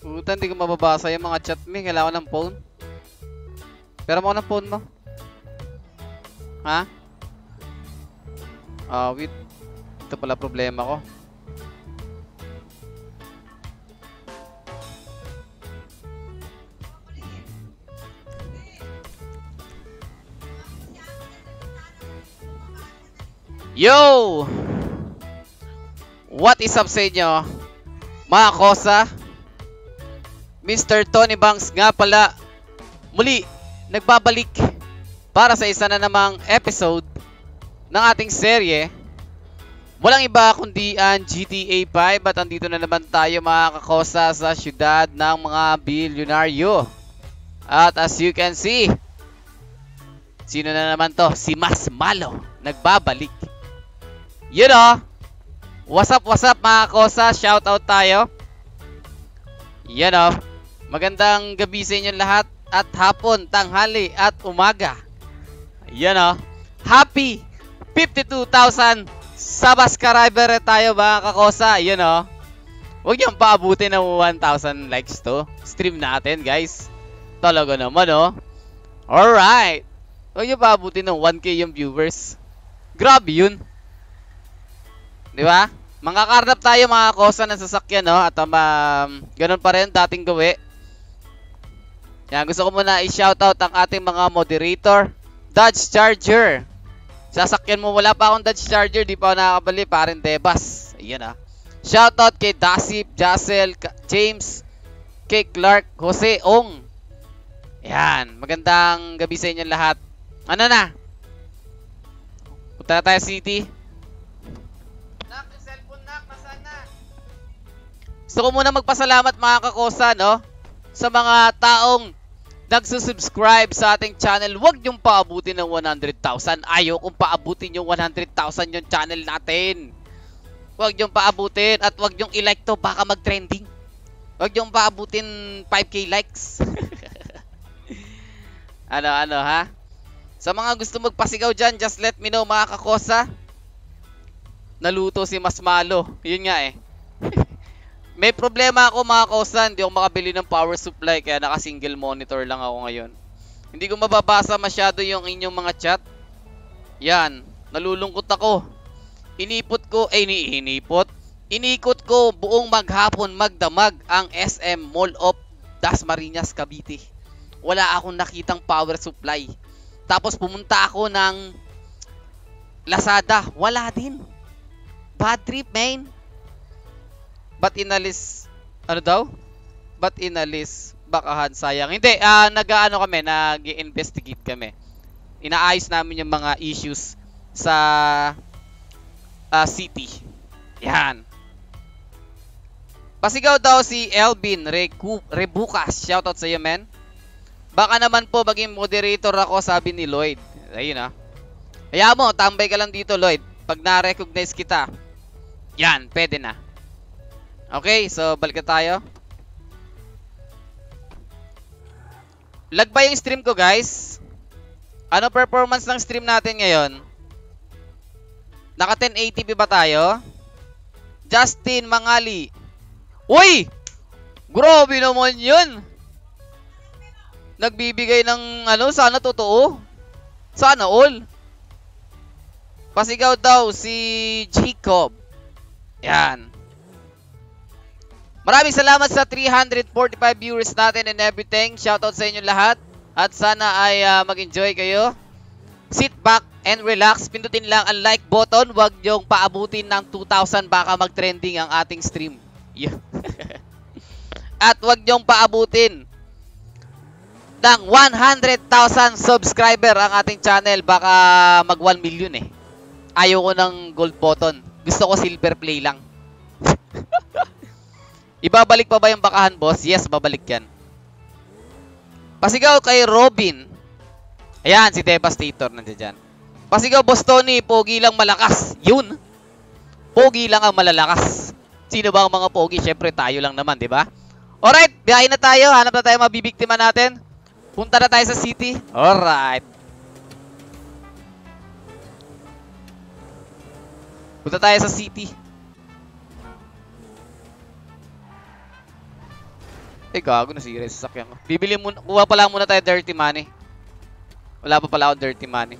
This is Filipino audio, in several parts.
Puta, hindi ko mababasa yung mga chat mo. Kailangan ko ng phone. Pero mo ng phone mo. Ha? Wait. Ito pala problema ko. Yo! What is up sa inyo? Mga kosa? Mr. Tony Banks nga pala muli nagbabalik para sa isa na namang episode ng ating serye. Walang iba kundi ang GTA 5 at andito na naman tayo mga kakosa sa syudad ng mga bilyonaryo. At as you can see, sino na naman to? Si Mas Malo nagbabalik. You know, what's up mga kosa? Shout out tayo. You know, magandang gabi sa inyo lahat at hapon, tanghali at umaga. You know, happy 52,000 subscriber tayo mga kakosa. You know, huwag niyang paabutin ng 1,000 likes to stream natin guys. Talaga naman oh. Alright. Huwag niyang paabutin ng 1K yung viewers. Grabe yun. Di ba? Mangkakarnap tayo mga kosa ng sasakyan, no? At ganun pa rin dating gawi. Yan, gusto ko muna i-shoutout ang ating mga moderator. Dodge Charger. Sasakyan mo, wala pa akong Dodge Charger, di pa ako nakakabali, parin Debas. Ayan ah. Shoutout kay Dasip, Jassel, James, kay Clark, Jose, Ong. Yan, magandang gabi sa inyo lahat. Ano na? Punta na tayo city. Gusto ko muna magpasalamat mga kakosa, no? Sa mga taong nagsusubscribe sa ating channel. Huwag niyong paabutin ng 100,000. Ayaw kong paabutin yung 100,000 yung channel natin. Huwag niyong paabutin at huwag niyong i-like to. Baka mag-trending. Huwag niyong paabutin 5K likes. Ano ha? Sa mga gusto magpasigaw dyan, just let me know mga kakosa. Naluto si Mas Malo. Yun nga eh. May problema ako mga kosa, hindi ako makabili ng power supply kaya naka-single monitor lang ako ngayon. Hindi ko mababasa masyado yung inyong mga chat. Yan, nalulungkot ako. Inikot ko buong maghapon magdamag ang SM Mall of Dasmariñas, Cavite. Wala akong nakitang power supply. Tapos pumunta ako ng Lazada, wala din. Bad trip, man. Ba't inalis, ano daw? Ba't inalis, bakahan, sayang. Hindi, nag-ano kami, nag-investigate kami. Inaayos namin yung mga issues sa city. Yan. Pasigaw daw si Elvin Rebucas. Shoutout sa iyo, men. Baka naman po maging moderator ako, sabi ni Lloyd. Ayun ah. Kaya mo, tambay ka lang dito, Lloyd. Pag na-recognize kita, yan, pwede na. Okay, so balik na tayo. Lag ba yung stream ko, guys? Ano performance ng stream natin ngayon? Naka 1080p ba tayo? Justin Mangali. Uy! Grabe naman yun! Nagbibigay ng ano, sana totoo. Sana all. Pasigaw daw si Jacob. Yan. Maraming salamat sa 345 viewers natin and everything. Shoutout sa inyo lahat. At sana ay mag-enjoy kayo. Sit back and relax. Pindutin lang ang like button. Huwag niyong paabutin ng 2,000. Baka mag-trending ang ating stream. Yeah. At huwag niyong paabutin ng 100,000 subscriber ang ating channel. Baka mag 1 million eh. Ayaw ko ng gold button. Gusto ko silver play lang. Ibabalik pa ba yung bakahan, boss? Yes, babalik yan. Pasigaw kay Robin. Ayan, si Devastator nandiyan dyan. Pasigaw, Boss Tony, pogi lang malakas. Yun. Pogi lang ang malalakas. Sino ba ang mga pogi? Siyempre, tayo lang naman, di ba? Alright, biyahin na tayo. Hanap na tayo mabibiktima natin. Punta na tayo sa city. Alright. Punta tayo sa city. Eh, gago, nasira yung sasakyan ko. Bibili muna, kuha pa lang muna tayo dirty money. Wala pa pala ako dirty money.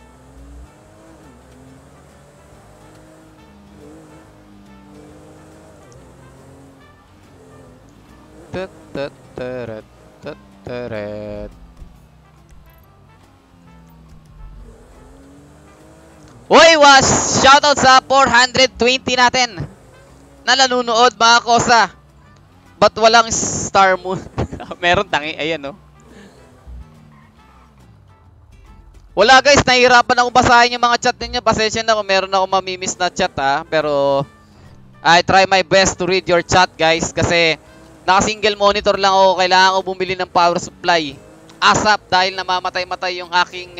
Uy, shoutout sa 420 natin na nanunood mga kosa. Ba't walang star moon? Meron tangi, ayan no. Wala guys, nahihirapan ako basahin yung mga chat ninyo. Pasensya na kung meron ako mamimiss na chat ha. Pero I try my best to read your chat guys. Kasi naka-single monitor lang ako. Kailangan ko bumili ng power supply ASAP dahil namamatay-matay yung aking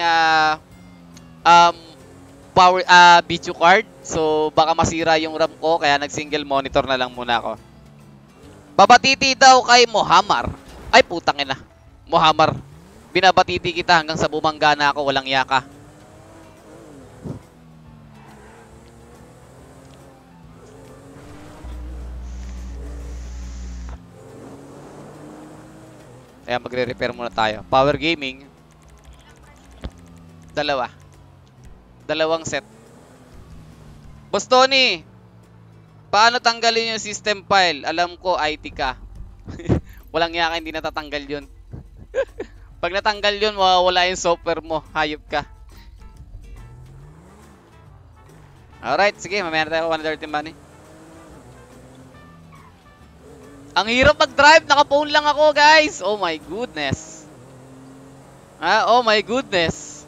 power video card. So baka masira yung RAM ko. Kaya nag-single monitor na lang muna ako. Babatiti daw kay Mohamar. Ay putang ina, Mohamar, binabatiti kita hanggang sa bumangga na ako, walang yaka. Kaya magre-repair muna tayo. Power gaming. Dalawang set. Boss Tony, paano tanggalin yung system file? Alam ko IT ka. Walang yaka, hindi natatanggal yun. Pag natanggal yun, mawawala yung software mo. Hayop ka. Alright, sige, mamaya na tayo 130 money. Ang hirap mag-drive, naka-phone lang ako guys. Oh my goodness. Oh my goodness.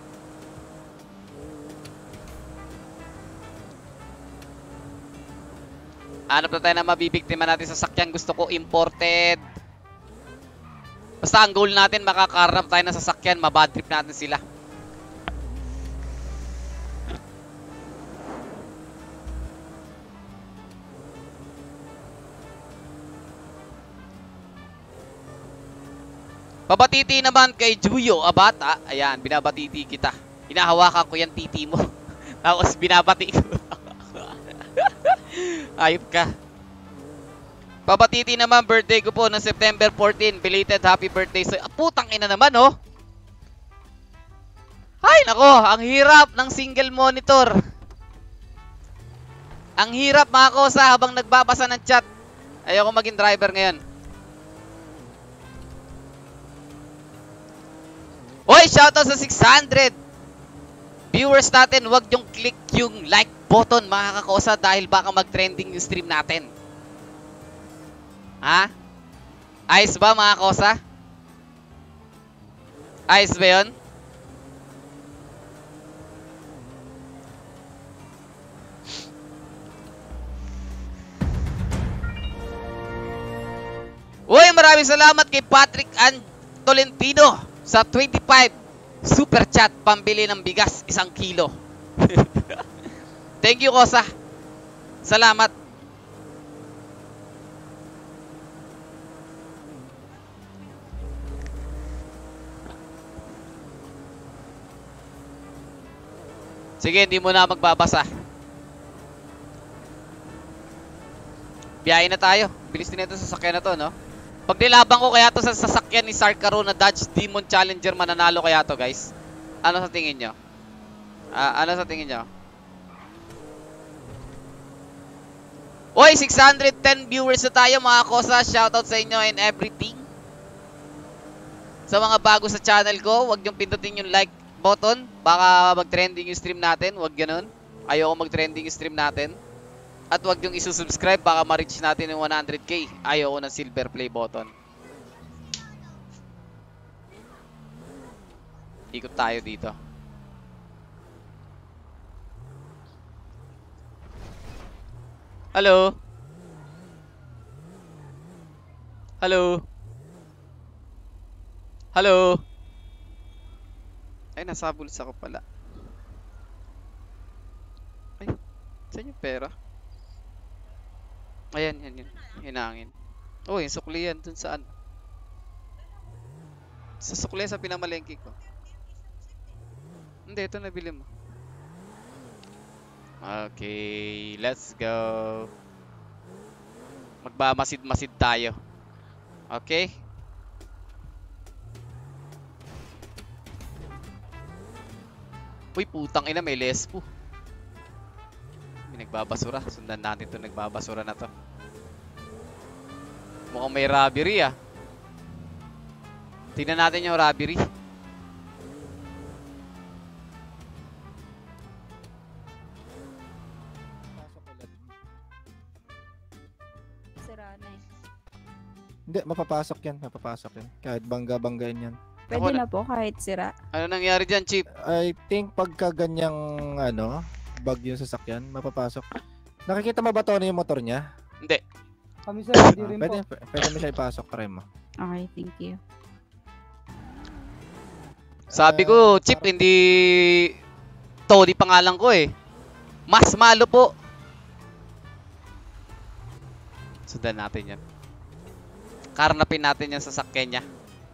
Hanap na tayo na mabibiktima natin sa sasakyan. Gusto ko imported. Basta ang goal natin, makakarap tayo ng sasakyan, mabad trip natin sila. Pabatiti naman kay Juyo Abata. Ayan, binabatiti kita. Hinahawakan ko yan titi mo. Tapos binabati ko. Ayop ka. Pabatiti naman, birthday ko po ng September 14. Belated happy birthday. So, putang ina naman, oh. Ay, nako. Ang hirap ng single monitor. Ang hirap, mga kosa, habang nagbabasa ng chat. Ayoko maging driver ngayon. Oy, shoutout sa 600 viewers natin. Huwag yung click yung like button, mga kakosa, dahil baka mag-trending yung stream natin. Ha? Ayos ba mga kosa? Ayos ba yun? Uy, maraming salamat kay Patrick Tolentino sa 25 super chat, pambili ng bigas 1 kilo. Thank you kosa. Salamat. Sige, hindi mo na magbabasa. Biyahe na tayo. Bilis din ito sa sasakyan na to, no? Pag nilabang ko kaya to sa sasakyan ni Sarkaro na Dodge Demon Challenger, mananalo kaya to, guys? Ano sa tingin nyo? Ano sa tingin nyo? Oy, 610 viewers na tayo, mga kosa. Shoutout sa inyo and everything. Sa mga bago sa channel ko, huwag niyong pindutin yung like button. Baka mag-trending yung stream natin. Huwag ganun. Ayoko mag-trending yung stream natin. At huwag niyong isusubscribe. Baka ma-reach natin yung 100k. Ayoko ng silver play button. Ikot tayo dito. Hello? Hello? Hello? Ay, nasa bulsa ko pala. Ay, saan yung pera? Ayan, yan, yan. Hinangin. Oh, yung sukli yan. Dun saan? Sa sukli, sa pinamalengke ko. Hindi, ito nabili mo. Okay, let's go. Magbamasid-masid tayo. Okay. Uy, putang ina, may lespo. May nagbabasura. Sundan natin to, nagbabasura na to. Mukhang may robbery ah. Tingnan natin yung robbery. Sira na eh. Hindi, mapapasok yan. Kahit bangga-banggain yan. Pwede na po kahit sira. Ano nangyari dyan, Chip? I think pagka ganyang, bag yung sasakyan, mapapasok. Nakikita mo ba, Tony, yung motor niya? Hindi. Kami sir, hindi rin po. Pwede mo siya ipasok, try mo. Okay, thank you. Sabi ko, Chip, hindi Tony pangalan ko eh. Mas malo po. Sundan natin yan. Karnapin natin yung sasakyan niya.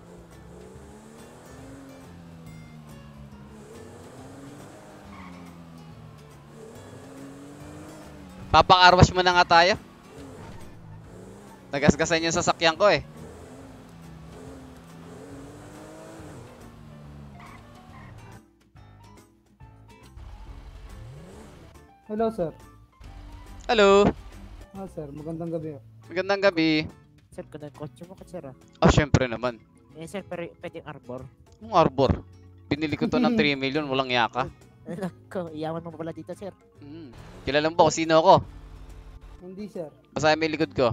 Papakarwash mo na nga tayo. Nagasgasan yung sasakyan ko eh. Hello sir. Hello. Sir, magandang gabi. Magandang gabi. Sir, kada kotse mo ka, sir, ah. Oh, syempre naman. Eh, sir, pero pwedeng arbor. Yung Arbor. Binili ko to ng 3 million, walang yaka. Nako, iyaman mo pala dito, sir. Kilala mo ba kung sino ako? Hindi sir. Basahin mo yung likod ko.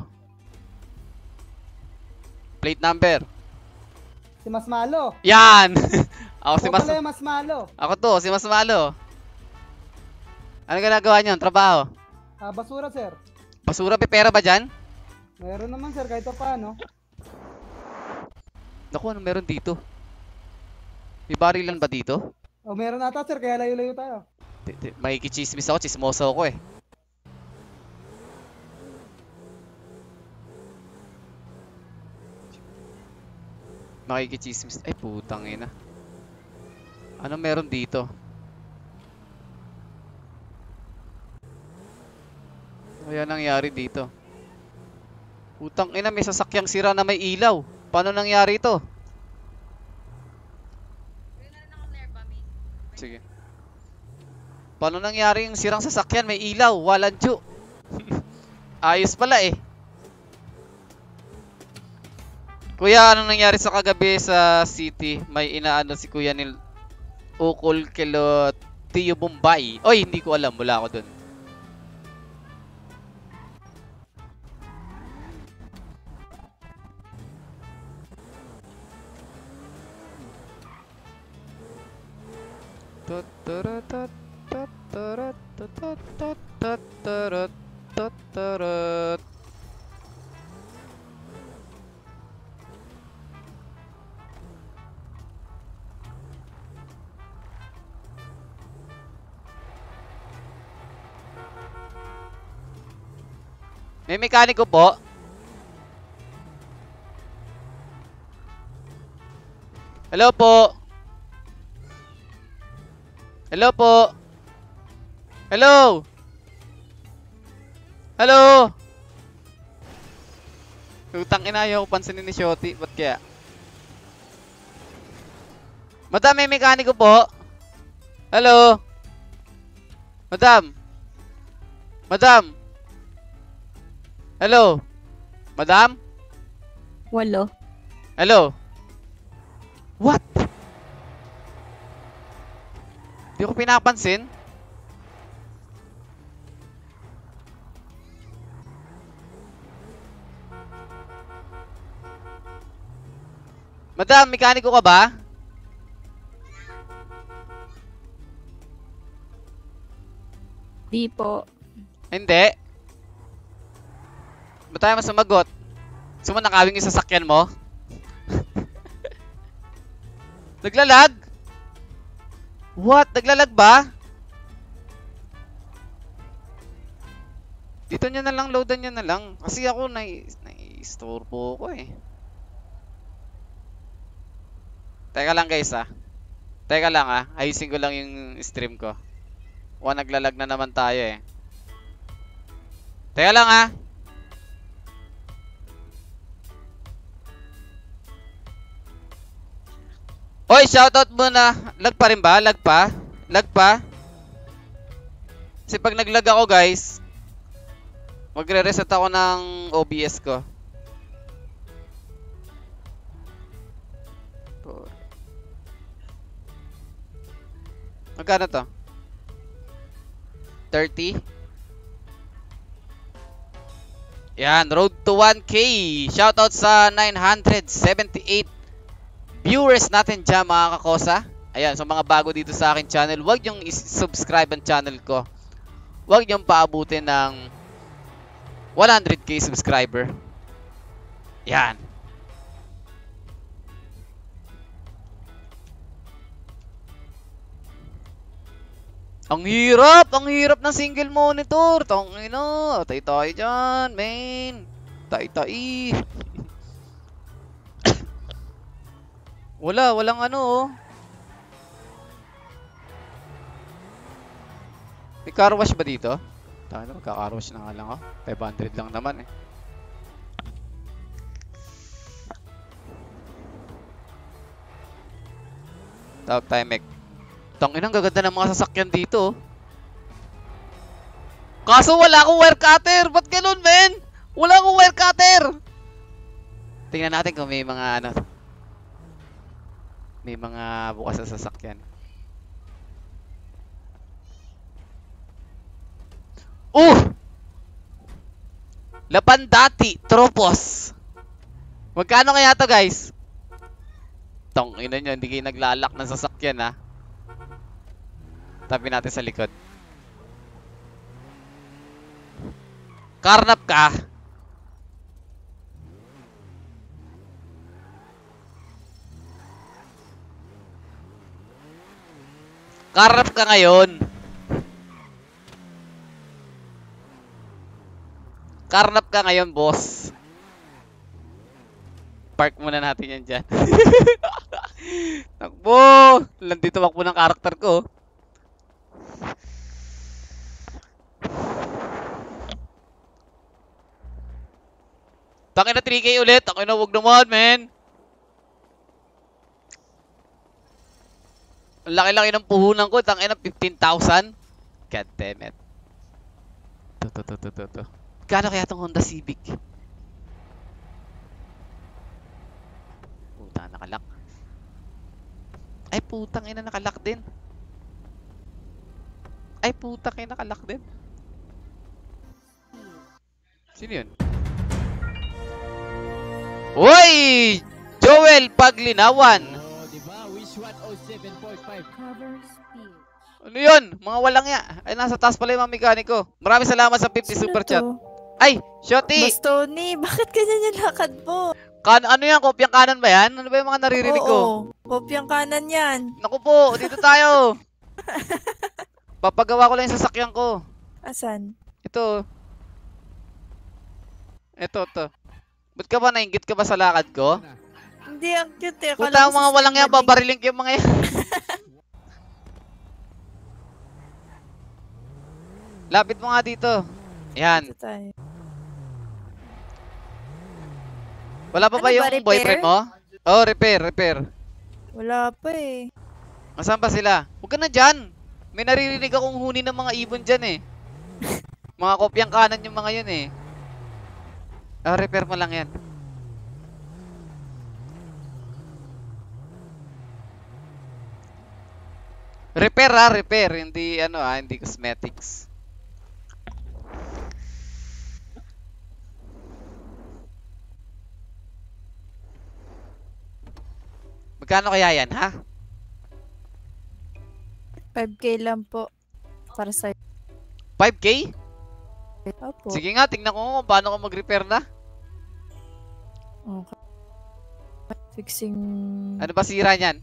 Plate number. Si Masmalo. Yan! Ako si Ako Mas... pala yung Masmalo. Ako to, si Masmalo. Ano ginagawa niyo? Trabaho? Basura sir. Basura, pera ba dyan? Meron naman sir, kahit pa paano. Naku, ano meron dito? May barilan ba dito? O meron ata sir, kaya layo-layo tayo. Makikichismis ako, chismoso ako eh. Makikichismis. Ay, putang ina. Ano meron dito? Kaya nangyari dito? Putang ina, may sasakyang sira na may ilaw. Paano nangyari ito? Sige. Paano nangyari yung sirang sasakyan? May ilaw, waladyo. Ayos pala eh. Kuya, anong nangyari sa kagabi sa city? May inaano si Kuya Nil ukol kilo Tiyo Bombay. Oy, hindi ko alam. Wala ako dun. May mekaniko po. Hello po. Hello po. Hello. Hello. Utang ina, ayaw ko pansinin ni Shotty. Ba't kaya? Madam, may mekaniko po. Hello. Madam. Madam. Hello. Madam? Walo. Hello. What? Di ko pinapansin. Madam, mekaniko ka ba? Di po. Hindi. Ba't tayo masumagot? Gusto mo nakawing yung sasakyan mo? Naglalag? What? Naglalag ba? Dito nyo na lang, loadan nyo na lang. Kasi ako, nai-istorbo ko eh. Teka lang guys ah. Teka lang ah. Ayusin ko lang yung stream ko. Naglalag na naman tayo eh. Teka lang ah. Oy, shoutout muna. Lag pa rin ba? Lag pa? Lag pa? Kasi pag naglag ako guys, magre-reset ako ng OBS ko. Magkano to? 30? Yan, road to 1K. Shoutout sa 978 viewers natin dyan mga kakosa. Ayan, sa mga bago dito sa akin channel, huwag niyong subscribe ang channel ko. Huwag niyong paabutin ng 100k subscriber. Yan. Ang hirap ng single monitor. Tangina, tay-tay dyan, man. Tay-tay. Walang ano, oh. May car wash ba dito? Tama na, magka-car wash na nga lang ako. 500 lang naman eh. Tawag tayo, Mek. Tangina, ang gaganda ng mga sasakyan dito. Kaso wala akong wire cutter. Ba't ganun, men? Wala akong wire cutter. Tingnan natin kung may mga ano. May mga bukas sa sasakyan. Lapandati, Tropos. Magkano kaya to, guys? Tangina nyo, hindi kayo naglalak ng sasakyan, ha? Tabi natin sa likod. Karnap ka. Karnap ka ngayon. Karnap ka ngayon, boss. Park muna natin yan dyan. Takbo! Nandito makbo ng karakter ko. Takin na 3K ulit. Takin na, wag naman, men. Ang laki-laki ng puhunan ko. Takin na 15,000. God damn it. To. Kano kaya itong Honda Civic? Puta, nakalak. Ay, putang ina, nakalak din. Ay, putang ina, nakalak din. Sino yun? Uy! Joel Paglinawan! Oh, diba? Wish 107.5. Cover speed. Ano yun? Mga walang ya. Ay, nasa taas pala yung mga mekaniko. Maraming salamat sa 50 super chat. Ay, Shotty! Boss Tony, bakit ganyan yung lakad mo? Ano yan? Kopyang kanan ba yan? Ano ba yung mga naririnig ko? Oo, kopyang kanan yan. Naku po, dito tayo. Papagawa ko lang yung sasakyan ko. Asan? Ito. Ito. Ba't ka ba nainggit ka ba sa lakad ko? Hindi, ang cute eh. Puta, mga walang yan, babariling ko yung mga yan. Lapit mo nga dito. Yan. Dito tayo. Wala pa Ano ba yung ba, repair? boyfriend mo? Oh, repair. Wala pa eh. Nasaan pa sila? Huwag ka na dyan. May naririnig akong huni ng mga ibon dyan eh. Mga kopyang kanan yung mga yun eh. Ah, repair mo lang yan. Repair ha, repair. Hindi ano hindi cosmetics. Magkano kaya yan, ha? 5K lang po. Para sa 5K? Opo. Sige nga, tingnan ko kung paano ka mag-repair na. Okay. Fixing... Ano ba sira niyan?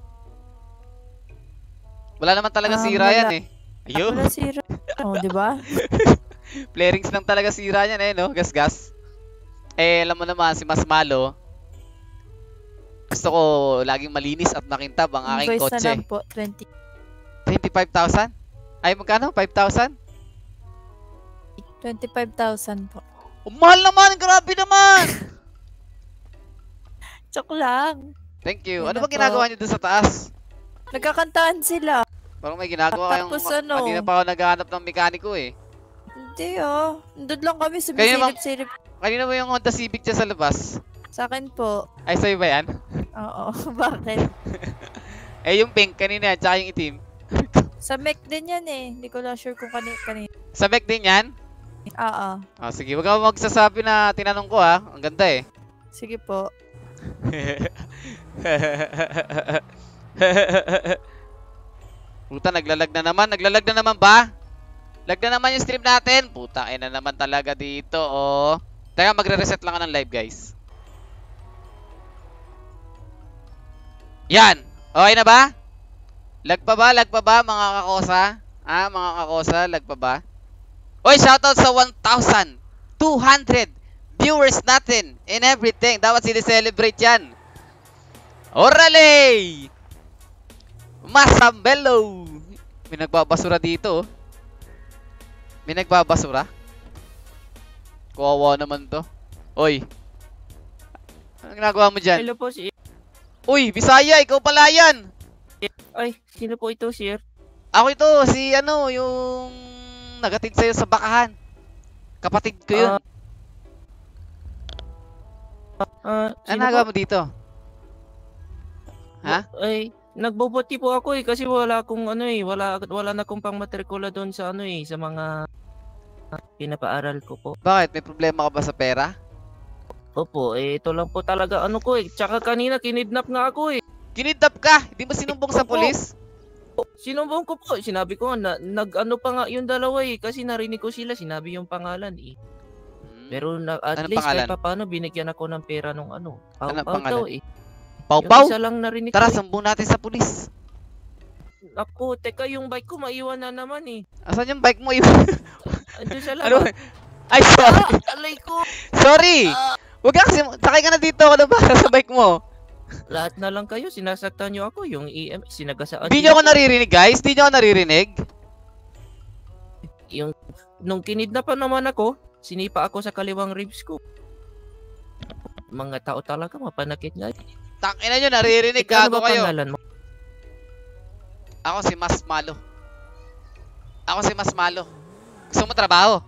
Wala naman talaga sira wala. yan eh. Ayun. Wala sira. Oh, di ba? Flarings lang talaga sira niyan eh, no? Gas. Eh, alam mo naman, si Masmalo, gusto ko laging malinis at makintab ang aking Invoice na kotse. lang po, 25,000? Ay, magkano? 5,000? 25,000 po. Oh, mahal naman! Grabe naman! Joke lang. Thank you. Yun Ano na ba ginagawa niyo dun sa taas? Nagkakantaan sila. Parang may ginagawa kayong... Tapos ano? Kanina pa ako naghahanap ng mekaniko eh. Hindi Nandun lang kami sa Kayo naman- silip-silip. Kanina ba yung Honda Civic dyan sa labas? Sa akin po. Ay, sa'yo ba yan? Oo. Bakit? Eh, yung pink kanina, tsaka yung itim. Sa Mac din yan eh. Hindi ko lang sure kung kanina. Sa Mac din yan? Oo. Ah, sige, wag ka magsasabi na tinanong ko ha. Ang ganda eh. Sige po. Puta, naglalag na naman. Naglalag na naman ba? Lag na naman yung stream natin. Puta, na naman talaga dito, oh. Teka, magre-reset lang ka ng live, guys. Yan. Okay na ba? Lag pa ba? Lag pa ba, mga kakosa? Ah, mga kakosa, lag pa ba? Oy, shoutout sa 1,200 viewers natin and everything. Dapat sili-celebrate yan. Orale! Masambelo! May nagbabasura dito, oh. May nagbabasura? Kawawa naman to. Oy. Anong ginagawa mo dyan? Hello po, sir. Uy, Bisaya, ikaw pala yan! Ay, sino po ito, sir? Ako ito, si ano, yung nagatid sa'yo sa bakahan. Kapatid ko yun. Ano Sino nagawa po? mo dito? Ha? Ay, nagboboty po ako eh kasi wala akong ano eh, wala na akong pangmatrikula doon sa ano eh, sa mga pinapaaral ko po. Bakit? May problema ka ba sa pera? Opo, eh ito lang po talaga ano ko eh. Tsaka kanina kinidnap nga ako eh. Kinidnap ka? Hindi mo sinumbong sa Opo. pulis? Sinumbong ko po. Sinabi ko na nag-ano pa nga yung dalawa eh kasi narinig ko sila, sinabi yung pangalan eh. Pero at Anong least pangalan? kahit paano binigyan ako ng pera nung ano. Anong Pau-pau pangalan? daw eh. Pau-pau? Yung isa lang narinig Tara, ko. sumbong natin sa pulis. Ako, teka yung bike ko maiwan na naman eh. Asan yung bike mo? Andun sa Ano? labas. Ay, sorry. Alay ko. Sorry! Huwag ka kasi, sakay ka na dito ako na para sa bike mo. Lahat na lang kayo, sinasaktan nyo ako. Yung EMS, sinagasaan Hindi nyo ako naririnig, guys. Hindi nyo ako naririnig. Yung, nung kinidnapan naman ako, sinipa ako sa kaliwang ribs ko. Mga tao talaga, mapanakit nga. Tangina nyo, naririnig. Ikaw, ano Gago ba kayo. pangalan mo? Ako si Mas Malo. Ako si Mas Malo. Gusto mo trabaho?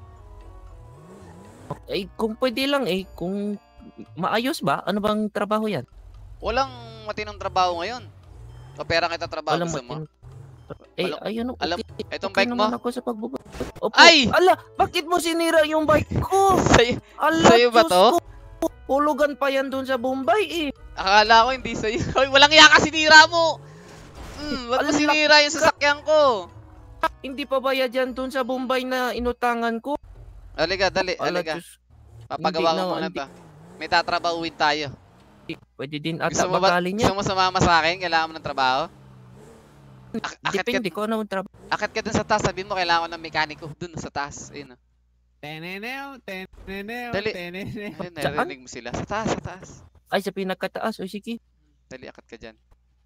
Eh, kung pwede lang eh, kung maayos ba? Ano bang trabaho yan? Walang matinong trabaho ngayon. Kapera kita trabaho, Walang gusto mo? Eh, Alam- ayun. alam- okay, Itong okay bike naman mo? ako sa pagbaba. Opo. Ay! Ala, bakit mo sinira yung bike ko? Sa'yo, Ala, Sa'yo ba Diyos to? ko. Hulugan pa yan dun sa Bombay eh. akala ko hindi sa'yo. Hoy, walang iya ka, sinira mo! Wag mo Alak sinira yung sasakyan ko. Hindi pa bayad yan dun sa Bombay na inutangan ko. Halika, dali, Ala, halika. Diyos. Papagawa ko Hindi na- muna hindi- to. May tatrabahuin tayo. Pwede din ata Gusto mo ba, magaling gusto yan. mo sumama sa akin? Kailangan mo ng trabaho? Akit Depende ko ano trabaho. ka dun sa taas, sabihin mo kailangan ko ng mekaniko. Dun sa taas, ayun o. Tenenew, tenenew, Dali. tenenew. Ayun, Saan? narinig mo sila. Sa taas, sa taas. Ay, sa pinakataas. O sige. Dali, akat ka dyan.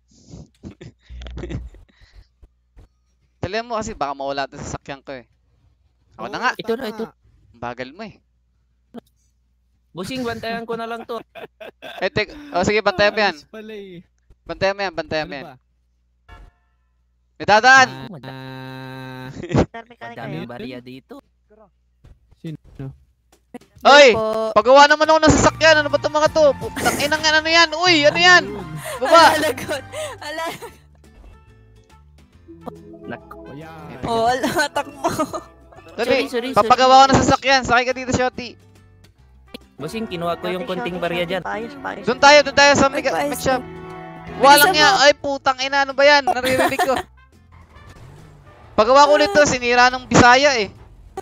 Dali mo kasi baka mawala ito sa sakyan ko eh. Ako na nga. Ito na, ito. Ang bagal mo eh. Busing, bantayan ko na lang to. Eh, sige, bantayan mo yan. Ayos pala eh. Bantayan mo yan, bantayan mo Ano yan. ba? May dadaan! Ah, Madaming bariya dito. Oy! Po. Pagawa naman ako ng sasakyan. Ano ba itong mga to? Putang inang ano yan? Uy, ano yan? Baba! Alagot. Ala. ayan. Oh, ala. Takbo. Dali, Sorry. papagawa ko ng sasakyan. Sakay ka dito, Shotty. Busing, kinuha ko yung konting bariya dyan. Doon tayo sa Ay, mech paayos shop. na. Walang Bilisan niya. mo. Ay, putang ina. Ano ba yan? Naririnig ko. Pagawa ko ulit to. Sinira ng Bisaya eh.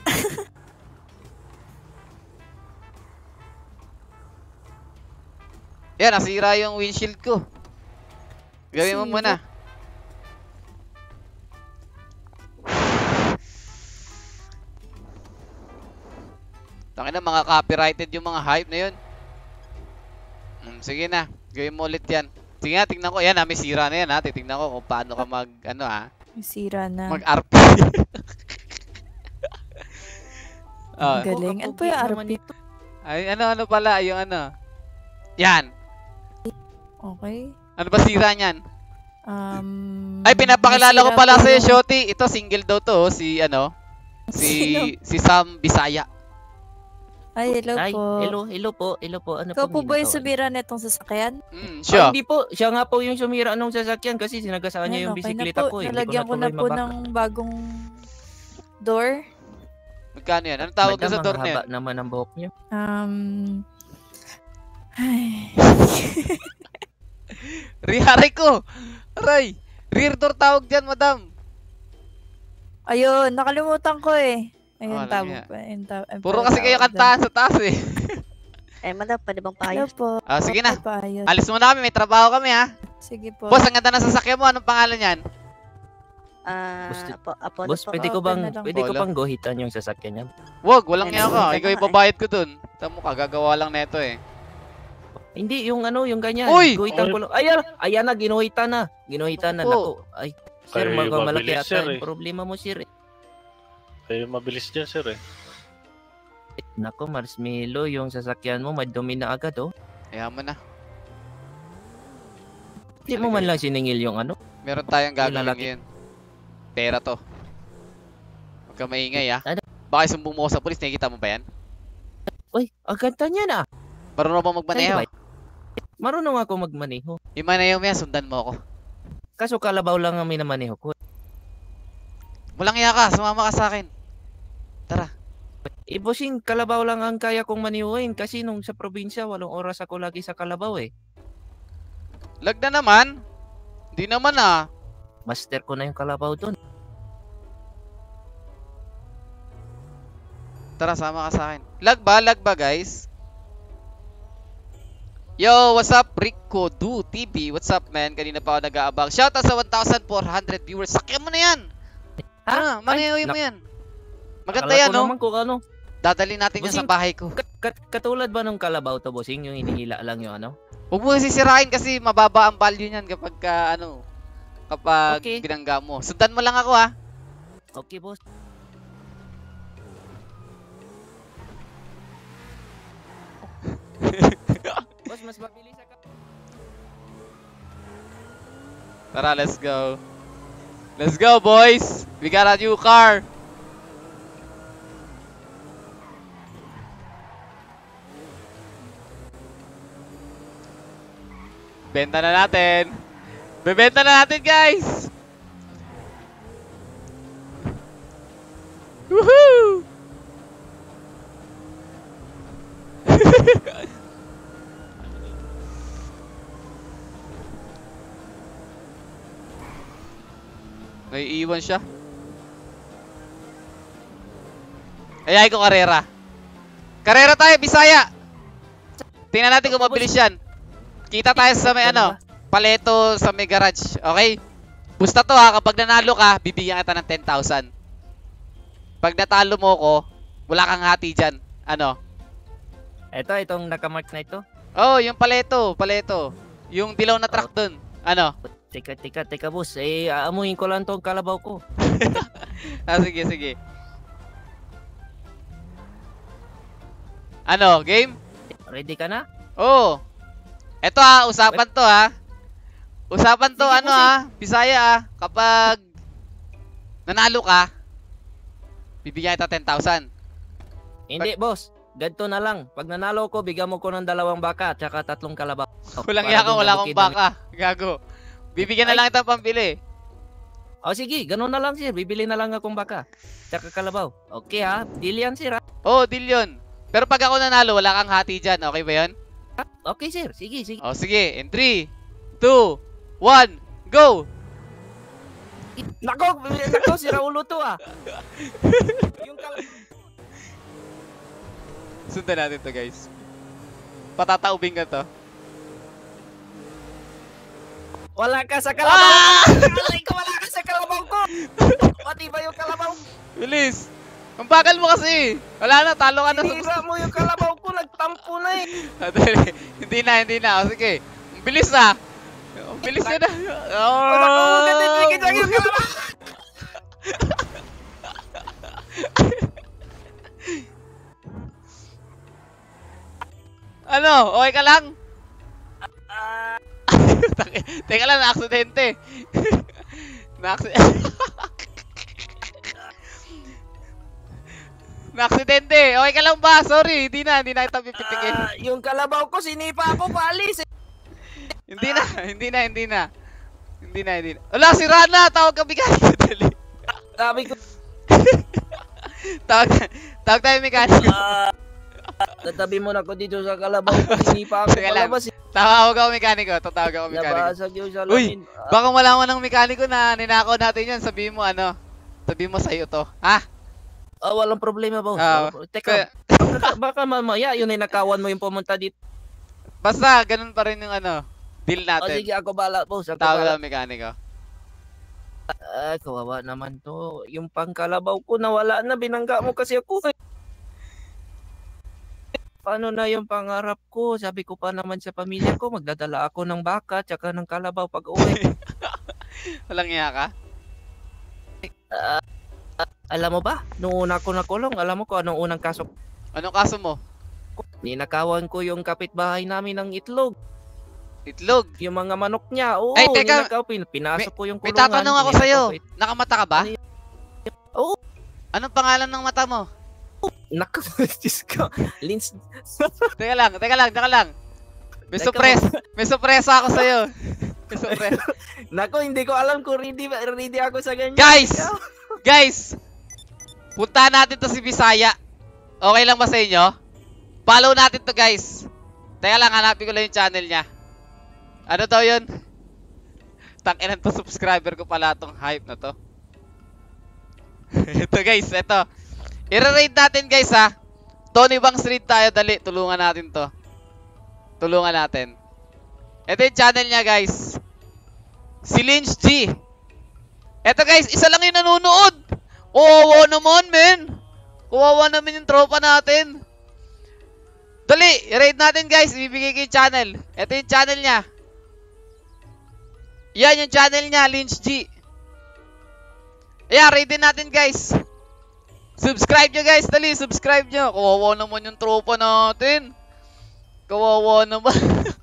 Yan, nasira yung windshield ko. Gawin mo muna. Tangina, mga copyrighted yung mga hype na yun. Sige na, gawin mo ulit yan. Sige nga, tingnan ko. Yan ha, may sira na yan ha. Titignan ko kung paano ka mag, ano ha, Sira na. mag-RP. Oh, Galing. Ano po yung RP? ay, ano pala, yung ano. Yan. Okay. Ano ba sira niyan? Ay, Nasira pinapakilala ko pala po sa'yo, yung- Shoti. Ito, single daw to, si si Sam Bisaya. Ay, hello Ay, po. hello po. Ano Ikaw pong po ba yung ginagawa? sumira netong sasakyan? Siya. Ay, hindi po. Siya nga po yung sumira nung sasakyan kasi sinagasaan niya yung Ayan, okay na bisikleta po. ko eh. Hindi Nalagyan ko na natuloy po mabaka. ng bagong door. Magkano yan? Anong tawag ko Madam, sa door ang na yan? haba naman ang buhok niyo. Ay. Rihari ko! Aray! Rear door tawag dyan, madam. Ayun, nakalimutan ko eh. Ayun, Walang tabo iya. pa. Ayun, Puro kasi kayo kantahan sa taas eh. Madam, pwede bang Hello paayos? po. Sige na. Paayos. Alis muna kami, may trabaho kami ha. Sige po. Boss, ang ganda ng sasakyan mo. Anong pangalan yan? Apollo Boss, po. pwede ko open na bang lang. pwede ko Polo. pang guhitan yung sasakyan niya? Wag, walang Ayun, niya ka. ayun, Ikaw yung ayun. babayad ko dun. Tamo ka, gagawa lang neto eh. Hindi, yung ano, yung ganyan. Uy! Guhitan ko lang. Ayan na, ginuhitan na. Ginuhitan na. Opo. Naku, ay. Ay, Sir, malaki mabilis, ata sir, yung eh. problema mo, sir. Kayo mabilis dyan, sir eh. Nako, Marsmelo, yung sasakyan mo, madumi na agad, oh. Kaya mo na. Hindi mo man lang siningil yung ano. Meron tayong gagawin Ilalaki. ngayon. Pera to. Huwag ka maingay ha. Ano? Baka isumbong mo ko sa polis, nakikita mo ba yan? Uy, ang ganda niya na. Marunong ba magmaneho? Marunong ako magmaneho. Yung maneho mo yan, sundan mo ako. Kaso kalabaw lang ang minamaneho ko. Walang iya ka, sumama ka sa akin. Tara. Bossing, kalabaw lang ang kaya kong manihuin kasi nung sa probinsya, 8 oras ako lagi sa kalabaw eh. Lag na naman. Hindi naman ah. Master ko na yung kalabaw doon. Tara, sama ka sa akin. Lag ba guys? Yo, what's up? Rico Du TV. What's up, man? Kanina pa ako nag-aabang. Shoutout sa 1,400 viewers. Sakyan mo na yan. Ha? Manehoy mo yan. Maganda Akala yan, ko no? naman kung ano. Dadali natin yan sa Bossing, bahay ko. Katulad ba nung kalabaw to, bossing? Yung hinihila lang yung ano? Huwag mo sisirain kasi mababa ang value niyan kapag kapag Okay. binangga mo. Sundan mo lang ako ha. Okay, boss. Boss, mas mabilis ka. Tara, let's go. Let's go, boys. We got a new car. Benta na natin. Bebenta na natin, guys. Woohoo! Naiiwan siya. Ayay ko karera. Karera tayo, Bisaya. Tingnan natin kung mabilis yan. Kita tayo sa may ano, paleto sa may garage. Okay? Busta to ha, kapag nanalo ka, bibigyan kita ng 10,000. Pag natalo mo ko, wala kang hati dyan. Ano? Itong nakamark na ito. Oh, yung paleto. Yung dilaw na truck dun. Ano? Teka, boss. Aamuhin ko lang tong kalabaw ko. Sige. Ano, game? Ready ka na? Oo. Eto ha, usapan to ha. Usapan to, Sige, ano ha, Bisaya ha. Kapag nanalo ka, bibigyan kita 10,000. Hindi, boss. Ganto na lang. Pag nanalo ko, bigyan mo ko ng 2 baka at saka 3 kalabaw. Walang Para iya ka, dun wala sa akong bukid baka. Gago. Bibigyan na lang kita pambili. O sige, ganun na lang, sir. Bibili na lang akong baka. Tsaka kalabaw. Okay ha? Deal yan, sir ha? Oh, deal yun. Pero pag ako nanalo, wala kang hati dyan. Okay ba yun? Okay, sir. Sige. Oh, sige. In 3, 2, 1, go! Nako, si Raulo to ah. Yung kalabaw. Sundan natin to, guys. Patataubing ka to. Wala ka sa kalabaw ko! Alay ko, wala ka sa kalabaw ko! Pati ba yung kalabaw? Bilis! Ang bagal mo kasi! Wala na, talo ka na. Sinira mo yung kalabaw ko, nagtampo na eh! Hindi na. O sige. Ang bilis na. Ang bilis na. Naku, ganit yung kalabaw! Ano? Okay ka lang? Teka lang, na-aksidente. Na-aksidente. Okay ka lang ba? Sorry, hindi na kita pipitikin. Yung kalabaw ko, sinipa ako, paalis. Hindi na. Wala, si Rana! Tawag ka mekaniko, dali. Sabi ko, Tawag tayo mekaniko. tatabi mo na ako dito sa kalabaw ko, sinipa ako Sige lang. palabas. Tawag ako mekaniko. Tatawag ako mekaniko. Nabasag yung salamin. Baka malaman ng mekaniko na ninakaw natin yan. Sabihin mo sa'yo to. Ha? Walang problema, boss. Teka, baka mamaya yun ay nakawan mo yung pumunta dito. Basta, ganun pa rin yung deal natin. Sige, ako bala, boss. Ako Tawag bala. lang mekaniko. Kawawa naman to. Yung pangkalabaw ko nawala na, binangga mo kasi ako. Paano na yung pangarap ko? Sabi ko pa naman sa pamilya ko, magdadala ako ng baka tsaka ng kalabaw pag uwi. Walang iya ka? Alam mo ba? Noong una ko nakulong, alam mo ko anong unang kaso? Anong kaso mo? Ninakawan ko yung kapitbahay namin ng itlog. Itlog? Yung mga manok niya. Oo, Ay, teka. ninakaw, pinasok ko yung May kulungan. tatanong ako sa'yo. Nakamata ka ba? Oo. Anong pangalan ng mata mo? Naku, Diyos ko. Lins. Teka lang. May sorpresa ako sa'yo. May sorpresa. Naku, hindi ko alam kung ready ako sa ganyan. Guys! Puntahan natin to si Bisaya. Okay lang ba sa inyo? Follow natin to, guys. Teka lang, hanapin ko lang yung channel niya. Ano daw yun? Tang'inan to, subscriber ko pala tong hype na to. Ito guys, ito. I-raid natin guys ha. Tony Bang Street tayo, dali. Tulungan natin to. Ito yung channel niya guys. Si Lynch G. Ito guys, isa lang yung nanonood. Kawawa naman, men. Kawawa naman yung tropa natin. Dali, i-raid natin guys. Ibibigay ko yung channel. Ito yung channel niya. Yan yung channel niya, Lynch G. Ayan, raidin natin guys. Subscribe nyo guys, dali, subscribe nyo. Kawawa naman yung tropa natin. Kawawa naman.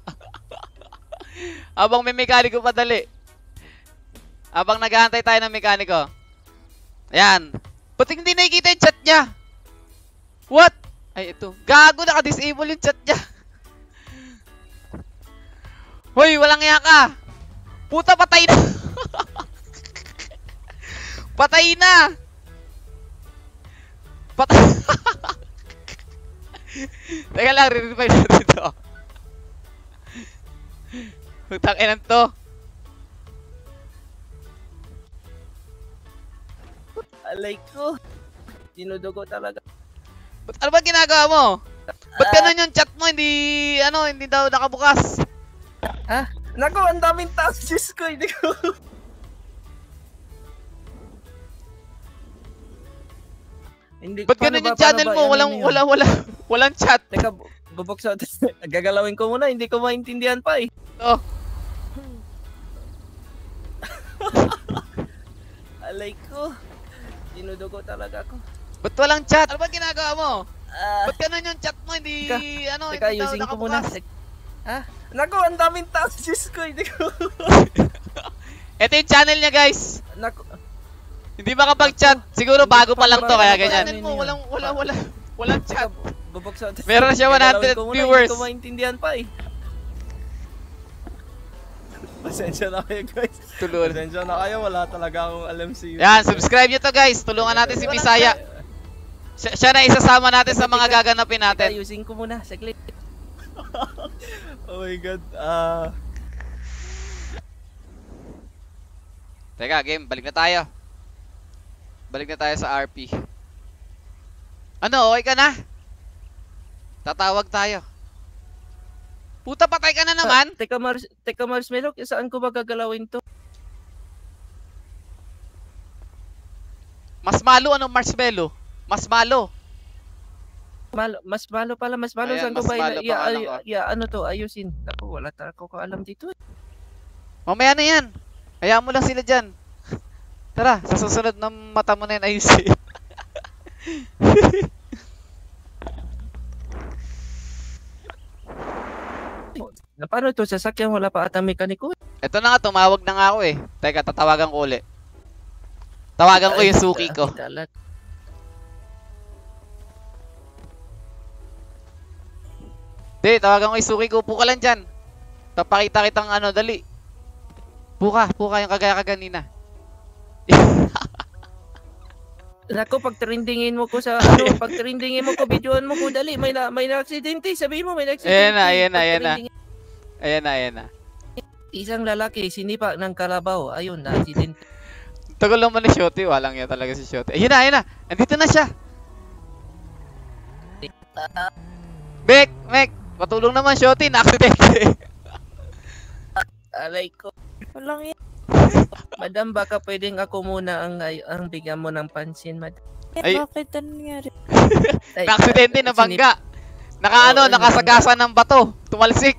Habang may mekaniko pa, dali. Habang naghahantay tayo ng mekaniko. Ayan. Ba't hindi nakikita yung chat niya? What? Ay, ito. Gago, naka-disable yung chat niya. Hoy, walang iya ka. Puta, patay na. Patay na. Teka lang, re-revive natin ito. Tang'inan to. Alay ko. Dinudugo talaga. Ano ba ginagawa mo? Ba't ganun yung chat mo? Hindi daw nakabukas. Naku, ang daming taxis ko. Hindi ko. Ba't ganun yung channel mo? Walang chat. Teka, bubuksan. Gagalawin ko muna. Hindi ko maintindihan pa eh. Oh. Alay ko. Dinudugo talaga ako. Ba't walang chat? Ano ba ginagawa mo? Ba't ganun yung chat mo? Hindi Teka, daw ayusin ko muna. nakabukas. Naku, ang daming taxis ko. Hindi ko. Ito yung channel niya guys. Naku. Hindi makapag-chat. Siguro bago pa lang to kaya ganyan. Channel Mo, walang chat. Bubuksan. Meron na siya 100 viewers. Hindi ko maintindihan pa eh. Pasensya na kayo guys. Tulol. Pasensya na kayo. Wala talaga akong alam si Yan, subscribe nyo to guys. Tulungan natin si Bisaya. Siya na isasama natin sa mga gaganapin natin. Ayusin ko muna. Saglit. Oh my god. Teka, game. Balik na tayo. Balik na tayo sa RP. Ano, okay ka na? Tatawag tayo. Puta, patay ka na naman. Teka Marshmallow, saan ko ba gagalawin to? Mas malo, anong marshmallow? Mas malo. Mas malo pala, mas malo. Ayan, Saan ko mas ba malo pangalan ko. ano to, ayusin? Ako, wala talaga ko alam dito. Mamaya na yan. Hayaan mo lang sila dyan. Tara, sa susunod ng mata mo na yan ayusin. Paano to? Sasakyan wala pa ata mekaniko. Ito na nga, tumawag na nga ako eh. Teka, tatawagan ko ulit. Tawagan ko yung suki ko. Di, tawagan ko yung suki ko. Puka lang dyan. Papakita kitang ano, dali. Puka yung kagaya kaganina. Nako, pag trendingin mo ko sa ano, pag trendingin mo ko, videoan mo ko, dali, may na-aksidente, sabihin mo, may na-aksidente. Ayan na. Isang lalaki, sinipa ng kalabaw, ayun, na-aksidente. Tagal naman ni Shotty, walang yan talaga si Shotty. Ayun na, andito na siya. Mek, patulong naman Shotty, na-aksidente. Alay ko. Walang yan. Madam, baka pwedeng ako muna ang bigyan mo ng pansin, madam. Ay. Bakit ano nangyari? Na-aksidente na bangga. Nakasagasa ng bato. Tumalsik.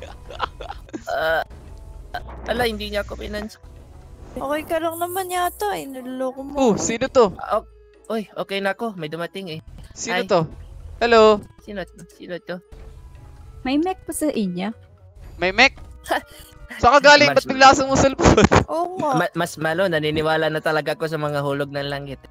Hindi niya ako pinansin. Okay ka lang naman yata eh. Naluloko mo. Sino to? Oy, okay na ako. May dumating eh. Sino Ay. to? Hello? Sino to? May mech pa sa inyo? May Mek? Saan ka galing? Ba't bigla ka sumusulpot? Oo nga. Mas malo, naniniwala na talaga ako sa mga hulog ng langit.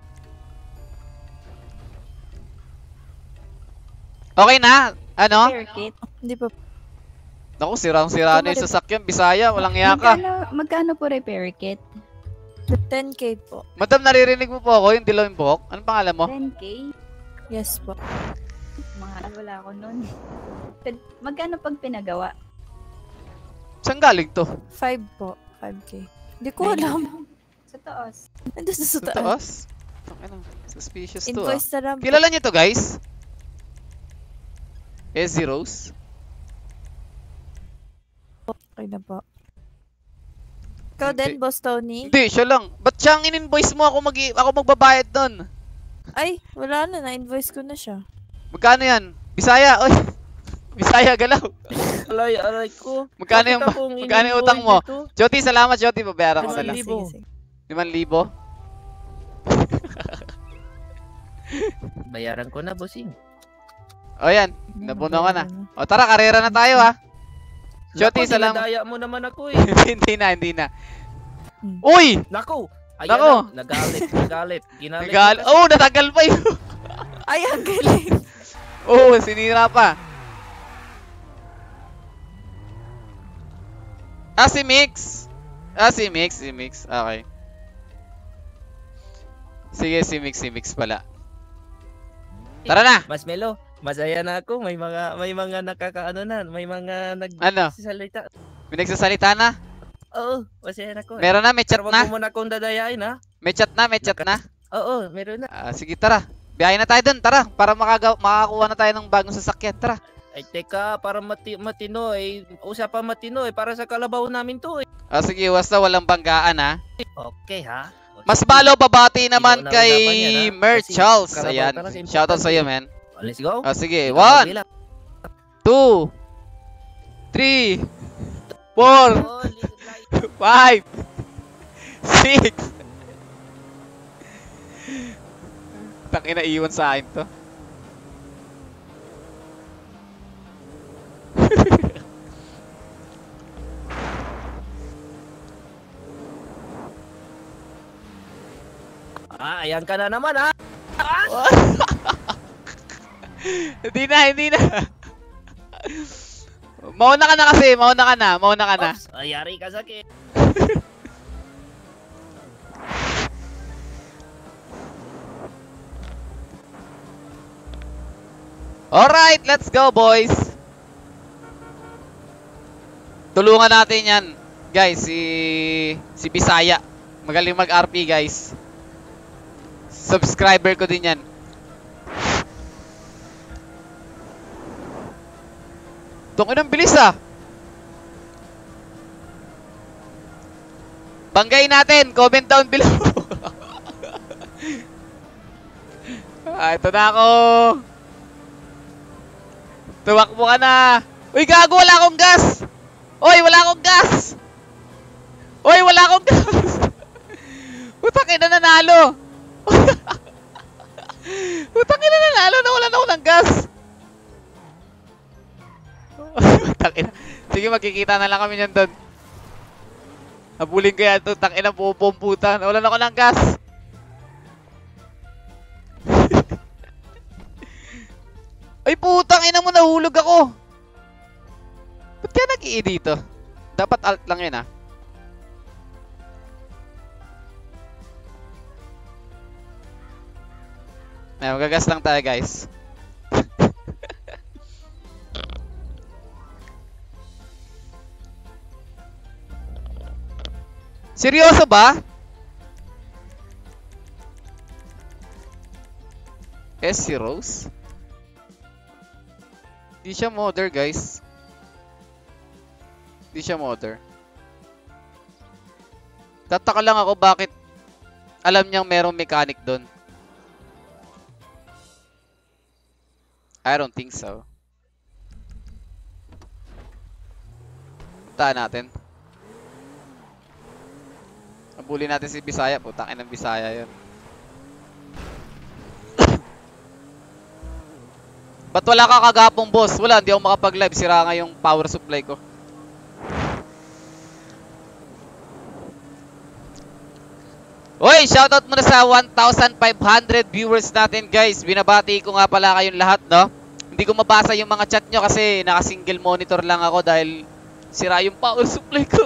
Okay na? Ano? Parakeet. Hindi pa. Naku, sirang-sira na yung sasakyan. Bisaya, walang yaka. Magkano po repair kit? 10K po. Madam, naririnig mo po ako yung dilaw yung buhok? Anong pangalan mo? 10K? Yes po. Mahal, wala ako nun. Magkano pag pinagawa? Saan galing to? 5 po. 5K. Hindi ko alam. Sa taas. Nandun sa taas. Taas? Suspicious to Invoice na lang po. Kilala niyo to guys? Zeros? Okay na po. Ikaw din, Boss Tony? Hindi, siya lang. Ba't siyang in-invoice mo? Ako magbabayad doon. Ay, wala na. Na-invoice ko na siya. Magkano yan? Bisaya, oy. Bisaya, galaw. Alay ko. Magkano yung utang mo? Joti, salamat Joti. Babayaran ko na lang. 5,000. 5,000? Bayaran ko na, bossing. O yan, nabuno ka na. O tara, karera na tayo ha. Joti, salamat. Dinadaya mo naman ako eh. Hindi na. Uy! Nako! Nako! Ayan na, nagalit. Natagal pa yun. Ay, ang galing. Sinira pa. Si Mix. Si Mix. Okay. Sige, si Mix pala. Tara na. Mas Melo, masaya na ako. May mga nakakaano na. May mga nagsasalita. May nagsasalita na? Oo, masaya na ako. Meron na? May chat Pero na? wag mo muna akong dadayain ha. May chat na? Oo, meron na. Sige, tara. Biyahe na tayo dun, tara. Para makakuha na tayo ng bagong sasakyan, tara. Ay, teka, para matino eh. Usapan matino eh. Para sa kalabaw namin to eh. Sige, basta walang banggaan ha. Okay ha. Mas balo babati naman Ikaw na kay usapan yan, ha? Mer Kasi Charles. kalabaw Ayan. talaga, importante. Shoutout sa'yo, man. Let's go. Sige, Ikaw 1, magbilang. 2, 3, 4, Oh, 5, 6. Tangina, iwan sa akin to. Ayan ka na naman ha. Hindi na. Mauna ka na kasi, mauna ka na. Oops, ayari ka sa akin. Alright, let's go boys. Tulungan natin yan. Guys, si Bisaya. Magaling mag-RP guys. Subscriber ko din yan. Tungin ang bilis ah. Banggay natin. Comment down below. Ito na ako. Tumakbo ka na. Uy, gago. Wala akong gas. Uy, wala akong gas. Putangin na nanalo. Putangin na nanalo. Nawalan ako ng gas. Tangina. Sige, magkikita na lang kami niyan doon. Habulin ko yan to. Tangina, pupumputan. Wala na ako ng gas. Ay, putang ina mo, nahulog ako. Ba't kaya nag-i dito? Dapat alt lang yun, ah. Ay, magagas lang tayo, guys. Seryoso ba? Si Rose? Di siya modder, guys. Di siya modder. Tataka lang ako bakit alam niyang merong mechanic doon. I don't think so. Puntaan natin. Abulin natin si Bisaya. Putakin ng Bisaya yun. Ba't wala ka kagapong, boss? Wala, hindi ako makapag-live. Sira nga yung power supply ko. Uy, shoutout muna sa 1,500 viewers natin, guys. Binabati ko nga pala kayong lahat, no? Hindi ko mabasa yung mga chat nyo kasi naka-single monitor lang ako dahil sira yung power supply ko.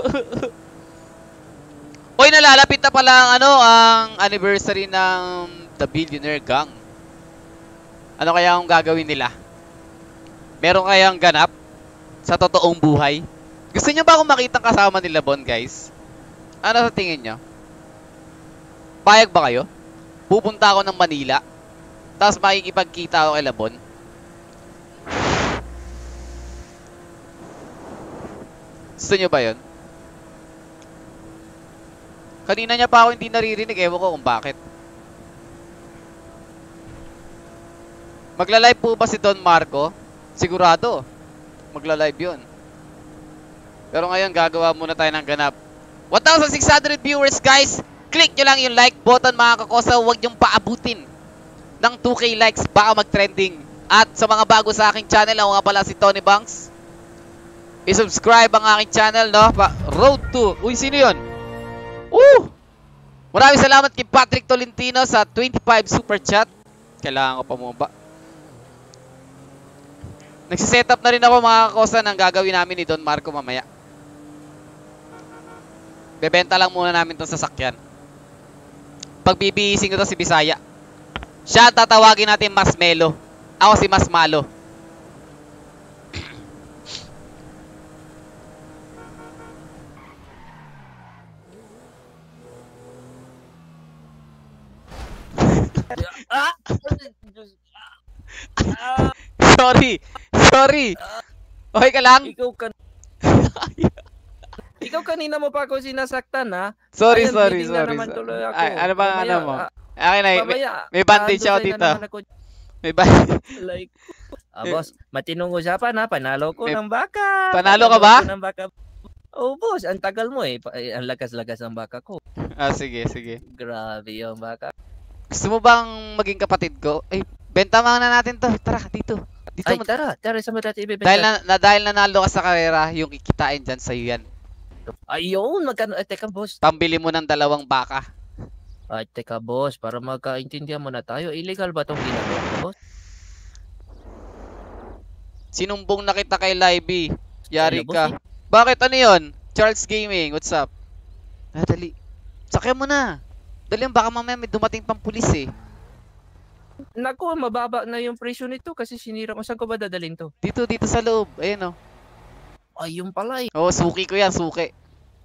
Uy, nalalapit na pala ang, ang anniversary ng The Billionaire Gang. Ano kaya ang gagawin nila? Meron kayang ganap sa totoong buhay? Gusto nyo ba akong makitang kasama nila, Bon, guys? Ano sa tingin nyo? Payag ba kayo? Pupunta ako ng Manila, tapos makikipagkita ako kay Labon. Gusto nyo ba yun? Kanina niya pa ako hindi naririnig. Ewan ko kung bakit. Magla-live po ba si Don Marco? Sigurado. Magla-live yun. Pero ngayon gagawa muna tayo ng ganap. 1,600 viewers, guys! Click nyo lang yung like button, mga kakosa. Huwag nyong paabutin ng 2K likes. Baka mag-trending. At sa mga bago sa aking channel, ako nga pala si Tony Banks. I-subscribe ang aking channel, no? Road to. Uy, sino yun? Maraming salamat kay Patrick Tolentino sa 25 super chat. Kailangan ko pa mo ba? Nagsiset up na rin ako, mga kakosa, ng gagawin namin ni Don Marco mamaya. Bebenta lang muna namin itong sasakyan. Pagbibihising ko to si Bisaya. Siya tatawagin natin Masmelo. Ako si Masmalo. Sorry. Okay ka lang? Ikaw kanina mo pa ako sinasaktan, ha? Sorry. Naman tuloy ako. Ay, ano ba Mamaya, mo? Akin ay, may bandage ako dito. May bandage. Boss, matinong usapan, ha? Panalo ko ng baka. Panalo ka ba? Oh, boss, ang tagal mo eh. Ang lakas-lakas ng baka ko. Sige. Grabe yung baka. Gusto mo bang maging kapatid ko? Ay, benta na natin to. Tara, dito. Ay, tara, sa mga ibibenta. Dahil nanalo ka sa karera, yung kikitain dyan sa'yo yan. Ayun, magkano? Teka, boss. Pambili mo ng 2 baka. Ay, teka, boss. Para magkaintindihan mo na tayo. Illegal ba itong ginagawa ko, boss? Sinumbong na kita kay Libby. Yari Boss, ka. Bakit? Ano yun? Charles Gaming, what's up? Dali. Sakyan mo na. Dali, baka mamaya may dumating pang pulis eh. Naku, mababa na yung presyo nito kasi sinira ko. Saan ko ba dadalhin to? Dito sa loob. Ayan o. Ay, yung pala eh. Oo, suki ko yan, suki.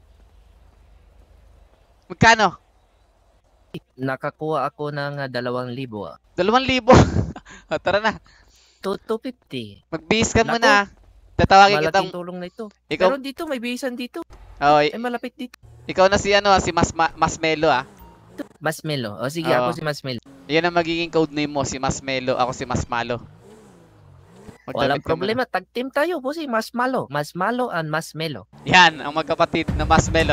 Magkano? Nakakuha ako ng 2,000. 2,000? Tara na. 250. Mag-base ka Naku, muna. Tatawagin malaking kitang... tulong na ito. Ikaw... Pero dito, may bisan dito. Oh, malapit dito. Ikaw na si si Masmelo, ah. Masmelo. O sige, ako si Masmelo. Yan ang magiging codename mo, si Masmelo. Ako si Masmalo. Walang problema, tag team tayo po si Masmalo. Masmalo and Masmelo. Yan, ang magkapatid na Masmelo.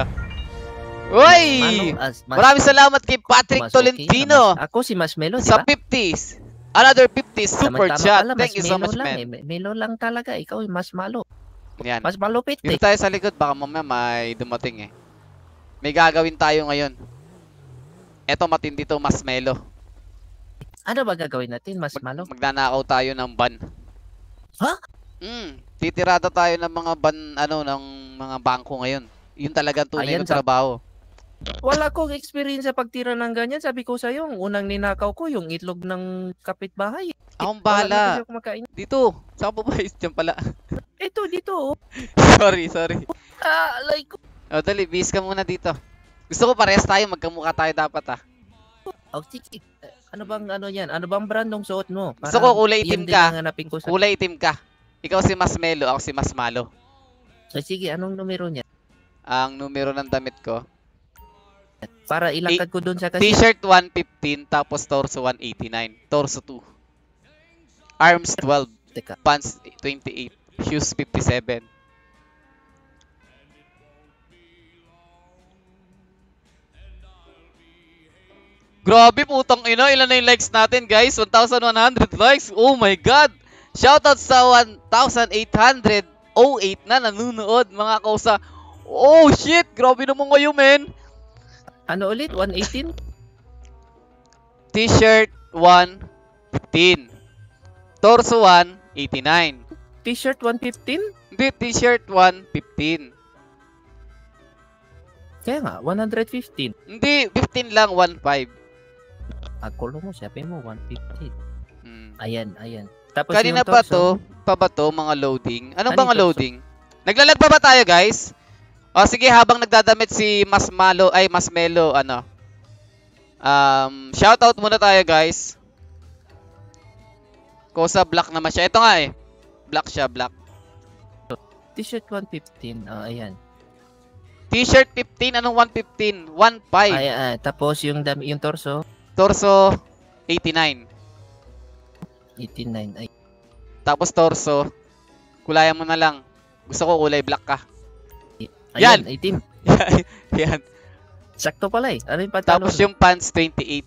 Uy! Maraming salamat kay Patrick Tolentino. Ako si Masmelo, di sa ba? 50s. Another 50 super Tama-tama chat. pala, Thank you so much, lang, man. Melo lang talaga. Ikaw mas malo. Yan. Mas malupit Dito eh. tayo sa likod. Baka mamaya may dumating eh. May gagawin tayo ngayon. Eto matindi to, Masmelo. Ano ba gagawin natin? Mas malo? Magnanakaw tayo ng ban. Ha? Titirada tayo ng mga ban, ng mga bangko ngayon. Yun talaga tunay Ayan, na trabaho. Wala akong experience sa pagtira ng ganyan. Sabi ko sa'yo, ang unang ninakaw ko yung itlog ng kapitbahay. Akong Wala na bahala. kasi ako makain. Dito. Saan po ba? Diyan pala. Ito, dito. sorry. Like, O, dali. Bis ka muna dito. Gusto ko parehas tayo. Magkamukha tayo dapat sige. Ano bang ano yan? Ano bang brand ng suot mo? Gusto ko kulay itim yan din ka. ang hanapin ko sa... Kulay itim ka. Ikaw si Masmelo. Ako si Masmalo. Sige, anong numero niya? Ang numero ng damit ko. Para ilangkad ko doon sa kasi. T-shirt 115. Tapos torso 189. Torso 2. Arms 12. Teka. Pants 28. Shoes 57. Grabe putang ina, ilan na yung likes natin guys? 1,100 likes. Oh my god. Shoutout sa 1,808 na nanonood mga kausa. Oh shit, grabe naman kayo men. Ano ulit? 118? T-shirt 115. Torso 189. T-shirt 115? Hindi, t-shirt 115. Kaya nga, 115. Hindi, 15 lang, 15. Akulo mo, sabi mo, 150. Hmm. Ayan. Tapos Kanina yung pa torso, to, mga loading. Anong Ano mga yung torso? loading? Naglalag pa ba tayo, guys? O sige, habang nagdadamit si Masmelo, Masmelo, shoutout muna tayo, guys. Kosa black naman siya. Ito nga eh. Black siya, black. T-shirt 115. Ayan. T-shirt 15, anong 115? 1.5. Ayan, tapos yung torso, Torso 89. 89. Ay, Tapos torso, kulayan mo na lang. Gusto ko kulay black ka. ayan, itim. Yan. Sakto pala eh. Ano yung pantalon? Tapos yung pants 28.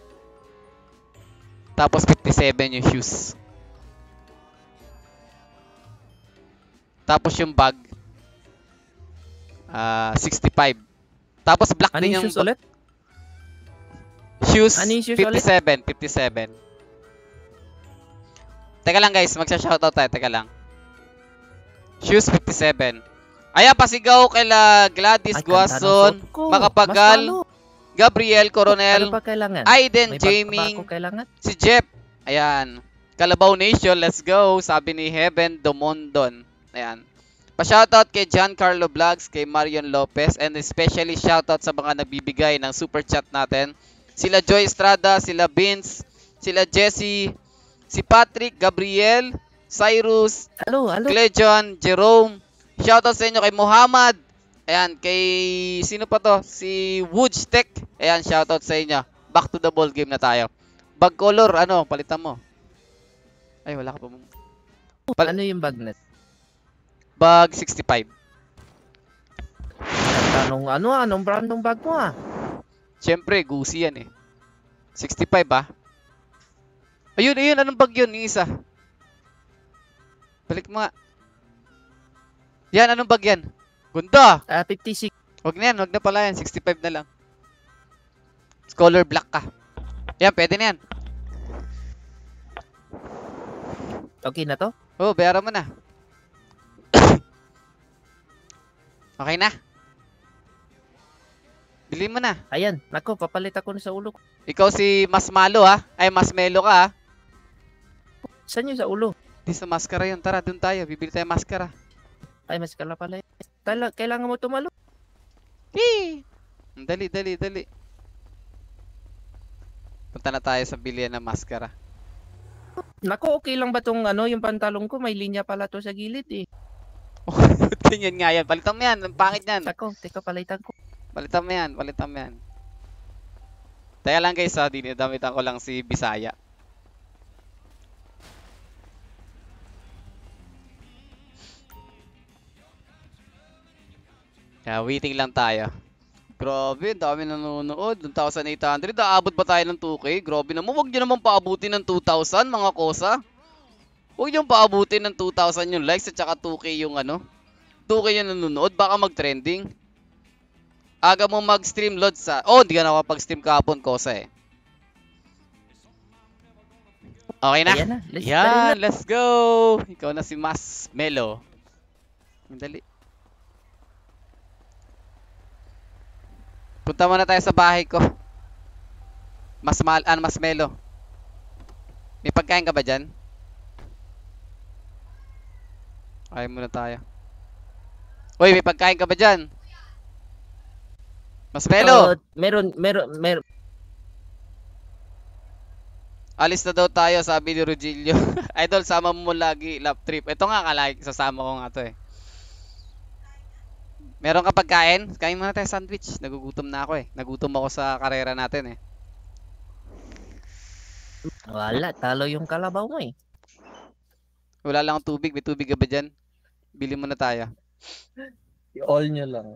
Tapos 57 yung shoes. Tapos yung bag 65. Tapos black Ano din yung yung shoes ulit? Shoes Ano yung shoes 57. Teka lang guys, magsha-shoutout tayo. Teka lang. Shoes 57. Ayan, pasigaw kaila Gladys Ay, ganda ng Guason, suot ko. Makapagal, Mas malo. Gabriel Ano Coronel, pa kailangan? Aiden May bag pa ba Jaming, ako kailangan? si Jeff. Ayan. Kalabaw Nation, let's go. Sabi ni Heaven Domondon. Ayan. Pa-shoutout kay Giancarlo Vlogs, kay Marion Lopez, and especially shoutout sa mga nagbibigay ng super chat natin. Sila Joy Estrada, sila Vince, sila Jesse, si Patrick, Gabriel, Cyrus, Hello. Clejon, Jerome. Shoutout sa inyo kay Muhammad. Ayan, kay sino pa to? Si Woods Tech. Ayan, shoutout sa inyo. Back to the ball game na tayo. Bag color, palitan mo. Ay, wala ka pa. Ano yung bag net? Bag 65. Anong brand ng bag mo Siyempre, Gucci yan eh. 65 Ayun, anong bag yun? Yung isa. Balik mo nga. Yan, anong bag yan? Ganda! 56. Wag na pala yan. 65 na lang. Color black ka. Yan, pwede na yan. Okay na to? Oh, bayaran mo na. Okay na. Bili mo na. Ayan, nako, papalit ako na sa ulo ko. Ikaw si Masmalo Ay, Masmelo ka Saan yung sa ulo? Di sa maskara yun. Tara, dun tayo. Bibili tayo maskara. Ay, mas kala pala. Kailangan mo tumalo. Dali. Punta na tayo sa bilihan ng maskara. Nako, okay lang ba tong yung pantalong ko? May linya pala to sa gilid eh. Ganyan nga yan. Palitan mo yan. Ang pangit yan. Nako, teka, palitan ko. Palitan mo yan. Teka lang guys dinidamitan ko lang si Bisaya. Kaya waiting lang tayo. Grabe, ang dami nanonood. 1,800. Aabot ba tayo ng 2K? Grabe naman. Huwag nyo naman paabutin ng 2,000, mga kosa. Huwag nyo paabutin ng 2,000 yung likes at saka 2K yung ano. 2K yung nanonood. Baka mag-trending. Aga mo mag-stream load sa... Oh, hindi ka nakapag-stream kahapon, kosa eh. Okay na? Ayan na. Yan, let's go! Ikaw na si Mas Melo. Dali. Punta muna tayo sa bahay ko. Mas Melo. May pagkain ka ba dyan? Ay muna tayo. Uy, may pagkain ka ba dyan? Mas Melo! Meron. Alis na daw tayo, sabi ni Rugilio. Idol, sama mo lagi lap trip. Ito nga kalagi, sasama ko nga to eh. Meron ka pagkain? Kain muna tayo sandwich. Nagugutom na ako eh. Nagutom ako sa karera natin eh. Wala, talo yung kalabaw mo eh. Wala lang akong tubig. May tubig ka ba dyan? Bili muna tayo. All nyo lang.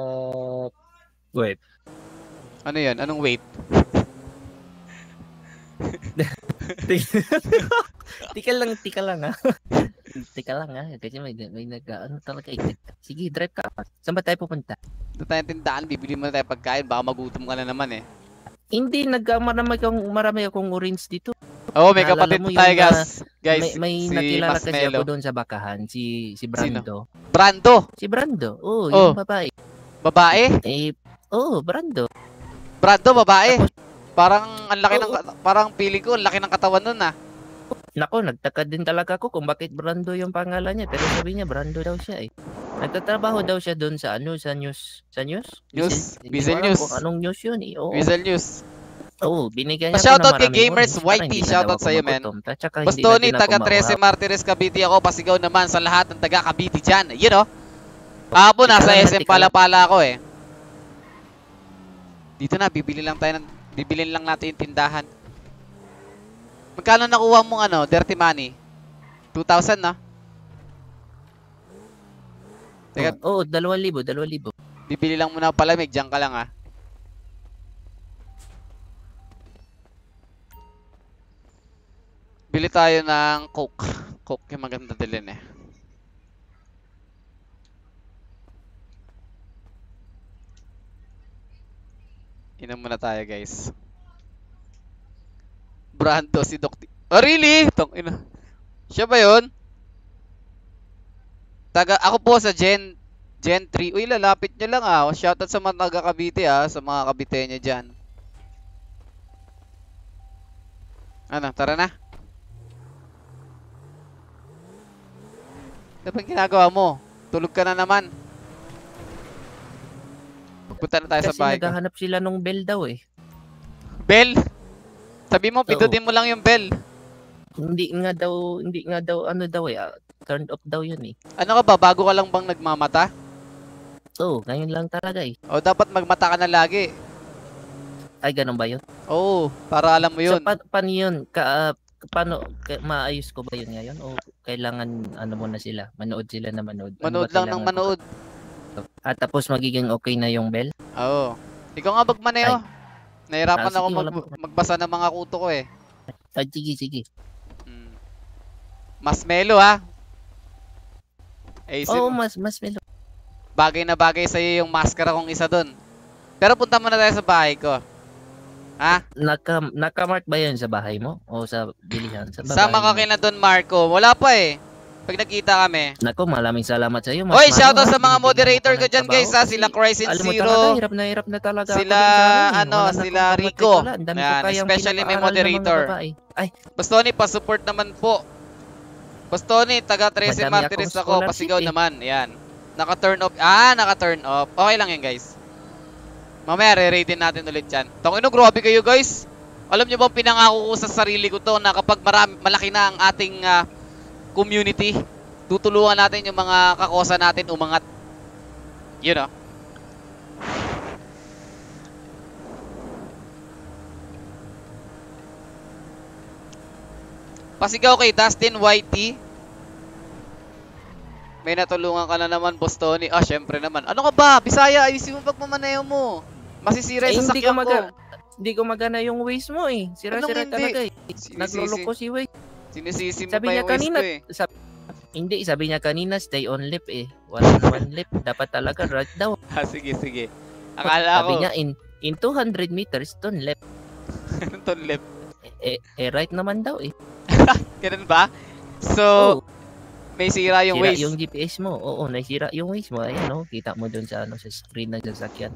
Wait. Ano yun? Anong wait? Tika lang ha. Tika lang ha. Kasi may ano talaga. Sige, drive ka. Saan ba tayo pupunta? Doon tayo tindahan. Bibili muna tayo pagkain. Baka magutom ka na naman eh. Hindi, marami akong orange dito. Oo, may Naalala kapatid mo tayo yung, guys. Guys, may si nakilala Mas kasi Melo. ako doon sa bakahan. Si Brando. Brando? Si Brando. Oo, Oh. yung babae. Babae? Brando. Brando, babae? Tapos, Parang ang laki ng parang pili ko, ang laki ng katawan nun ah. Nako, nagtaka din talaga ako kung bakit Brando yung pangalan niya. Pero sabi niya, Brando daw siya eh. Nagtatrabaho daw siya doon sa sa news. Sa news? News? Hindi Weasel ko alam News. kung anong news yun eh. Oo. Weasel News. Oo, binigyan niya Pa-shoutout ako ng kay maraming Gamers orange para YT. hindi na Shoutout daw ako sa'yo, men. magutom. Tsaka hindi na Bastoni, din ako taga 13 mauhaw. Martires Cavite ako. Pasigaw naman sa lahat ng taga Cavite dyan. You know? Apo, nasa Tika lang, SM tika lang. Palapala ako eh. Dito na, bibili lang natin yung tindahan. Magkano nakuha mong ano, dirty money? 2,000 na? Teka, Oo, 2,000. bibili lang muna ako palamig. Diyan ka lang ah. Bili tayo ng Coke. Coke yung maganda dilin eh. Inom muna tayo guys. Brando si Doc. Oh really? Tong ina. Siya ba 'yon? Ako po sa Gen 3. Uy, lalapit niya lang ah. Shoutout sa mga taga Cavite ah, sa mga Caviteño diyan. Ano, tara na. Ano bang ginagawa mo? Tulog ka na naman. Punta na tayo Kasi sa bahay ko. naghahanap sila nung bell daw eh. Bell? Sabi mo, pindutin mo lang yung bell. Hindi nga daw ano daw eh. Turned off daw yun eh. Ano ka ba? Bago ka lang bang nagmamata? Oo, ngayon lang talaga eh. O dapat magmata ka na lagi. Ay, ganun ba yun? Oo, para alam mo yun. So, paano yun? Maayos ko ba yun ngayon? O kailangan ano muna sila? Manood sila na manood? Manood lang ng manood. At tapos magiging okay na yung bell? Oo. Ikaw nga magmaneho. Nahirapan sige, ako wala magbasa ng mga kuto ko eh. Ay, sige. Mas Melo ha. Oo, mas melo. Bagay na bagay sa'yo yung maskara kong isa dun. Pero punta muna tayo sa bahay ko. Ha? Nakamark ba yun sa bahay mo? O sa bilihan? Sama ka kina Don Marco. Wala pa eh. Pag nakita kami. Nako, maraming salamat sa iyo. Oy, shoutout sa mga moderator ko dyan guys ha. Sila Crysin Zero. Hirap na talaga. Sila, sila Rico. Especially may moderator. Bastoni, pa-support naman po. Bastoni, taga 13 Martires ako. Pasigaw naman. Yan. Naka-turn off. Naka-turn off. Okay lang yan guys. Mamaya, re-ratein natin ulit yan. Tangino, grabe kayo guys. Alam nyo ba, pinangako ko sa sarili ko to na kapag malaki na ang ating community, tutulungan natin yung mga kakosa natin umangat. You know? Pasigaw kay Dustin YT. May natulungan ka na naman, Boss Tony. Ah, syempre naman. Ano ka ba? Bisaya, ayusin mo pagmamaneho mo. Masisira yung sasakyan ko. Hindi ko magana yung waste mo eh. Sira-sira Anong talaga eh. Sinisisi- Nagluloko si Waze. Sinisisi mo Sabi pa niya yung waste kanina, ko eh. hindi, sabi niya kanina, stay on lip eh. Wala naman lip. Dapat talaga right daw. Ah, sige, sige. Akala Sabi ko, niya, in 200 meters, turn left. anong ton left? Right naman daw eh. Ganun ba? So, Oo, may sira yung sira waste. yung GPS mo. Oo, nasira yung waste mo. Ayan oh, kita mo dun sa sa screen ng sasakyan.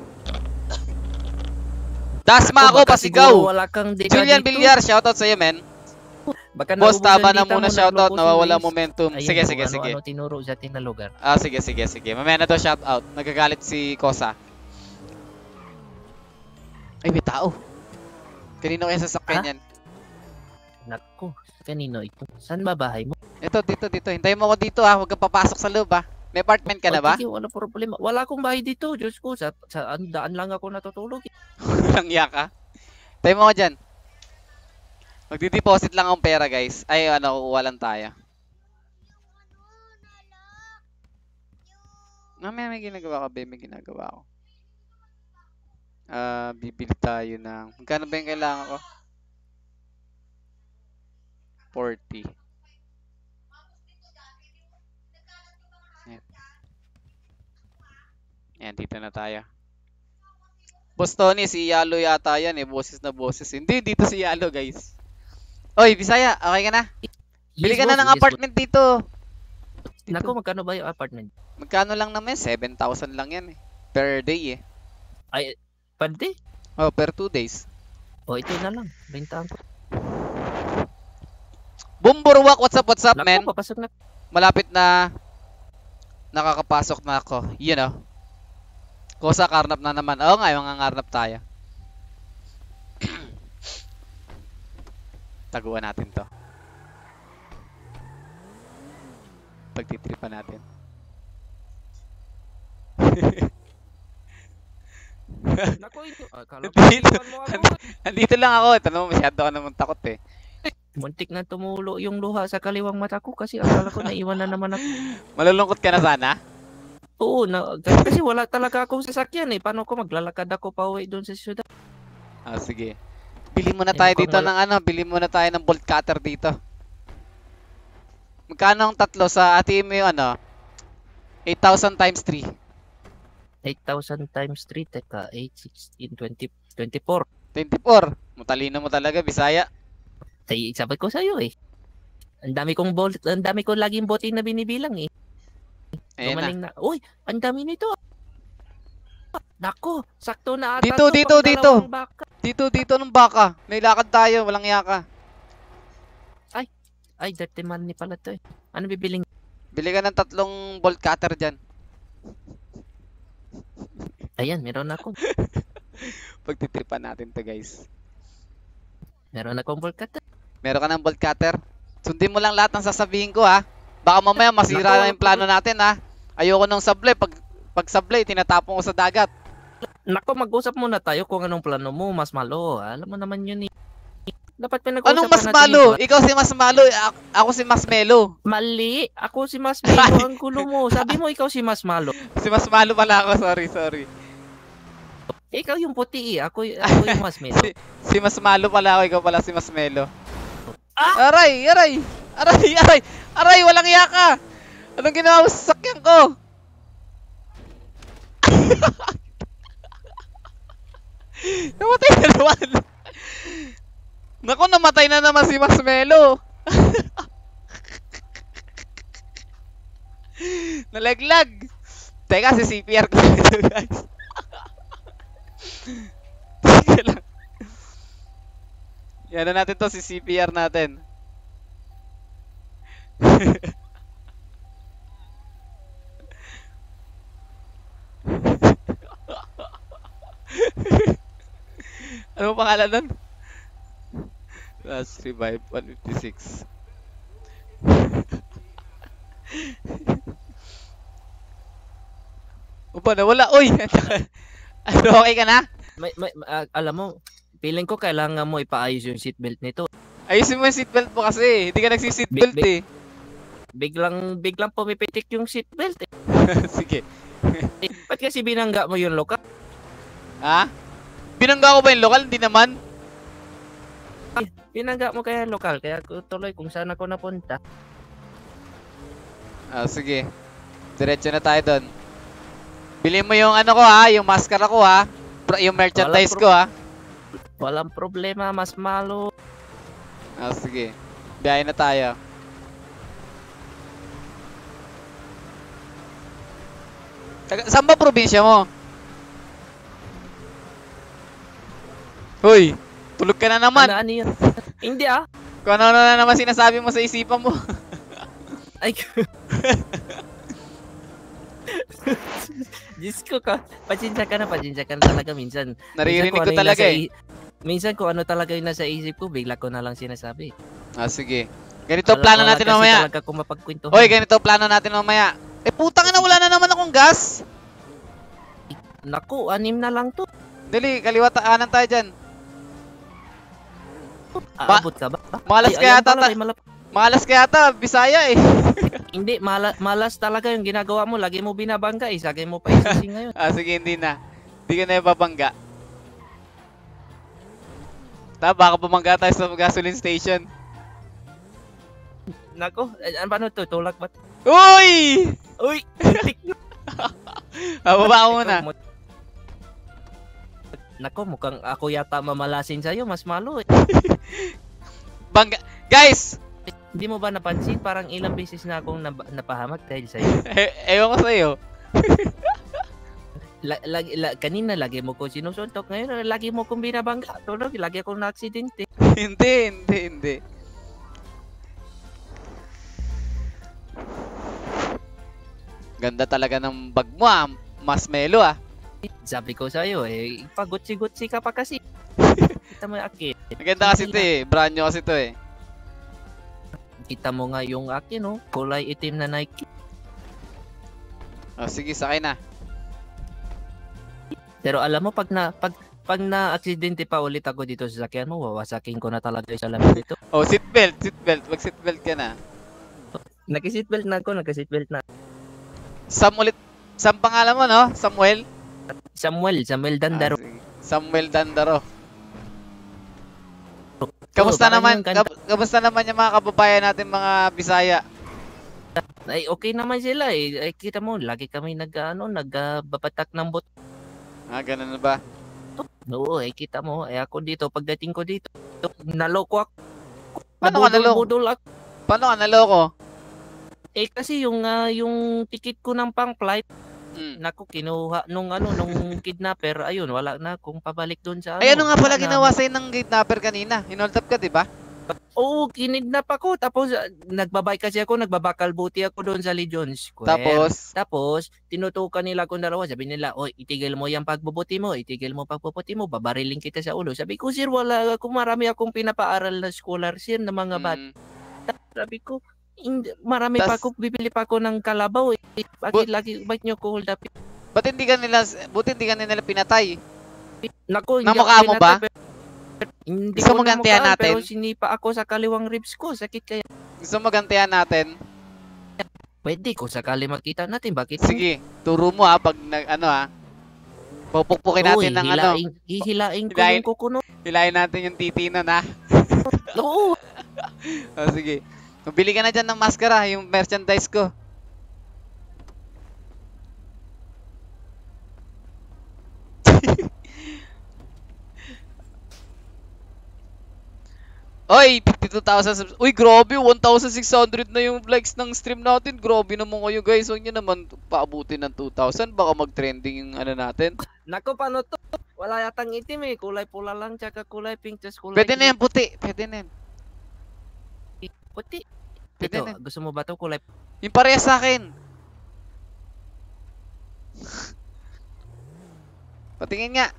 Dasma ako, baka pasigaw! siguro wala kang data Julian dito. Villar, shoutout sa'yo, men. Baka Boss, naubusan tama na data muna mo, shoutout. nagloko si Nawawala Waze. momentum. Ayun Sige, kung sige, sige. Ano tinuro sa ating na lugar. Ah, sige, sige, sige. Mamaya na to shoutout. Nagagalit si Kosa. Ay, may tao. Kanino kaya sasakyan yan? Naku, kanino ito? Saan ba bahay mo? Ito, dito. Hintayin mo ako dito ha. Huwag kang papasok sa loob ha. May apartment ka na ba? Sige, wala problema. Wala akong bahay dito. Diyos ko, sa daan lang ako natutulog. Walang iya ka. Hintayin mo ako dyan. Magdi-deposit lang akong pera guys. Ay, ano, kukuha lang tayo. Mamaya may ginagawa ka, May ginagawa ako. Bibili tayo ng... Magkano ba yung kailangan ko? 40. Ayan, dito na tayo. Boss Tony, si Yalo yata yan eh. Boses na boses. Hindi, dito si Yalo guys. Oy, Bisaya, okay ka na? Bili ka na ng apartment dito. Naku, magkano ba yung apartment? Magkano lang naman? 7,000 lang yan eh. Per day eh. Ay, pwede? Oh, per 2 days. O, ito na lang. Bentahan ko. Bumburwak, what's up, man? Naku, papasok na. Malapit na nakakapasok na ako. You know. Kosa, karnap na naman. Oo nga, yung ngarnap tayo. Taguan natin to. Pagtitripan natin. Naku, ito. Dito. Andito lang ako. Ito naman, masyado ka naman takot eh. Muntik na tumulo yung luha sa kaliwang mata ko kasi akala ko naiwan na naman ako. Malulungkot ka na sana? Oo, kasi wala talaga akong sasakyan eh. Paano ko maglalakad ako pa uwi doon sa syudad? Ah, sige. Bili muna tayo dito ng ano, bili muna tayo ng bolt cutter dito. Magkano ang tatlo sa ATM yung ano? 8,000 times 3. 8,000 times 3, teka, 8, 16, 20, 24. 24. Matalino mo talaga, Bisaya. Sabi ko sa'yo eh. Ang dami kong laging bote na binibilang eh. Ayan na. Uy, ang dami nito. Nako, sakto na ata. Dito, to, dito, pang dito. dalawang baka. Dito ng baka. May lakad tayo, walang yaka. Ay, dirty money pala to eh. Ano bibiling? Bili ka ng 3 bolt cutter dyan. Ayan, meron ako. Pagtitripan natin to guys. Meron akong bolt cutter. Meron ka ng bolt cutter? Sundin mo lang lahat ng sasabihin ko ha. Baka mamaya masira na yung plano natin ha. Ayoko nung sablay. Pag sablay, tinatapon ko sa dagat. Nako, mag-usap muna tayo kung anong plano mo, Mas Malo. Alam mo naman yun eh. Dapat pinag-usapan Anong Mas natin Malo? yung Ikaw si Mas Malo, ako si Mas Melo. Mali. Ako si Mas Malo. Ang gulo mo. Sabi mo ikaw si Mas Malo. Si Mas Malo pala ako, sorry. Ikaw yung puti eh. Ako yung Mas Melo. Si Mas Malo pala ako, ikaw pala si Mas Melo. Ah! Aray! Walang yaka! Anong ginawa mo sa sasakyan ko? Namatay na naman. Naku, namatay na naman si Mas Melo. Nalaglag. Teka, si CPR ko ito guys. Teka lang. Yan na natin to, si CPR natin. Ano pangalan nun? Last revive 156. Upa na wala. Uy! Ano, okay ka na? Alam mo, feeling ko kailangan mo ipaayos yung seatbelt nito. Ayusin mo yung seatbelt mo kasi. Hindi ka nagsi-seatbelt eh. biglang pumipitik yung seatbelt. Sige. Ba't kasi binangga mo yung lokal? Ha? Binangga ko ba yung lokal? Hindi naman. Binangga mo kaya yung lokal, kaya tuloy kung saan ako napunta. Sige. Diretso na tayo doon. Bili mo yung ano ko ha, yung maskara ko ha. Yung merchandise ko ha. Walang problema, mas malo. Sige. Biyahe na tayo. Saan ba probinsya mo? Hoy, tulog ka na naman. Ano yun? Hindi ah. Kung ano na naman sinasabi mo sa isipan mo. Ay, Diyos ko ka. Pasensya ka na talaga minsan. Naririnig Minsan ko ano talaga yung minsan kung ano talaga yung nasa isip ko, bigla ko na lang sinasabi. Sige. Ganito plano natin mamaya. Talaga kung mapagkwentuhan. Hoy, ganito plano natin mamaya. Putang ina, wala na naman akong gas. Naku, 6 na lang to. Dali, kaliwa kanan tayo dyan. Aabot ka ba? Malas Ay, kaya ayan pala, ata. may Malas kaya ata, Bisaya eh. Hindi, malas talaga yung ginagawa mo. Lagi mo binabangga eh. Sagay mo pa isisi ngayon. Sige, hindi na. Hindi ka na ibabangga. Baka bumangga tayo sa gasoline station. Nako, paano to? Tulak ba? Uy! Uy! Muntik na. Baba ko muna. Nako, mukhang ako yata mamalasin sa'yo. Mas malo eh. Bangga. Guys! Hindi mo ba napansin? Parang ilang beses na akong napahamak dahil sa'yo. Ewan ko sa'yo. Kanina lagi mo ko sinusuntok. Ngayon lagi mo kong binabangga. Tulog, lagi akong na-aksidente. Hindi. Ganda talaga ng bag mo ah. Marshmallow ah. Sabi ko sa'yo eh, pagutsi-gutsi ka pa kasi. Kita mo yung akin. Maganda kasi ito eh. Brand new kasi ito eh. Kita mo nga yung akin oh. Kulay itim na Nike. Sige, sakay na. Pero alam mo, pag na-aksidente pa ulit ako dito sa sakyan mo, wawasakin ko na talaga yung salamin dito. Seatbelt. Mag seatbelt ka na. Nag-seatbelt na ako, nag-seatbelt na. Sam pangalan mo no? Samuel Dandaro. Samuel Dandaro. Kamusta naman yung mga kababayan natin mga Bisaya? Ay, okay naman sila eh. Ay, kita mo, lagi kami nagbabatak ng bot. Ganun na ba? Oo, ay kita mo. Ay ako dito, pagdating ko dito, naloko ako. Paano ka naloko? Paano ka naloko? Eh kasi yung ticket ko ng pang-flight, naku, kinuha nung kidnapper, ayun, wala na akong pabalik doon sa Ay, ano nga pala ginawa sa'yo ng kidnapper kanina? Hinold up ka, di ba? Oo, kinidnap ako. Tapos, nagbabay kasi ako, nagbabakal buti ako doon sa Legion Square. Tapos, tinutukan nila akong dalawa. Sabi nila, oy, itigil mo yung pagbubuti mo, babariling kita sa ulo. Sabi ko, sir, wala akong marami akong pinapaaral na scholar, sir, na mga bata. Sabi ko, marami pa ako, bibili pa ako ng kalabaw. Bakit nyo ko hold up? Buti hindi ka nila pinatay. Naku, namukha mo ba? Hindi Gusto ko mo gantihan namukhaan, natin? pero sinipa ako sa kaliwang ribs ko. Sakit kaya. Gusto mo gantihan natin? Pwede ko sakali makita natin. Bakit? Sige, turo mo pag pupukpukin natin ng hihilain ko yung kukuno. Hilain natin yung titi nun Oo. Sige. Bili ka na dyan ng maskara, yung merchandise ko. Oy, 52,000 Uy, grabe, 1,600 na yung likes ng stream natin. Grabe naman kayo guys. Huwag nyo naman paabutin ng 2,000. Baka mag-trending yung natin. Nako, paano to? Wala yatang itim eh. Kulay pula lang, tsaka kulay pink, tsaka kulay Pwede na yan, puti. Pwede na yan. Puti. Pwede Ito, na. gusto mo ba to kulay? Yung parehas sa akin. Patingin nga.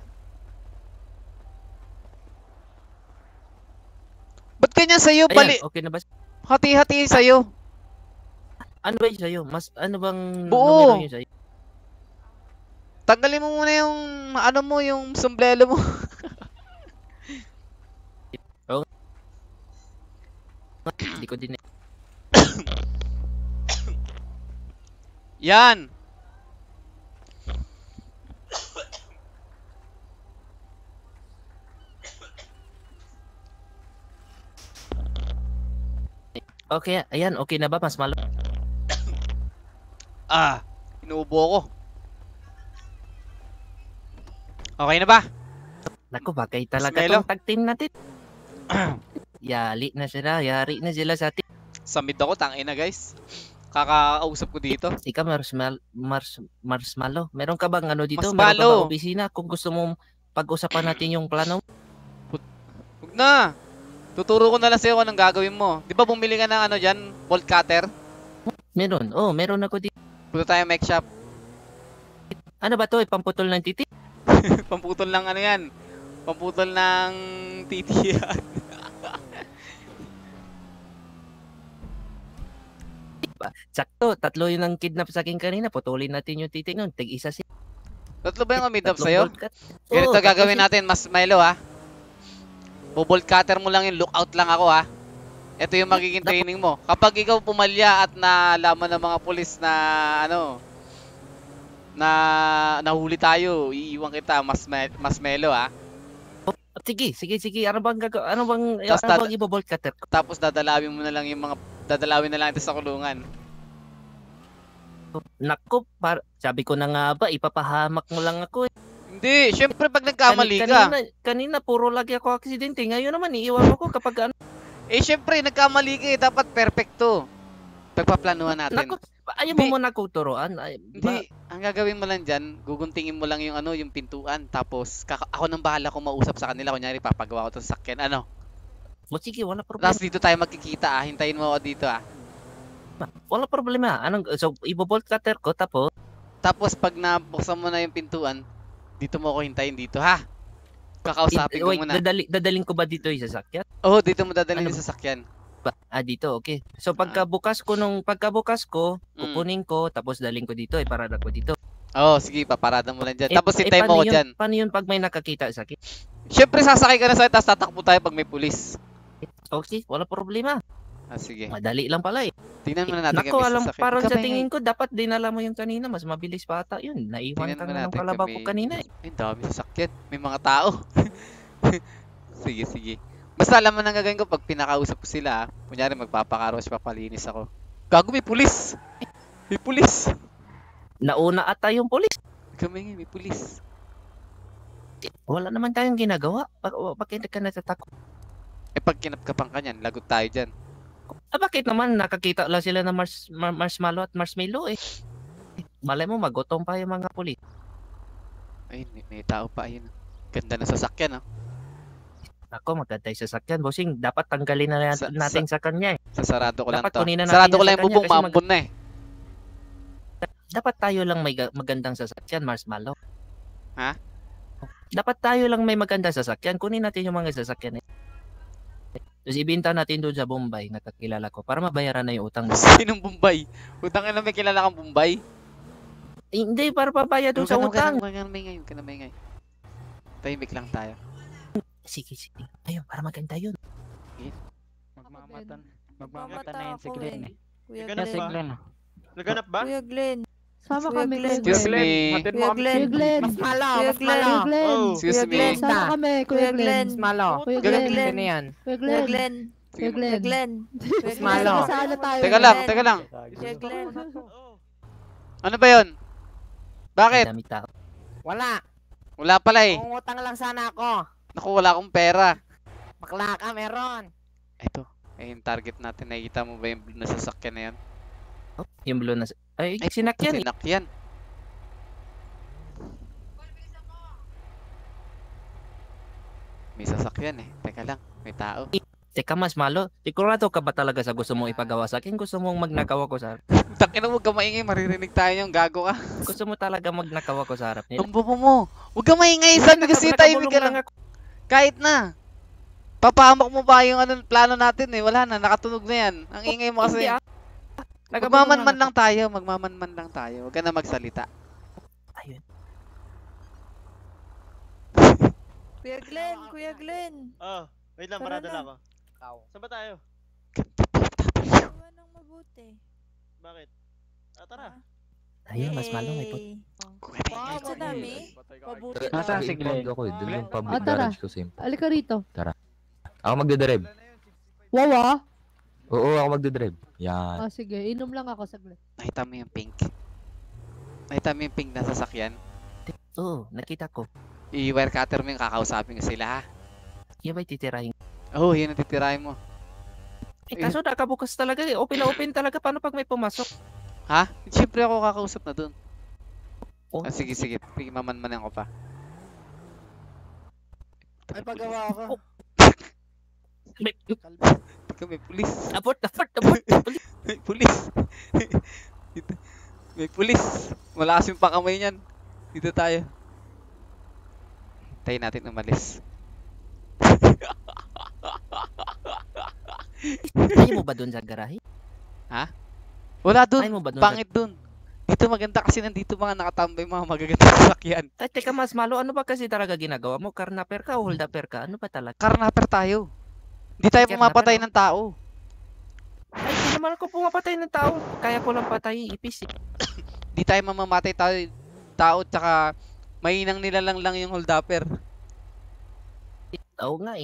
Ba't ganyan sa'yo? Ayan, okay na ba? Hati-hati sa'yo. Ano ba yung sa'yo? Ano bang buo numero yung sa'yo? Tanggalin mo muna yung yung sombrero mo. Hindi ko din Yan! Okay, ayan, okay na ba, Mas Malo? Ah, inuubo ako. Okay na ba? Naku, bagay talaga Melo? tong tag team natin. Yari na sila sa team. Sa mid ako, tangina guys. Kakausap ko dito. Ikaw, Marshmallow. Meron ka bang ano dito? Marshmallow. Meron ka bang opisina? Kung gusto mong pag-usapan natin yung plano. Huwag na. Tuturo ko na lang sa'yo kung anong gagawin mo. Di ba bumili ka ng ano dyan? Bolt cutter? Meron. Oh, meron ako dito. Punta tayo make shop. Ano ba to? Pamputol ng titi? Pamputol ng ano yan? Pamputol ng titi yan. Sakto, 3 yun ang kidnap sa akin kanina. Putulin natin yung titi nun. Tig-isa siya. Tatlo ba yung umidap 3 sa'yo? bolt cut. Ganito Oo, gagawin tatlo natin, mas Milo ha. Bolt cutter mo lang yung lookout lang ako ha. Ito yung magiging training mo. Kapag ikaw pumalya at nalaman ng mga pulis na ano na nahuli tayo, iiwan kita, mas Melo ha. Sige. Ano bang Tas ibo-bolt cutter ko? Tapos dadalawin na lang ito sa kulungan. Naku, sabi ko na nga ba, ipapahamak mo lang ako eh. Hindi, syempre pag nagkamali ka. Kanina puro lagi ako aksidente. Ngayon naman, iiwan mo ko kapag ano. Eh syempre, nagkamali ka eh. Dapat perfecto. Pagpaplanuhan natin. Naku, ayaw mo muna ko turuan. Hindi, ang gagawin mo lang dyan, guguntingin mo lang yung ano, yung pintuan. Tapos, ako nang bahala kung mausap sa kanila. Kunyari, papagawa ko ito sa sakyan. Ano? Sige, wala problema. Tapos dito tayo magkikita ah. Hintayin mo ako dito ah. Wala problema. So, ibo-bolt cutter ko, Tapos, pag nabuksan mo na yung pintuan, dito mo ako hintayin dito ha. Kakausapin ko muna. Dadaling ko ba dito yung sasakyan? Oo, dito mo dadalhin yung sasakyan. Dito, okay. So, pagkabukas ko, kukunin ko, tapos daling ko dito, iparada ko dito. Oo, sige, paparada mo lang dyan. Tapos hintayin mo ako dyan. Paano yun pag may nakakita sa akin? Syempre, sasakay ka na sa tapos tatakbo tayo pag may pulis. Okay, wala problema. Sige. Madali lang pala eh. Tingnan mo na natin Naku, kami alam, sasakyan. parang sa tingin ko, dapat dinala mo yung kanina. Mas mabilis pa ata yun. Naiwan ka na ng kalabaw ko kanina eh. Ay, dami sasakyan. May mga tao. Sige. Basta alam mo nang gagawin ko pag pinakausap ko sila. Kunyari, magpapakaros, papalinis ako. Gago, may pulis! May pulis! Nauna ata yung polis. May pulis. Wala naman tayong ginagawa. Bakit ka natatakot? Eh, pag kinapkapan ka niyan, lagot tayo dyan. Bakit naman nakakita lang sila ng marshmallow at marshmallow eh? Malay mo, magutom pa yung mga pulis. Ayun, may tao pa. Ayun. Ganda na sasakyan, oh. Ako, maganda yung sasakyan. Bossing, dapat tanggalin na natin sa kanya eh. Sasarado ko lang Dapat to. kunin na natin Sarado ko sa lang yung kanya bubong, kasi maambon na eh. Dapat tayo lang may magandang sasakyan, Marshmallow. Ha? Dapat tayo lang may magandang sasakyan. Kunin natin yung mga sasakyan eh. Tapos ibinta natin doon sa Bombay na kakilala ko para mabayaran na yung utang mo. Sinong Bombay? Utang na may kilala kang Bombay? Hindi, para pabayad doon sa utang. Huwag ka na may ngayon. Tahimik lang tayo. Sige. Ayun, para maganda yun. Magmamata na yun si Glenn eh. Kuya Naganap ba? Glenn. Naganap ba? Kuya Glenn. Sama Kuya kami. Glenn. Excuse me. Kuya Glenn. Marshmallow. Excuse me. Sama kami. Kuya Glenn. Marshmallow. Kuya Kuya Glenn. Glenn. Ano yan? Kuya Kuya Glenn. Glenn. Kuya Kuya Glenn. Glenn. Marshmallow. Saan na tayo? Teka lang. Kuya Glenn. Ano ba yun? Bakit? Ang dami tao. Wala. Wala pala eh. Pangutang lang sana ako. Naku, wala akong pera. Bakla ka, meron. Ito. Eh, yung target natin. Nakikita mo ba yung blue na sasakyan na yan? Yung blue na... Ay, Ay, sinakyan eh. Sinakyan. May sasakyan eh. Teka lang. May tao. Teka, Marshmallow. Sigurado ka ba talaga sa gusto mong ipagawa sa akin? Gusto mong magnakaw ako sa harap? Takin na, huwag ka maingay. Maririnig tayo yung gago ka. Gusto mo talaga magnakaw ako sa harap nila? Ang bobo mo. Huwag ka maingay. Sabi ko sa'yo, tahimik ka lang. Kahit na. Papahamak mo ba yung plano natin eh? Wala na. Nakatunog na yan. Ang ingay mo kasi. Magmamanman lang tayo. Magmamanman lang tayo. Huwag ka na magsalita. Ayun. Kuya Glenn. Kuya Glenn. Wait lang, Tara parada na. lang ako. Saan ba tayo? Gawa ng mabuti. Bakit? Tara. Ayun, mas malo may pot. Wow, madami. Pabuti Nasaan daw. si Glenn? Ako eh, doon yung public Ah, tara. garage ko simple. Alika rito. Ako magdadrive. Wawa? Oo, ako magdadrive. Yan. Ah, sige. Inom lang ako saglit. Nakita mo yung pink? Nakita mo yung pink na sasakyan? Oo, nakita ko. I-wire cutter mo yung kakausapin ko sila ha. Yan ba'y titirahin? Oo, yun ang titirahin mo. Kaso nakabukas talaga eh. Open na open talaga. Paano pag may pumasok? Ha? Siyempre ako kakausap na dun. Oh. Sige, sige. Mamanmanan ko pa. Ay, pagawa ako. May, Teka, may pulis. abort. May pulis. May pulis. Malakas yung pakamay niyan. Dito tayo. Tayo natin umalis. Ayaw mo ba doon sa garahe? Ha? Wala dun. Ayaw mo ba doon? Pangit dun. Dito maganda kasi nandito mga nakatambay mga magagandang sasakyan. Ay, teka, mas malo. Ano ba kasi talaga ginagawa mo? Karnaper ka o holdaper ka? Ano ba talaga? Karnaper tayo. Hindi tayo Karnaper, pumapatay oh. ng tao. Ay, hindi naman ako pumapatay ng tao. Kaya ko lang patay ipis eh. Hindi tayo mamamatay tao tsaka mainang nilalang lang yung holdupper. Oo nga eh.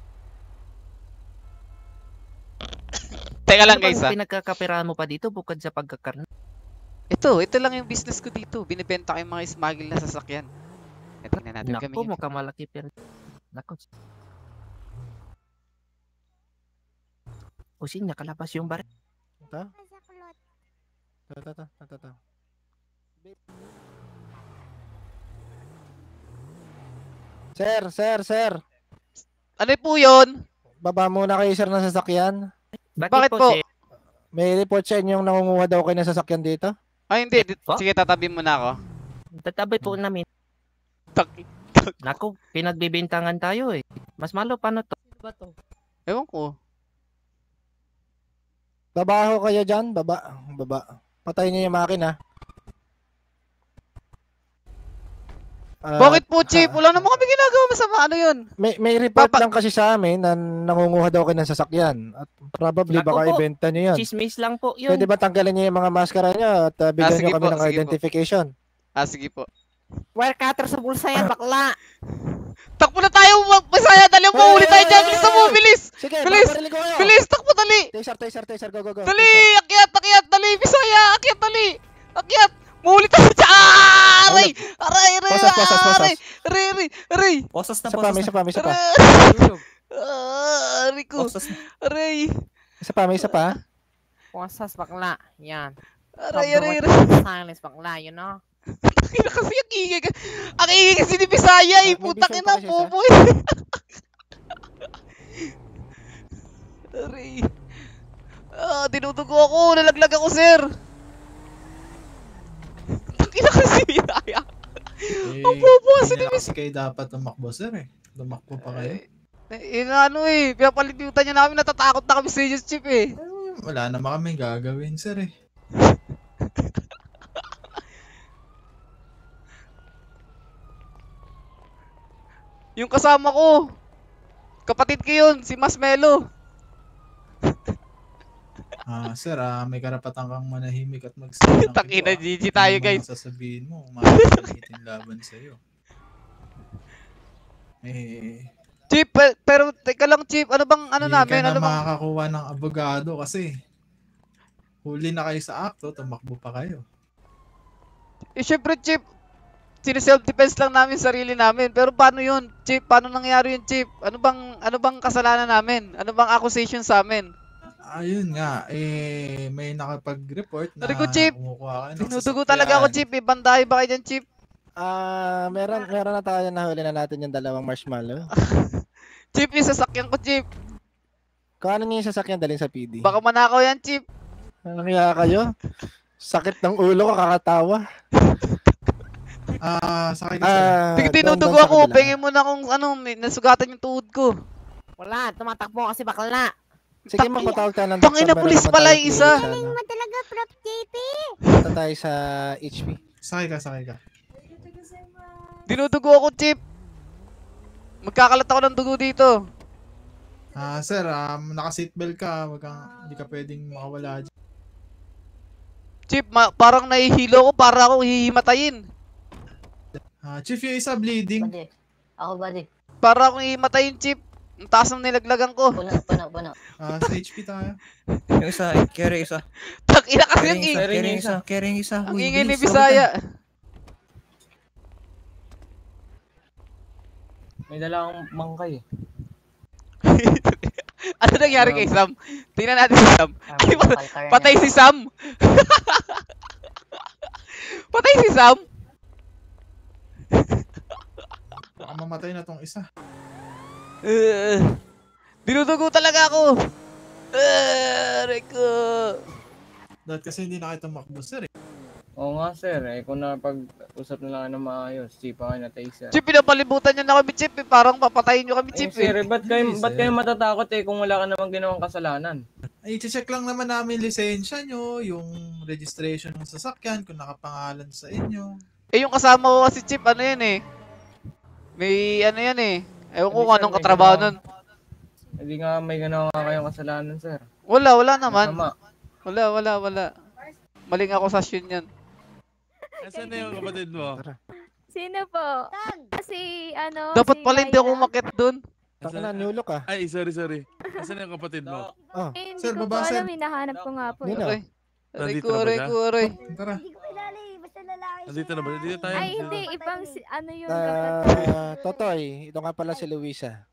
Teka lang Ano guys bang ha. pinagkakaperahan mo pa dito bukod sa pagkakarna? Ito lang yung business ko dito. Binibenta ko yung mga smuggle na sasakyan. Ito na natin Naku, kami. mukhang malaki pero... Naku. Using, nakalabas yung bar. Ito? Ito. Sir. Ano po yun? Baba muna kayo, sir, ng sasakyan. Bakit po? sir? May report sa inyong nangunguha daw kayo ng sasakyan dito. Ay hindi. Po? Sige, tatabi mo na ako. Tatabay po namin. Naku, pinagbibintangan tayo eh. Mas malo paano to? Ano ba to? Ewan ko. Baba ho kayo dyan. Baba. Patayin niyo yung makina. Bakit po, Chief? Wala naman kami ginagawa masama. Ano yun? May report lang kasi sa amin na nangunguha daw kayo ng sasakyan. At probably Naku baka po. ibenta niyo yun. Chismis lang po yun. Pwede ba tanggalin niyo yung mga maskara niyo at bigyan sige niyo kami po, ng sige po. identification? Sige po. Wire cutter sa bulsa yan, bakla. Takbo na tayo! Masaya! Dali mo! Uli tayo dyan! Bilis na mo! Bilis! Sige, Bilis! paparinig ko kayo. Bilis! Takbo! Dali! Taser, go. Dali! Akyat! Dali! Bisaya! Akyat! Dali! Akyat! Muli tayo dyan! Aray! Aray! Posas. Aray! Posas Isa pa. Aray ko! Aray! Isa pa. Wasas, bakla. Yan. Aray! Silence, bakla, you know? Takina kasi ang ingay kasi ni Bisaya eh! May Putang vision ina! pa kasi siya. Pupoy! Aray! Dinudugo ako! Nalaglag ako, sir! Takina kasi Bisaya! Ang pupo kasi ni Bisaya! Kasi kayo dapat tumakbo, sir eh. Tumakbo pa kayo. Pinapalitiutan niya namin, natatakot na kami sa Serious Chief eh. Wala naman kami gagawin, sir eh. Yung kasama ko, kapatid ko yun, si Mas Melo. Sir, may karapatan kang manahimik at magsabi ng Takina, iba. GG tayo, Ano guys. man ang sasabihin mo, makakalitin laban sa'yo. Chief, pero teka lang, Chief, ano bang namin? Hindi ka na Ano bang... makakakuha ng abogado kasi huli na kayo sa akto, tumakbo pa kayo. Syempre, Chief, sini-self-defense lang namin sarili namin. Pero paano yun, Chief? Paano nangyari yun, Chief? Ano bang kasalanan namin? Ano bang accusation sa amin? Ayun nga, may nakapag-report na Rico, Chief, kumukuha kayo ng dinudugo sasakyan. talaga ako, Chief. Bandahe ba kayo dyan, Chief? Meron na tayo, nahuli na natin yung dalawang marshmallow. Chief, yung sasakyan ko, Chief. Kung ano niyo yung sasakyan, dalhin sa PD. Baka manakaw yan, Chief. Ano kaya kayo? Sakit ng ulo ko, kakatawa. Sakay ka sir. Dinudugo ako. Pengin mo na kung nasugatan yung tuhod ko. Wala, tumatakbo kasi bakla. Sige, magpatawag ka ng Tangina, pulis pala yung isa. Galing mo talaga, Prof. JP. Punta tayo sa HP. Sakay ka. Dinudugo ako, Chief. Magkakalat ako ng dugo dito. Sir, naka-seatbelt ka, hindi ka pwedeng makawala dyan. Chip, parang nahihilo ko para akong hihimatayin. Chief, yung isa bleeding. Ako, buddy. Para akong hihimatayin, Chip. Ang taas ng nilaglagan ko. Puno. Sa HP tayo. Yung isa, carry isa. Takina kasi yung Carry isa. ang ingay ni Bisaya. May dala akong mangkay. Ano nangyari kay Sam? Tingnan natin si Sam. Patay si Sam. Patay si Sam. Baka mamatay na tong isa. Dinudugo talaga ako. Rico. Dahil kasi hindi na kayo tumakbo, sir. Oo nga sir, kung napag-usap na lang na maayos, Chip, ako natay sir. Chip, pinapalibutan nyo na kami, Chip. Parang papatayin nyo kami, Chip. Sir, ba't kayo matatakot kung wala ka namang ginawang kasalanan? Ay, check lang naman namin lisensya nyo, yung registration ng sasakyan, kung nakapangalan sa inyo. Yung kasama ko kasi, Chip, ano yan eh. May ano yan eh. Ewan ko kung anong katrabaho nun. Hindi nga may ganawa nga kayong kasalanan, sir. Wala naman. Wala. Maling akusasyon yan. Asan na yung kapatid mo? Sino po? Si ano? Dapat si pala hindi ako umakyat dun. Taka na, nulo ka. Ay, sorry. Asan na yung kapatid mo? Hindi Sir, ko baba, po sir. alam, hinahanap ko nga po. Nino. Nandito na ba siya? Aray. Tara. Nandito na ba? Dito tayo. Ay, hindi. Ibang ano yun. Totoy, ito nga pala si Luisa.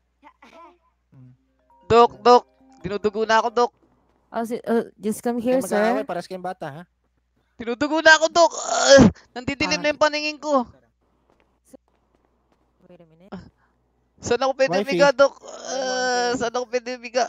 Dok. Dinudugo na ako, Dok. Just come here, sir. Mag-aaway, paras kayong bata, ha? Dinudugo na ako, Dok. Nandidilim na yung paningin ko. Wait a minute. Saan ako pwede Wifey. biga, Dok? Saan ako pwede biga?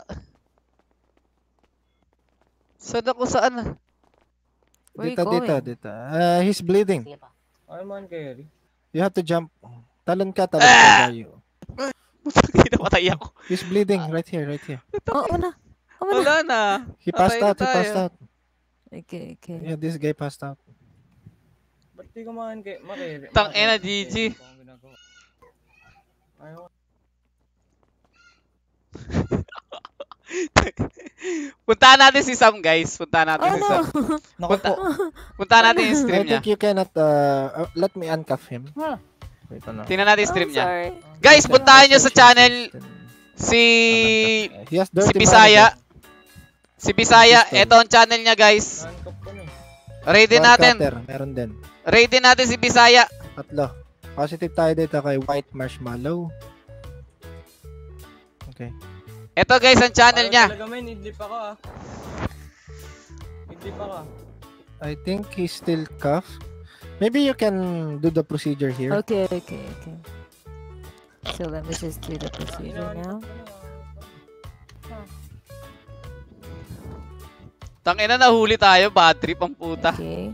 Saan? Where you going? Dito. He's bleeding. Ay man, carry. You have to jump. Talon ka, Dayo. Hindi napatay ako. He's bleeding right here. Oo na. Wala na. He passed Patay na out. Okay. Yeah, this guy passed out. Ba't di ka makiri? Tangina, GG. Ayaw. Puntahan natin si Sam, guys. Puntahan natin si Sam. Naku po. Puntahan natin yung I stream niya. think you cannot, let me uncuff him. Wait, ano? Tingnan natin yung stream niya. Sorry. Guys, puntahan nyo sa channel si He has dirty Bisaya. money. Si Bisaya. Ito ang channel niya, guys. Raidin natin. Meron din. Raidin natin si Bisaya. 3. Positive tayo dito kay White Marshmallow. Okay. Ito, guys, ang channel niya. Talaga men, idlip ako ah. Idlip ako. I think he's still cuffed. Maybe you can do the procedure here. Okay. So let me just do the procedure now. Tangina, nahuli tayo. Bad trip ang puta. Okay.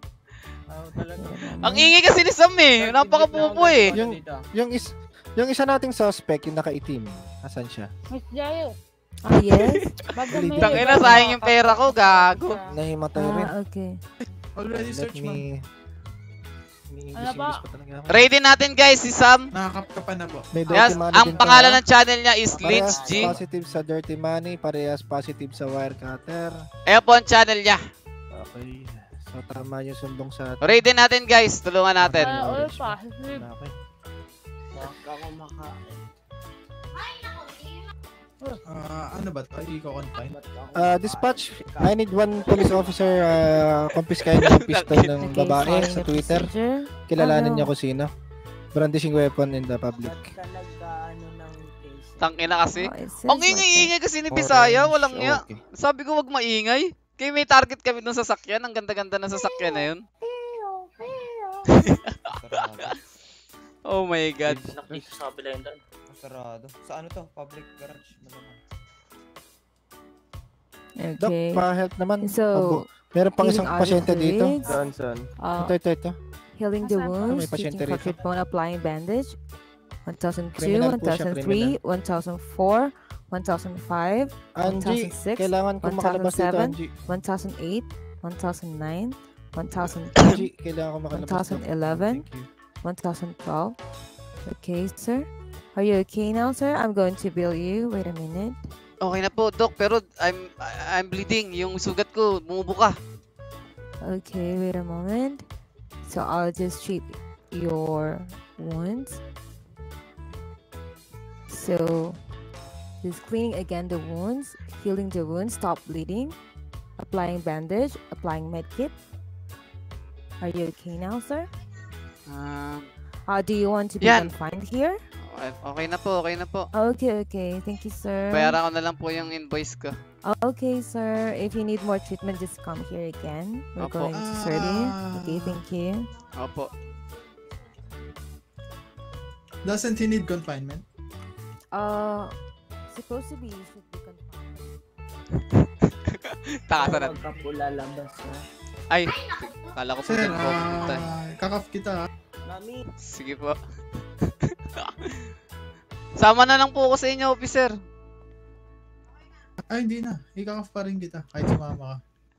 Ang ingay kasi ni Sam eh. Napakapupo eh. Yung isa nating suspect, yung nakaitim. Asan siya? Miss Jayo. Yes? Tangina, sayang yung pera ko. Gago. Nahimatay rin. Okay. Already Let search, me... Ano ba? Raidin natin, guys, si Sam. Nakakapkapan na po. May dirty Yes, money ang din pangalan tayo. ng channel niya is Parehas Lynch G. positive sa dirty money, parehas positive sa wire cutter. Ayan po ang channel niya. Okay. So tama yung sumbong sa... Raidin natin, guys. Tulungan natin. All positive. Okay. Ano ba ito? Hindi ko confine. Dispatch, I need one police officer confiscate yung pistol ng Okay, babae following sa the Twitter. procedure. Kilalanin Ano? niya kung sino. Brandishing weapon in the public. Tangina kasi. Oh, it says Ang like ingay-ingay kasi ni Bisaya. Walang Orange, niya. okay. Sabi ko wag maingay. Kaya may target kami dun sa sasakyan. Ang ganda-ganda ng sasakyan na yun. Oh my God. Nakita sa kabila yun doon. Sarado. Sa ano to? Public garage. that. Doc, Okay. pa-help naman. So, Meron pang healing isang other pasyente dito. fluids, Ito. healing the May wounds, pasyente treating for rito. treatment, applying bandage. 1002, Criminal po siya, 1003, 1004, 1005, Angie, 1006, kailangan ko makalabas dito, 1007, Angie. 1008, 1009, 1010, Angie, kailangan ko makalabas dito. 1011, Thank you. 1012. Okay, sir. Are you okay now, sir? I'm going to bill you. Wait a minute. Okay na po, Doc. Pero I'm bleeding. Yung sugat ko, bumubuka. Okay, wait a moment. So I'll just treat your wounds. So just cleaning again the wounds, healing the wounds, stop bleeding, applying bandage, applying medkit. Are you okay now, sir? Do you want to be Yan. confined here? Okay na po, okay na po. Okay. Thank you, sir. Bayaran ko na lang po yung invoice ko. Okay, sir. If you need more treatment, just come here again. We're Opo. going to serve you. Okay, thank you. Opo. Doesn't he need confinement? Supposed to be, you should be confined. Takasan na. Lalabas na. Ay, kala ko po Sir, dyan po pupunta. kakaf kita. Mami. Sige po. Sama na lang po ako sa inyo, officer. Ay, hindi na. Ikakaf pa rin kita kahit sumama ka.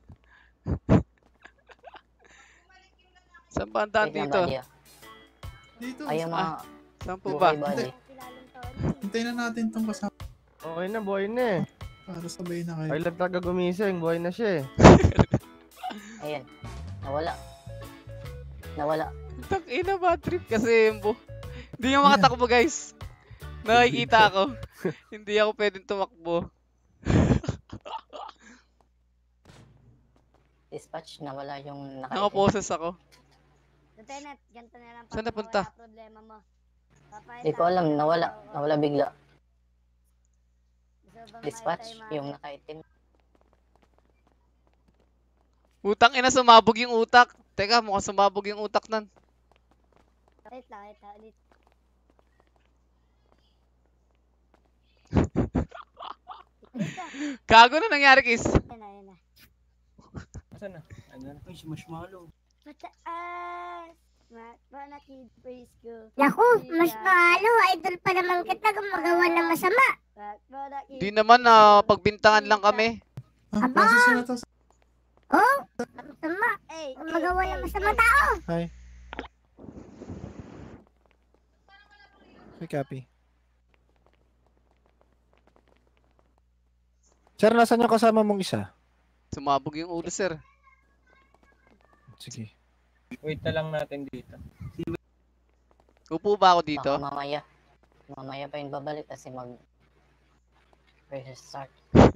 Saan ba ang daan dito? Dito. Saan po ba? Hintayin na natin tong kasama. Okay na, buhay na eh. Para sabay na kayo. Ay lang taga gumising, buhay na siya eh. Ayan. Nawala. Tangina ba trip kasi Embo. Hindi nga makatakbo guys. Nakikita ako. Hindi ako pwedeng tumakbo. Dispatch, nawala yung Nakaposes ako. Lieutenant, ganito na lang Saan napunta? problema mo. Hindi ko alam, nawala bigla. Dispatch, yung nakaitim. Utang ina, sumabog yung utak. Teka, mukhang sumabog yung utak nan. Wait lang, ulit. Gago na nangyari, Kiss. Ayan na. Asan na? Ay, si Marshmallow. Mataas! Mana kid praise ko. Naku, Marshmallow, idol pa naman kita gumagawa ng masama. Di naman, pagbintangan lang kami. Aba! Oh, masama. Gumagawa ng masama tao. Hi. Copy. Sir, nasan yung kasama mong isa? Sumabog yung ulo, sir. Sige. Wait na lang natin dito. Upo ba ako dito? Mamaya pa yung babalik kasi restart.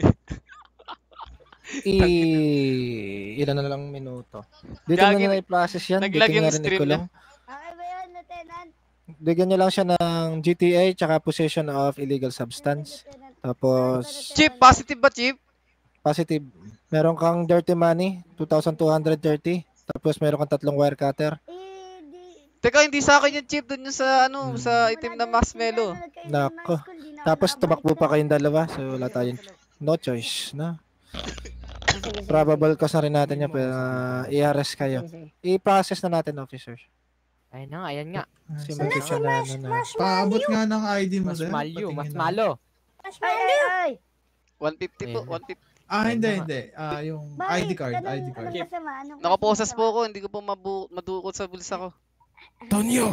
Ilan na lang minuto. Dito na nila i-process yan. Dito nga rin ikulong. Okay ba yun, Lieutenant? Bigyan nyo lang siya ng GTA tsaka possession of illegal substance. Tapos... Chief, positive ba, Chief? Positive. Meron kang dirty money, 2,230. Tapos meron kang 3 wire cutter. Teka, hindi sa akin yung Chief. Doon yung sa, sa itim na marshmallow. Nako. Tapos tumakbo pa kayong dalawa. So wala tayong no choice, no? Probable cause na rin natin yan. I-arrest kayo. I-process na natin, officers. Ayun na, ayan nga. Paabot nga ng ID mo, sir. Masmalo. Ay! 150 po, 150. Hindi. Yung ID card. Nakaposas po ako, hindi ko po madukot sa bulsa ko. Tonyo!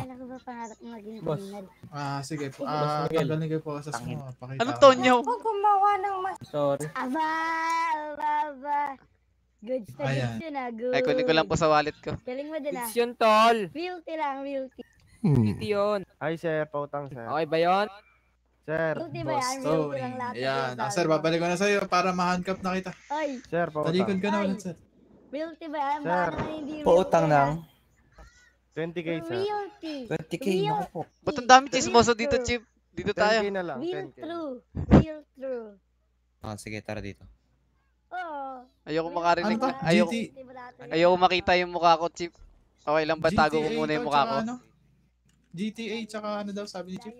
Sige po. Tanggalin kayo po sa mo. Anong Tonyo? Gumawa ng Sorry. Aba. Good study yun good. Ay, kunin ko lang po sa wallet ko. Galing mo din It's yun, tol. Realty lang, realty. Realty yun. Ay, sir, pautang, sir. Okay ba yun? Sir, Realty ba yan? Realty lang lahat. Ayan. Sir, babalik ko na sa'yo para ma-handcuff na kita. Ay, Sir, pautang. Talikod ka na ulit, sir. realty ba yan? Sir. Baka naman hindi realty. Pautang ng 20k, sir. Realty. 20k na po. Ba't ang dami chismoso dito, Chief? Dito 10k tayo. na lang, Real 10k. true. Real true. Sige, tara dito. Oo. Ayoko makarinig. Ano to? Ayoko makita yung mukha ko, Chief. Okay lang ba? Tago ko muna yung mukha ko. GTA tsaka ano daw sabi ni Chief?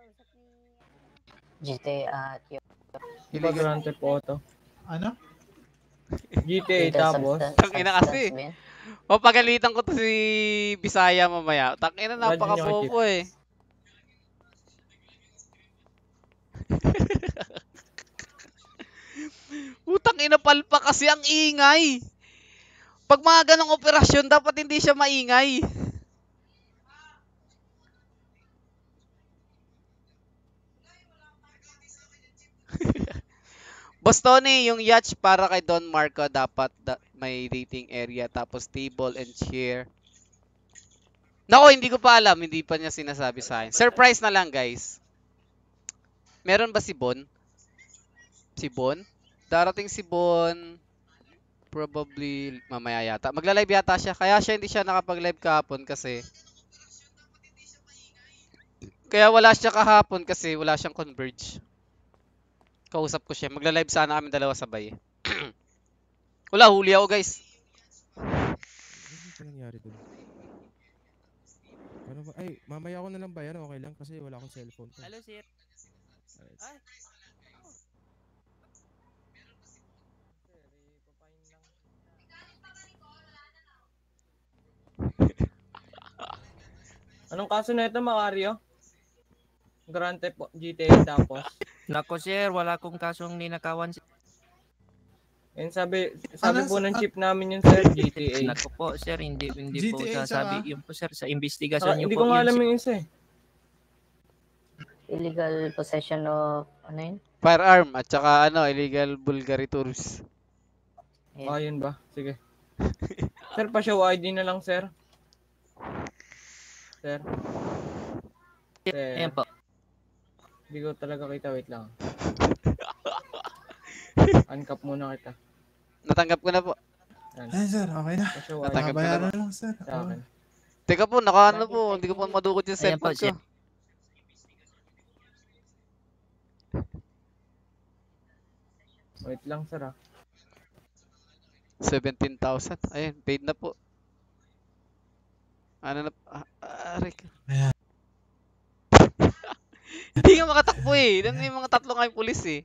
GTA at yung Iba Grand Theft Auto. Ano? GTA tapos. Tangina kasi. Pagalitan ko to si Bisaya mamaya. Tangina, napaka-popo eh. Utang ina, palpa kasi ang ingay. Pag mga ganong operasyon, dapat hindi siya maingay. Boss Tony, yung yacht para kay Don Marco dapat may dating area tapos table and chair. Nako, hindi ko pa alam. Hindi pa niya sinasabi sa akin. Surprise na lang, guys. Meron ba si Bon? Si Bon? Darating si Bon. Probably mamaya yata. Magla-live yata siya. Kaya siya hindi siya nakapag-live kahapon kasi wala siya kahapon kasi wala siyang Converge. Kausap ko siya. Magla-live sana kami dalawa sabay. Wala, huli ako, guys. Ano nangyari dun? Ano ba? Ay, mamaya ako na lang ba yan? Okay lang kasi wala akong cellphone. Hello, sir. Ay. Anong kaso na ito, Macario? Grand Theft GTA tapos. Nako, sir, wala akong kasong ninakawan. Yan sabi po ng chip namin yun, sir, GTA. Nako po, sir, hindi po GTA sasabi. Yun po, sir, sa investigasyon niyo Hindi po. ko nga alam yung isa eh. Illegal possession of, ano yun? Firearm at saka illegal Bulgari tours. Ah, yun ba? Sige. Sir, pa-show ID na lang, sir. Sir. Ayan po. Hindi ko talaga kita, wait lang. Uncap muna kita. Natanggap ko na po. Ay, sir, okay na. Natanggap ko na po. Bayaran na lang, sir. Sa akin. Teka po, nakaano po. Hindi ko po madukot yung Ayan po, cellphone ko. sir. Wait lang, sir, ah. 17,000. Ayun, paid na po. Ano na? Aray ka. Ayan. Hindi nga makatakbo eh. May mga tatlo nga yung pulis eh.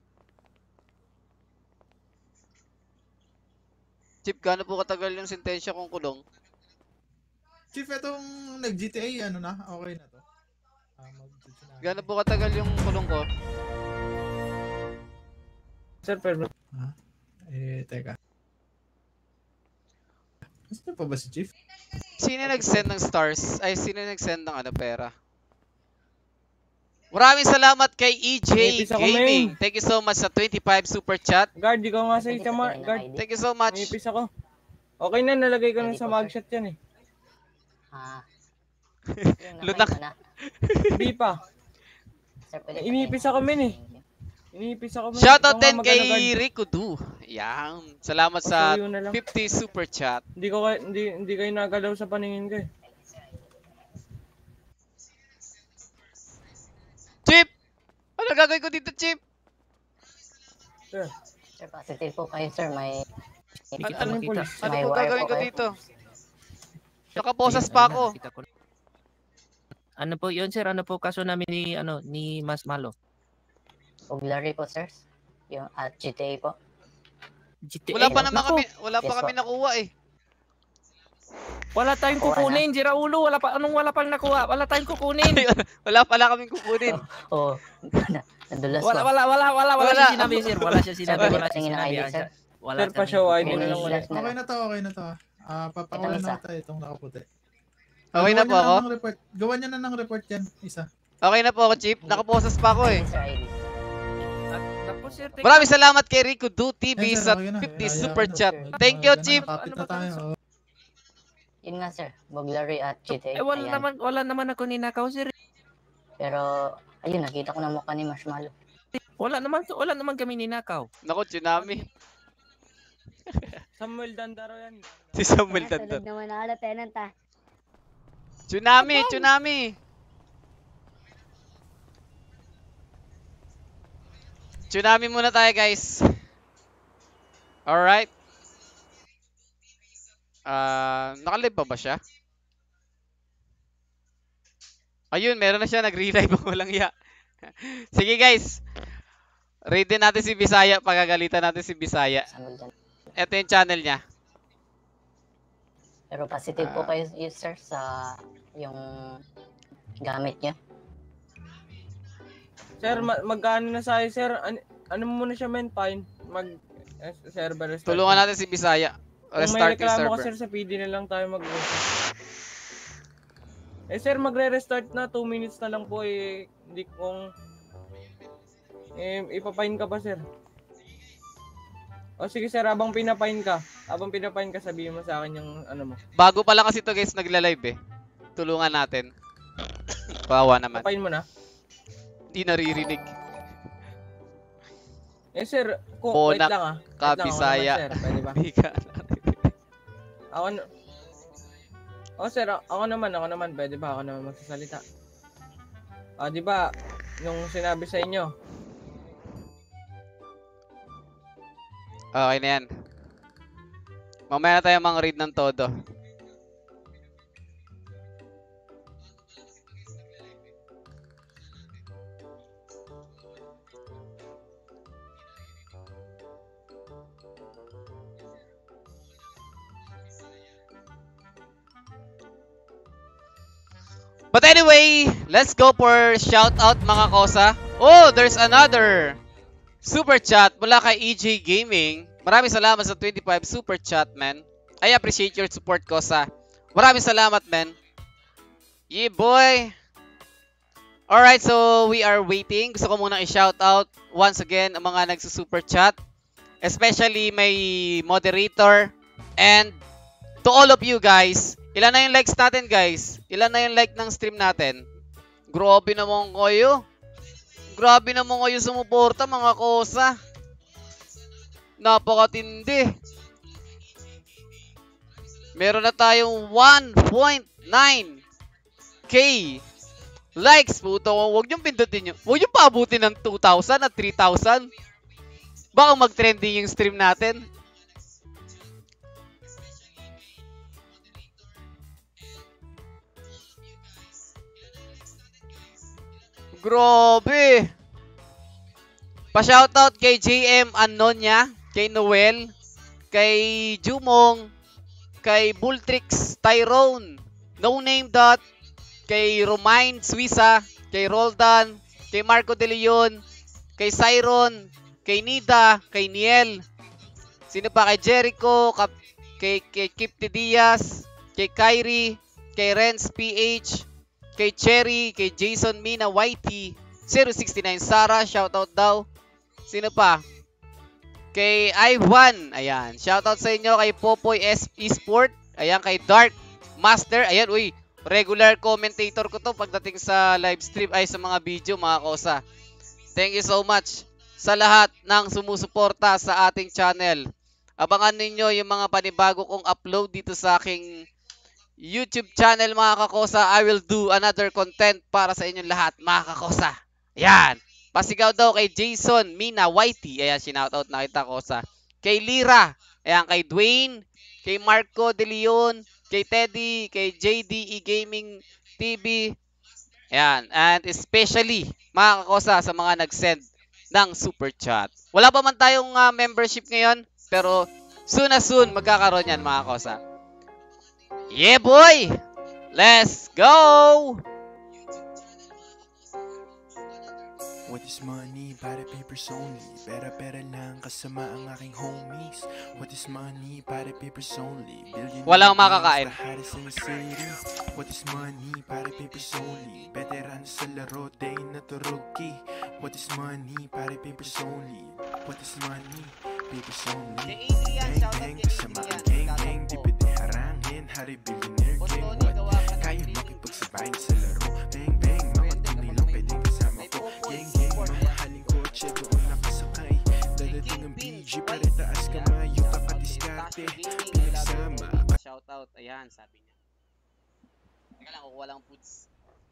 Chip, gaano po katagal yung sentensya kong kulong? Chief, itong nag-GTA, ano na? Okay na to. Gaano po katagal yung kulong ko? Sir, pero... Teka. Gusto pa ba si Chief? Sino nag-send ng stars? Ay, sino nag-send ng pera? Maraming salamat kay EJ Nipis ako, Gaming. main. Thank you so much sa 25 super chat. Guard, di ko nga sa isa, guard. Thank you so much. Nipis ako. Okay na, nalagay ko na sa mugshot yan eh. Lunak. Hindi pa. Inipis ako, men eh. Inipis ako, men. Shoutout Ikaw din nga kay magano, guard. Rico Du. Yan. Salamat sa Pasuyo na lang. 50 super chat. Hindi kayo nagalaw sa paningin ko eh. Chip! Ano gagawin ko dito, Chip? Sir. Sir, positive po kayo, sir. May... Ano may po wire gagawin po ko kayo. dito? Nakaposas pa ako. Ano po yun, sir? Ano po kaso namin ni Mas Malo? Burglary po, sir. Yung at GTA po. GTA? Wala pa naman Nako. kami nakuha eh. Wala tayong kukunin, Jiraulo. Wala pang nakuha. Wala tayong kukunin. Wala pala kaming kukunin. Oo. Nadulas Wala siya sinabi, sir. Wala siya sinabi. Wala Sir, pa-show ID na lang ulit. Okay na to. Papakalan na tayo itong nakaputi. Okay na po ako? Gawan niya na ng report yan, isa. Okay na po ako, Chip. Nakaposas pa ako eh. Tapos, sir, Maraming salamat kay Rico Du TV Yes, sa sir, okay na. 50 super chat. Thank you, Chip. Nakapit na tayo. Yun nga, sir. Burglary at GTA. Wala naman ako ninakaw, sir. Pero, ayun, nakita ko na mukha ni Marshmallow. Wala naman kami ninakaw. Nako, tsunami. Samuel Dandaro yan. Si Samuel Dandaro. Tulog naman ako, Lieutenant, ah. Tsunami. Tsunami muna tayo, guys. Alright. Nakalive pa ba siya? Ayun, meron na siya. Nag-relive ako lang ya. Sige, guys. Raid din natin si Bisaya. Pagagalitan natin si Bisaya. Ito yung channel niya. Pero positive po kayo, sir, sa yung gamit niya. Sir, magkano na sa'yo, sir? Ano mo muna siya, men? Fine. Server restart. Tulungan natin si Bisaya. Kung may Restart yung reklamo ka, server. sir, sa PD na lang tayo mag-usap. Sir, magre-restart na. 2 minutes na lang po eh. Hindi kung... ipapain ka pa, sir. O sige sir, habang pinapain ka, sabihin mo sa akin yung ano mo. Bago pa lang kasi to guys, nagla-live eh. Tulungan natin. Bawa naman. Papain mo na. Hindi naririnig. Eh sir, kung wait Ponak, lang ah. Kabisaya. Sir, pwede ba? Hindi ka sir, ako naman, pwede ba ako naman magsasalita? Di ba, yung sinabi sa inyo, okay na yan. Mamaya na tayo mga read ng todo. But anyway, let's go for shout out mga kosa. Oh, there's another super chat mula kay EJ Gaming. Maraming salamat sa 25 super chat, man. I appreciate your support, kosa. Maraming salamat, man. Yeah, boy. Alright, so we are waiting. Gusto ko munang i-shout out once again ang mga nagsusuper chat. Especially may moderator. And to all of you guys, ilan na yung likes natin, guys? Ilan na yung like ng stream natin? Grabe naman kayo. Grabe naman kayo sumuporta, mga kosa. Napakatindi. Meron na tayong 1.9k likes. Puto, huwag niyong pindutin nyo. Huwag niyong paabutin ng 2,000 at 3,000. Baka mag-trending yung stream natin. Grabe! Pa-shoutout kay JM Anonya, kay Noel, kay Jumong, kay Bulltrix Tyrone, No Name Dot, kay Romain Suiza, kay Roldan, kay Marco De Leon, kay Cyron, kay Nida, kay Niel, sino pa, kay Jericho, kay Kipti Diaz, kay Kyrie, kay Renz PH, kay Cherry, kay Jason Mina YT, 069 Sara, shoutout daw. Sino pa? Kay Ivan, ayan. Shoutout sa inyo kay Popoy Esport, ayan, kay Dark Master, ayan, uy, regular commentator ko to pagdating sa live stream, ay sa mga video, mga kosa. Thank you so much sa lahat ng sumusuporta sa ating channel. Abangan ninyo yung mga panibago kong upload dito sa aking YouTube channel, mga kakosa. I will do another content para sa inyong lahat, mga kakosa. Ayan. Pasigaw daw kay Jason Mina YT. Ayan, sinoutout na kita, kosa. Kay Lira. Ayan, kay Dwayne. Kay Marco De Leon. Kay Teddy. Kay JDE Gaming TV. Ayan. And especially, mga kakosa, sa mga nag-send ng super chat. Wala pa man tayong membership ngayon. Pero soon na soon, magkakaroon yan, mga kakosa. Yeah, boy! Let's go! What is money? Para papers only. Pera-pera lang kasama ang aking homies. What is money? Para papers only. Walang makakain. What is money? Para papers only. Veteran sa laro, day na turugi. What is money? Para papers only. What is money? Papers only. Gang-gang kasama ang gang-gang. Di pwede harangin. Hari billionaire gang. What? Kaya makipagsabayin sa laro. Bang-bang, mga tunay lang pwedeng kasama ko. Gang-gang, mamahaling kotse doon nakasakay. Dadating ang BG para taas kamay. Yung kakadiskarte, pinagsama. Shoutout, ayan, sabi niya. Teka lang, kukuha lang foods.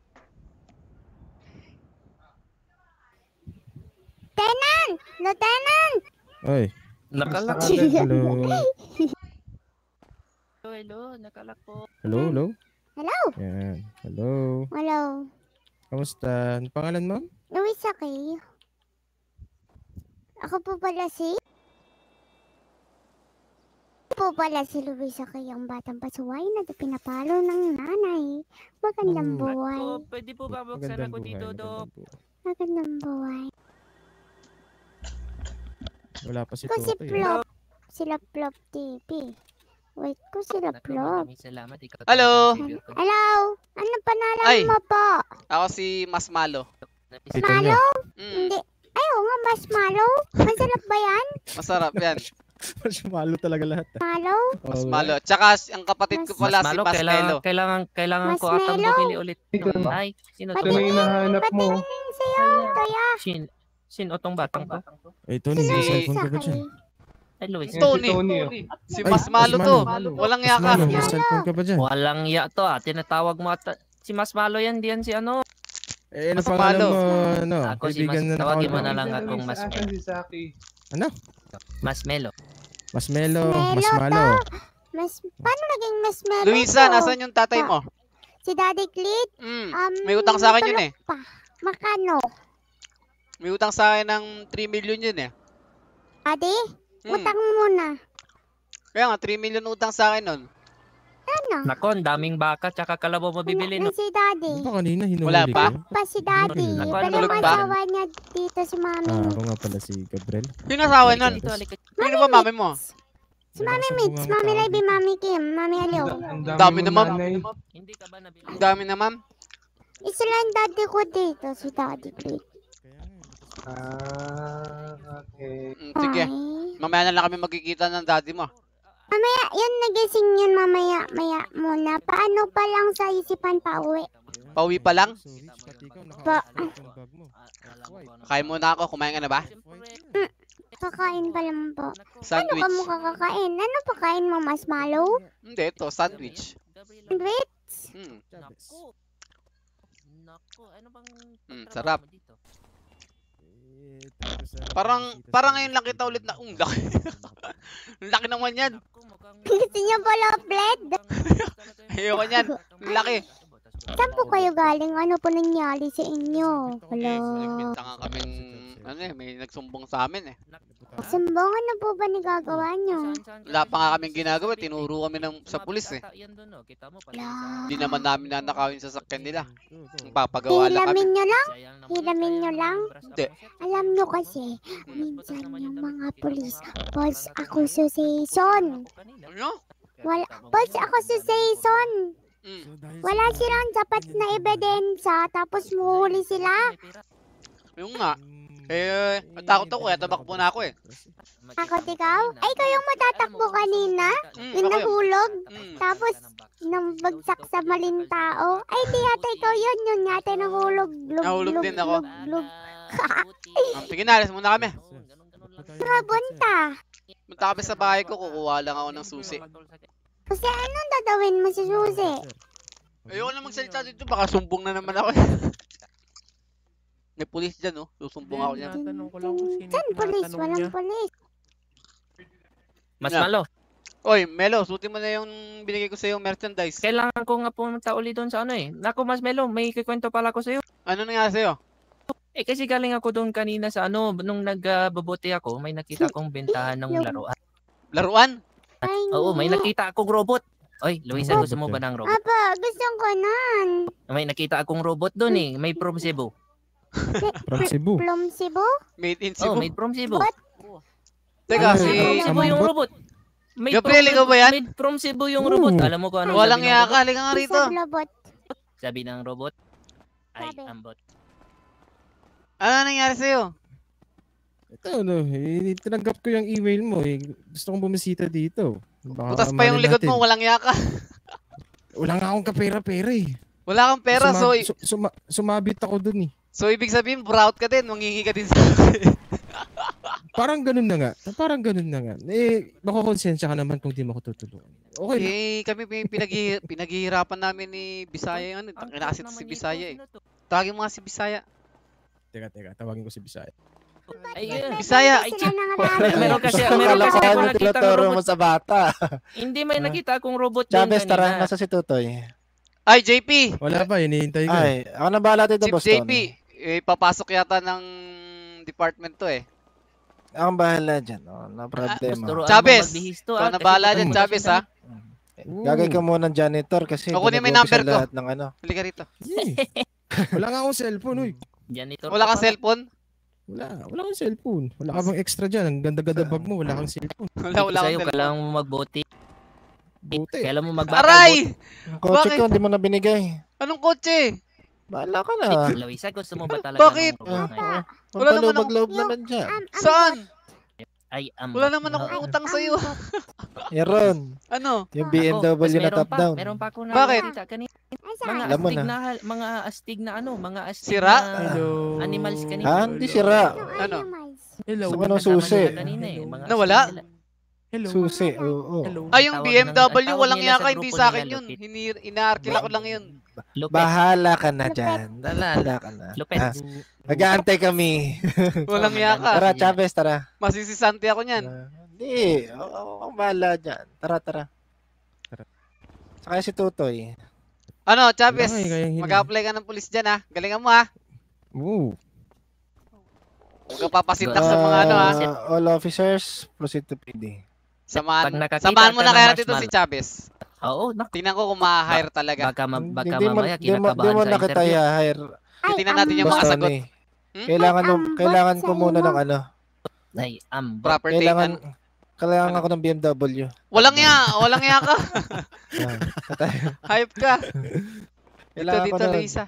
Lieutenant! Lieutenant! Oy. Nakalak. Hello. Hello, nakalak po. Hello, hello. Hello? Yan. Hello. Hello. Kamusta? Ano pangalan mo? Luisa Kay. Ako po pala si... Luisa Kay, ang batang pasuway na pinapalo ng nanay. Magandang buhay. Pwede po ba buksan ako dito, Dok? Magandang buhay. Wala pa si Kasi Toto. Plop. Sila Plop TV. Wait ko sila Plop. Salamat, ikaw. Hello! Hello! Ano pangalan mo po? Ako si Masmalo. Malo? Hindi. Ayaw nga, Masmalo. Masarap ba yan? Masarap yan. Marshmallow talaga lahat. Malo? Marshmallow. Tsaka ang kapatid ko pala si Marshmallow. Kailangan ko atang bumili ulit. Ay, sino to? Sino hinahanap mo? Sa'yo, Toya. Sino tong batang to? Eh, Tony, may cellphone ka ba dyan? Ay, Luis. Tony. Si Marshmallow to. Walang yaka. May cellphone ka ba dyan? Walang ya to ah. Tinatawag mo ata. Si Marshmallow yan, diyan si ano. Eh, ano pangalan mo? Ano? Ako si Kaibigan na tawagin mo nakawal na mo. lang akong Marshmallow. Ano? Marshmallow. Marshmallow. Paano naging Marshmallow? Luisa, nasan yung tatay mo? Si Daddy Clit? May utang sa akin yun eh. Makano? May utang sa akin ng 3 million yun eh. Ade? Utang mo muna. Kaya nga, 3 million utang sa akin nun. Ano? Nako, ang daming baka tsaka kalabaw mabibili no. Si Daddy. Ba kanina hinuhuli Wala pa? Pa si Daddy. Pero Tulog yung ba? asawa niya dito si Mami. Ako nga pala si Gabriel. Sino asawa nun? Sino ba mami mo? Si Mami Mitz, Mami Libby, Mami Kim, Mami Aliw. Ang dami naman. Ang dami naman. Isa lang daddy ko dito, si Daddy Clit. Okay. Sige. Mamaya na lang kami magkikita ng daddy mo. Mamaya, yun nagising yun mamaya, maya muna. Paano pa lang sa isipan pa uwi? Pauwi pa lang? Pa, Kain muna ako. Kumain ka na ba? kakain pa lang po. Sandwich. Ano ka mo kakakain? Ano pa kain mo, Marshmallow? Hindi, ito. Sandwich. Sandwich? Ano bang Sarap. Parang ngayon lang kita ulit na laki. Laki naman yan. Gusto niya pala bled? Ayoko niyan. Laki. Saan po kayo galing? Ano po nangyari sa inyo? Hello? Bintangan kaming may nagsumbong sa amin eh. Sumbong, ano po ba nagagawa nyo? Wala pa nga kaming ginagawa. Tinuro kami sa pulis eh. Hindi naman namin nanakawin sa sakyan nila. Papagawa lang kami. Hilamin nyo lang? Hilamin nyo lang? Hindi. Alam nyo kasi, minsan yung mga polis, false accusation. Ano? False accusation. Wala silang sapat na ebidensya, tapos muhuli sila. Yung nga. Takot ako eh. Tabakbo na ako eh. Takot ikaw? Ay, ikaw yung matatakbo kanina? Yung nahulog? Tapos, nang bagsak sa maling tao? Ay, di yata ikaw yun. Yun yata nahulog. Nahulog din ako. Sige na, alis muna kami. Saan punta? Punta kami sa bahay ko. Kukuha lang ako ng susi. Kasi anong dadawin mo sa susi? Ayoko na magsalita dito. Baka sumbong na naman ako. May pulis dyan, oh. Susumbong ako dyan. Saan pulis? Walang pulis. Marshmallow. Oy, Melo, suti mo na yung binigay ko sa yung merchandise. Kailangan ko nga pumunta uli doon sa ano eh. Naku, Marshmallow, may kikwento pala ko sa'yo. Ano nangyari sa'yo? Eh kasi galing ako doon kanina sa ano, nung nagbabote ako, may nakita akong bentahan ng laruan. Laruan? Oo, may nakita akong robot. Oy, Luisa, gusto mo ba ng robot? Apa, gusto ko nun. May nakita akong robot doon eh. May from Cebu. From Cebu? From Cebu? Made in Cebu? Oh, made from Cebu. Teka, si... From Cebu yung robot. Gabriel, ikaw ba yan? Made from Cebu yung robot. Alam mo kung ano walang yaka, halika nga rito. Sabi ng robot, ay, ambot. Ano nangyari sa'yo? Ito, tinanggap ko yung email mo eh. Gusto kong bumisita dito. Butas pa yung likod mo, walang yaka. Wala nga akong kapera-pera eh. Wala kang pera, sumabit ako dun eh. So, ibig sabihin, buraut ka din, manghingi ka din sa akin. Parang ganun na nga. Eh, makakonsensya ka naman kung di mo ako tutulungan. Okay. Eh, kami pinaghihirapan namin ni Bisaya yun. Nakasit si Bisaya eh. Tawagin mo nga si Bisaya. Teka, tawagin ko si Bisaya. Bisaya! Meron kasi ako nakita ng robot. mo sa bata. Hindi, may nakita akong robot din Chavez, tara, kanina. nasa si Tutoy. Ay, JP! Wala pa, hinihintay ko. Ay, ako na bahala dito, boss JP, papasok yata ng department to eh. Akong bahala dyan, no problema. Chavez! Ikaw na bahala dyan, Chavez ha? Gagay ka muna ng janitor kasi kunin mo yung number ko. lahat ng ano. Halika rito. Wala nga akong cellphone, uy. Wala kang cellphone? Wala akong cellphone. Wala ka bang extra dyan? Ang ganda-ganda bag mo, wala kang cellphone. Wala akong cellphone. Kailangan mo magbote. Kailangan mo magbata. Aray! Ang kotse ko, hindi mo na binigay. Anong kotse? Bahala ka na. Luisa, gusto mo ba talaga? Bakit? Wala naman loob naman dyan. Saan? I am Wala naman akong utang sa'yo. Meron. Ano? Yung BMW na top down. Meron pa ako na Bakit? nakita kanina. Alam mo Mga astig na ano, mga astig Sira? na animals kanina. Ah, hindi sira. Ano? Hello. Sa kanong susi. Nawala? Susi, oo. Ay, yung BMW, walang yaka, hindi sa akin yun. Inaarkila ko lang yun. Bahala ka na dyan. Bahala ka na. Lopez. Nag-aantay kami. Walang yaka. Tara, Chavez, tara. Masisisante ako niyan. Hindi. Ako bahala dyan. Tara. Saka si Tutoy. Ano, Chavez? Mag-apply ka ng pulis dyan, ha? Galingan mo, ha? Oo. Huwag ka papasintak sa mga ano, ha? All officers, proceed to PD. Samahan mo na kaya dito si Chavez. Oo, tingnan ko kung ma-hire talaga. Baka mamaya kinakabahan Di mo sa na kita interview. i-hire. Tingnan natin yung mga sagot. Kailangan ko muna ng ano. Ay, property. Kailangan ako ng BMW. Walang ya ka. Hype ka. Dito, Luisa.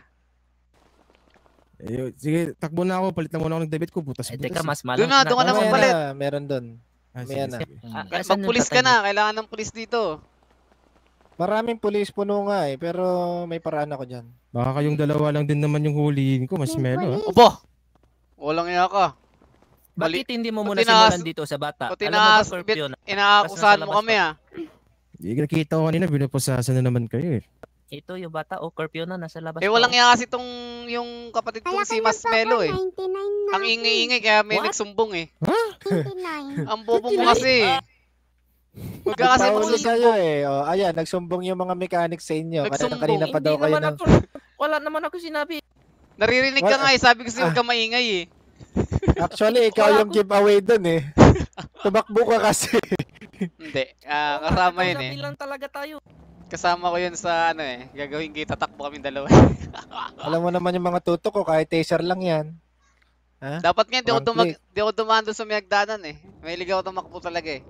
Sige, takbo na ako. Palit na muna ako ng debit ko. Butas. Teka, mas malang. Doon ka na magpalit. Meron doon. May na. Magpulis ka na. Kailangan ng pulis dito. Maraming pulis puno nga eh. Pero may paraan ako dyan. Baka kayong dalawa lang din naman yung huliin ko. Mas melo. Opo. Walang ya ka. Bakit hindi mo muna simulan dito sa bata? Alam mo ba, Scorpion? Inaakusahan mo kami, ha? Hindi nakita ko kanina. Binuposasan na naman kayo eh. Ito yung bata o Scorpion na nasa labas. Walang ya kasi yung kapatid kong si Mas Melo eh. Ang ingay-ingay kaya may nagsumbong eh. Ang bobo mo kasi. Huwag ka kasi sa'yo eh. O, ayan, nagsumbong yung mga mechanics sa inyo. Kanina pa daw kayo ng... Wala naman ako sinabi. Naririnig ka nga eh. Sabi ko sa'yo, huwag ka maingay eh. Actually, ikaw yung giveaway dun eh. Tumakbo ka kasi. Hindi. Kasama yun eh. lang talaga tayo. Kasama ko yun sa ano eh. Gagawin kita takbo kami dalawa. Alam mo naman yung mga tutok ko, kahit taser lang yan. Ha? Dapat nga, di ako dumaan doon sa may hagdanan eh. May ligaw tumakbo talaga eh.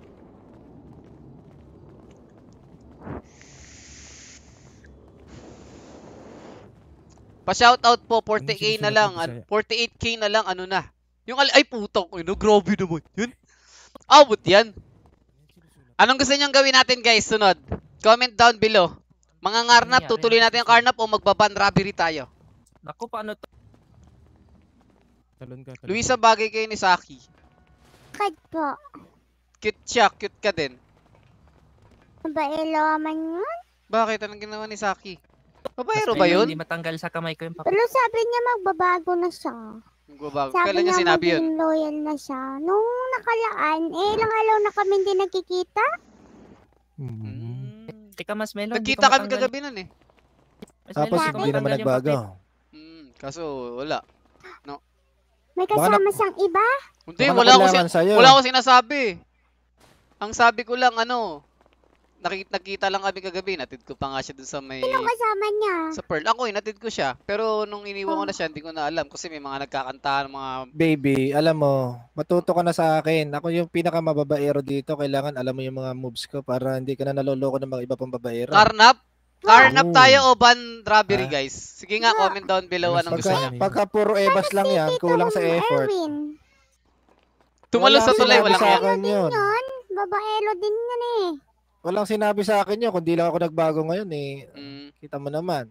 Pa-shoutout po, 40k na lang. 48k na lang, ano na. Yung ay putong, grabe naman. Yun. Abot yan. Anong gusto niyong gawin natin guys? Sunod. Comment down below. Mga ngarnap, tutuloy natin yung karnap o magbaban robbery tayo. Naku, paano to? Luisa, bagay kayo ni Saki. Cute po. Cute siya, cute ka din. Babaero man yun? Bakit? Anong ginawa ni Saki? Babaero ba yun? Hindi matanggal sa kamay ko yung papel. Pero sabi niya magbabago na siya. Magbabago? Sabi Kailan niya niya sinabi yun? maging loyal na siya. Nung nakalaan, ilang araw na kami hindi nagkikita. Teka, Mas Melo. Nagkita kami kagabi nun eh. Tapos hindi naman nagbago. Kaso wala. No. May kasama siyang iba? Hindi, wala akong sinasabi. Ang sabi ko lang nakita lang kami kagabi. Natid ko pa nga siya dun sa may... Sino kasama niya? Sa Pearl. Ako natid ko siya. Pero nung iniwan ko na siya, hindi ko na alam. Kasi may mga nagkakantahan, mga... Baby, alam mo, matuto ka na sa akin. Ako yung pinakamababaero dito. Kailangan alam mo yung mga moves ko para hindi ka na naloloko ng mga iba pang babaero. Karnap? Karnap tayo o ban robbery guys? Sige nga, comment down below anong gusto niyo. Pagka puro ebas lang yan, kulang sa effort. Tumalon sa tulay, walang babaero din yun. Babaero din yun eh. Walang sinabi sa akin yun, kundi lang ako nagbago ngayon eh. Kita mo naman.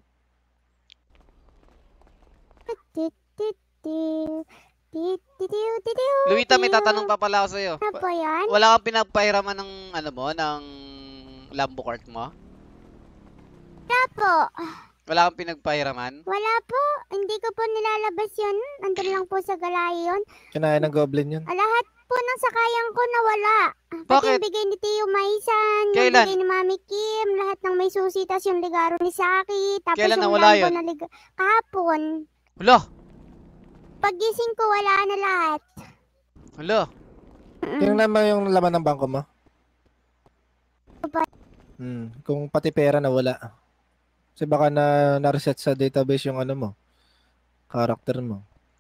Luita, may tatanong pa pala ako sa'yo. Ano po yan? Wala kang pinagpahiraman ng ng Lambo cart mo? Wala po. Wala kang pinagpahiraman? Wala po. Hindi ko po nilalabas yun. Nandun lang po sa galayo yun. Kinain ng goblin yun. Lahat po ng sakayan ko nawala. Pati yung bigay ni Tio Maisan, yung Kailan? bigay ni Mami Kim, lahat ng may susi, tas yung ligaro ni Saki, tapos Kailan yung nawala Lambo yun? na kahapon. Wala. Pagising ko, wala na lahat. Wala. Tingnan mo yung laman ng bangko mo. Kung pati pera na wala. Kasi baka na-reset sa database yung mo. Character mo.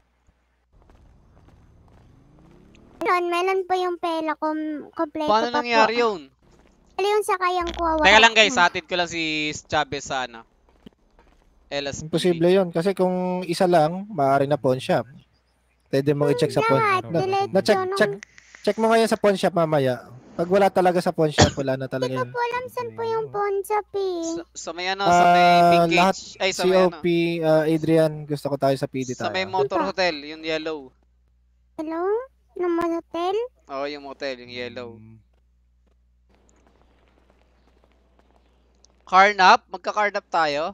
Meron po yung pera ko, kompleto Paano pa nangyari po. yun? Wala yung sakayang ko. Teka lang guys, hatid ko lang si Chavez sa LSPD. Imposible yun. Kasi kung isa lang, maaari na pawn shop. Pwede mo i-check sa pawn. Lahat, delete Na-check, yun. check. Check mo ngayon sa pawn shop mamaya. Pag wala talaga sa pawn shop, wala na talaga Hindi ko yun. po alam saan po yung pawn shop eh. Sa may ano, sa may pink Lahat cage. Ay, sa may ano. COP, Adrian, gusto ko tayo sa PD Sa tayo. may motor hotel, yung yellow. Hello? Naman hotel? Oo, yung motel, yung yellow. Carnap? Magka-carnap tayo?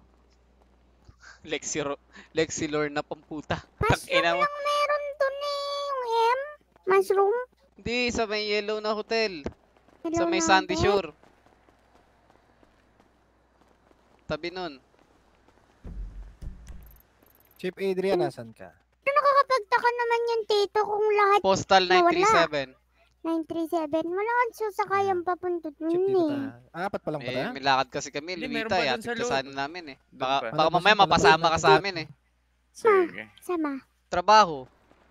Lexilor na pamputa. Mushroom lang meron dun eh. Yung M? Mushroom? Hindi, sa may yellow na hotel. Sa Yellow may na Sandy hotel? Shore. Tabi nun. Chief Adrian, nasan ka? Pero nakakapagtaka naman yung tito kung lahat Postal nawala. 937. 937. Wala kang sasakayan papunta dun eh. Apat pa lang pala? May lakad kasi kami, Hindi, meron Luwita. pa dun sa Yatid ka loob. sana namin eh. Doon Baka, pa. baka mamaya mapasama ka sa amin eh. Sige. Sama. Trabaho.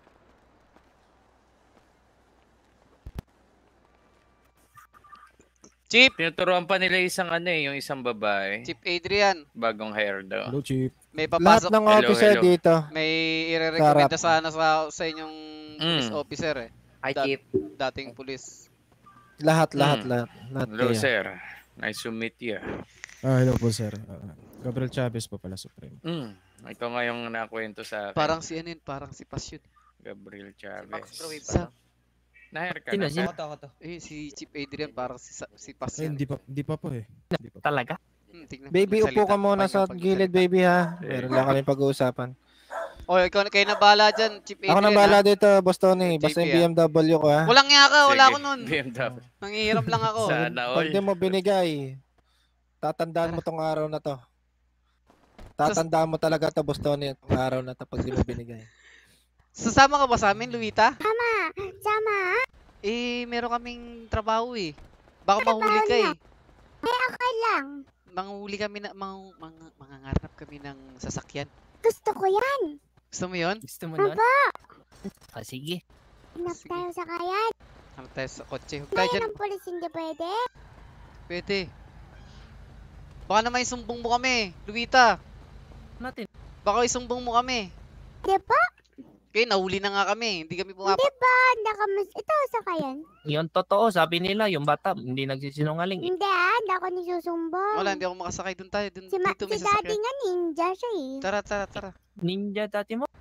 Chief! Tinuturuan pa nila isang yung isang babae. Chief Adrian. Bagong hair daw. Hello, Chief. May Lahat papasok. ng officer dito. May ire-recommenda Sarap. sana sa inyong police officer eh. Hi, Chief. Dating police. Lahat Hello, kayo. sir. Nice to meet you. Hello po, sir. Gabriel Chavez po pala, Supreme. Ito nga yung nakwento sa akin. Parang si ano yun, parang si Pasyon. Gabriel Chavez. Sa, Na-hair ka Sino, na. sino? si Chief Adrian parang si Pasyon. Hindi pa po eh. Talaga? Tignan mo, Baby, upo salita. ka muna sa gilid, baby ha. Meron lang kami pag-uusapan. O, ikaw kayo na bahala dyan, Chief Adrian. Ako na bahala dito, Boss Tony. JP, Basta yung BMW ko ha. Walang nga ka, wala ako nun. BMW. Nangihiram lang ako. Sana Pag all. di mo binigay, tatandaan mo tong araw na to. Tatandaan mo talaga to, Boss Tony, tong araw na to pag di mo binigay. Sasama ka ba sa amin, Luwita? Sama. Eh, meron kaming trabaho eh. Baka mahuli ka eh. Okay lang. Manghuli kami na, mangangarap kami ng sasakyan. Gusto ko yan. Gusto mo yun? Gusto mo nun? Aba. Sige. Hanap tayo sa kayan. Ano tayo sa kotse? Huwag tayo Kaya dyan. ng polis hindi pwede. Pwede. Baka naman isumbong mo kami, Luwita. Natin. Baka isumbong mo kami. Di ba? Okay, nahuli na nga kami. Hindi kami Di pumapa. ba? Ito sa kayan. Yung totoo, sabi nila, yung bata, hindi nagsisinungaling. Hindi hindi ako nisusumbong. Wala, hindi ako makasakay dun tayo. Dun, Si dito may daddy sasakyan. nga ninja siya eh. Tara. Ninja dati mo?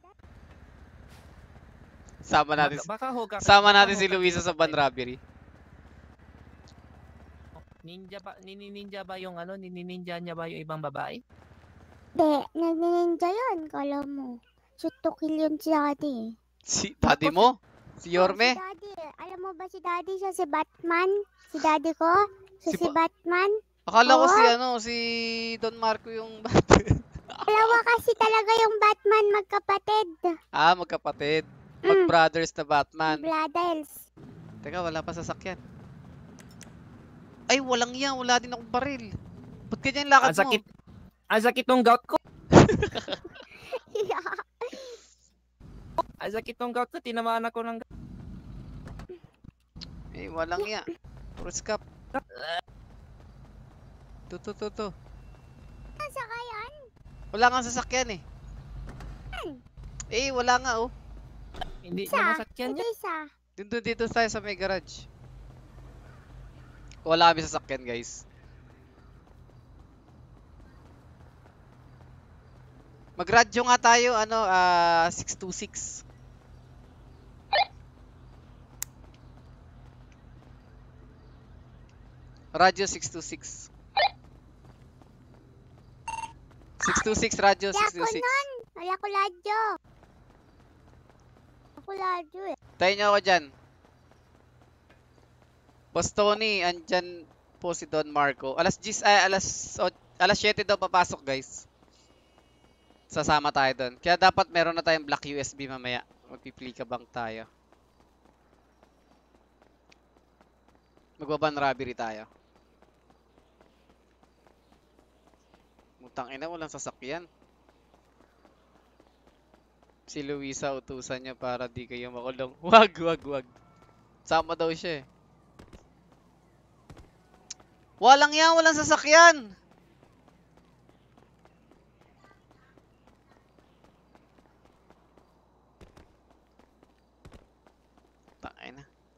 Sama natin, Baka hoga ka- sama natin baka si hoga Luisa ka- sa van robbery. Nininja ba yung nininja niya ba yung ibang babae? Hindi, nagninja yun. Kala mo. Shoot to kill yun si daddy. Si daddy mo? Si Yorme? Si daddy. Alam mo ba si daddy siya si Batman? Si daddy ko? Si Si Batman? Akala ko Oo. si Don Marco yung Dalawa kasi talaga yung Batman magkapatid. magkapatid. Mag-brothers na Batman. Brothers. Teka, wala pa sasakyan. Ay, walang yan. Wala din akong baril. Ba't ganyan yung lakad mo? Ang sakit ng gout ko. Ang sakit ng gout ko. Tinamaan ako ng gout. Eh, walang yan. Puro scap. To. Sa kayan? Wala nga sasakyan eh. Eh, wala nga oh. Hindi Isa. masakyan Ito isa. Dito tayo sa may garage. Wala kami sasakyan, guys. Mag-radyo nga tayo, 626. Radyo 626. 626, radyo Wala ko 626. nun. Wala ko radyo. Ako radyo eh. Tayo nyo ako dyan. Boss Tony, andyan po si Don Marco. Alas 7 daw papasok, guys. Sasama tayo doon. Kaya dapat meron na tayong black USB mamaya. Magpipli-ka bank tayo. Magbaban robbery tayo. Mutang ina, walang sasakyan. Si Luisa utusan niya para di kayo makulong. Wag. Sama daw siya eh. Walang sasakyan. Tangina.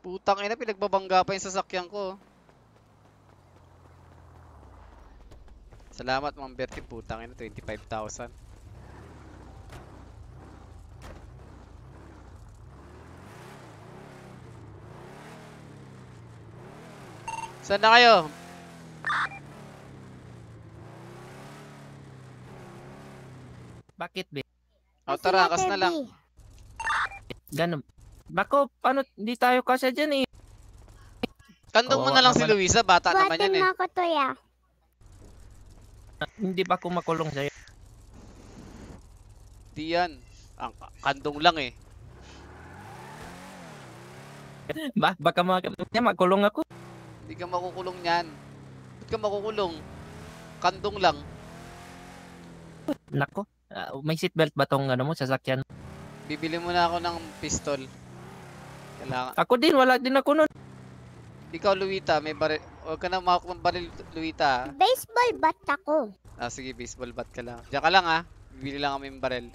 Putang ina, pinagbabangga pa yung sasakyan ko. Salamat, Ma'am Bertie. Putang ina, 25,000. Saan na kayo? Bakit, be? O, tara, kas na lang. Ganun. Bako, paano di tayo kasya dyan eh? Kandong mo na lang si Luisa, bata naman yan eh. Buhatin mo ako to ya. Hindi ba ako makulong sa'yo? Di yan. Ang kandong lang eh. Baka makulong ako. Hindi ka makukulong yan. Ba't ka makukulong? Kandong lang. Nako, may seatbelt ba tong ano mo, sasakyan? Bibili mo na ako ng pistol. Kailangan. Ako din, wala din ako nun. Ikaw, Luita, may baril. Huwag ka na makakong baril, Luita. Baseball bat ako. Ah, sige, baseball bat ka lang. Diyan ka lang ha. Bibili lang kami ng baril.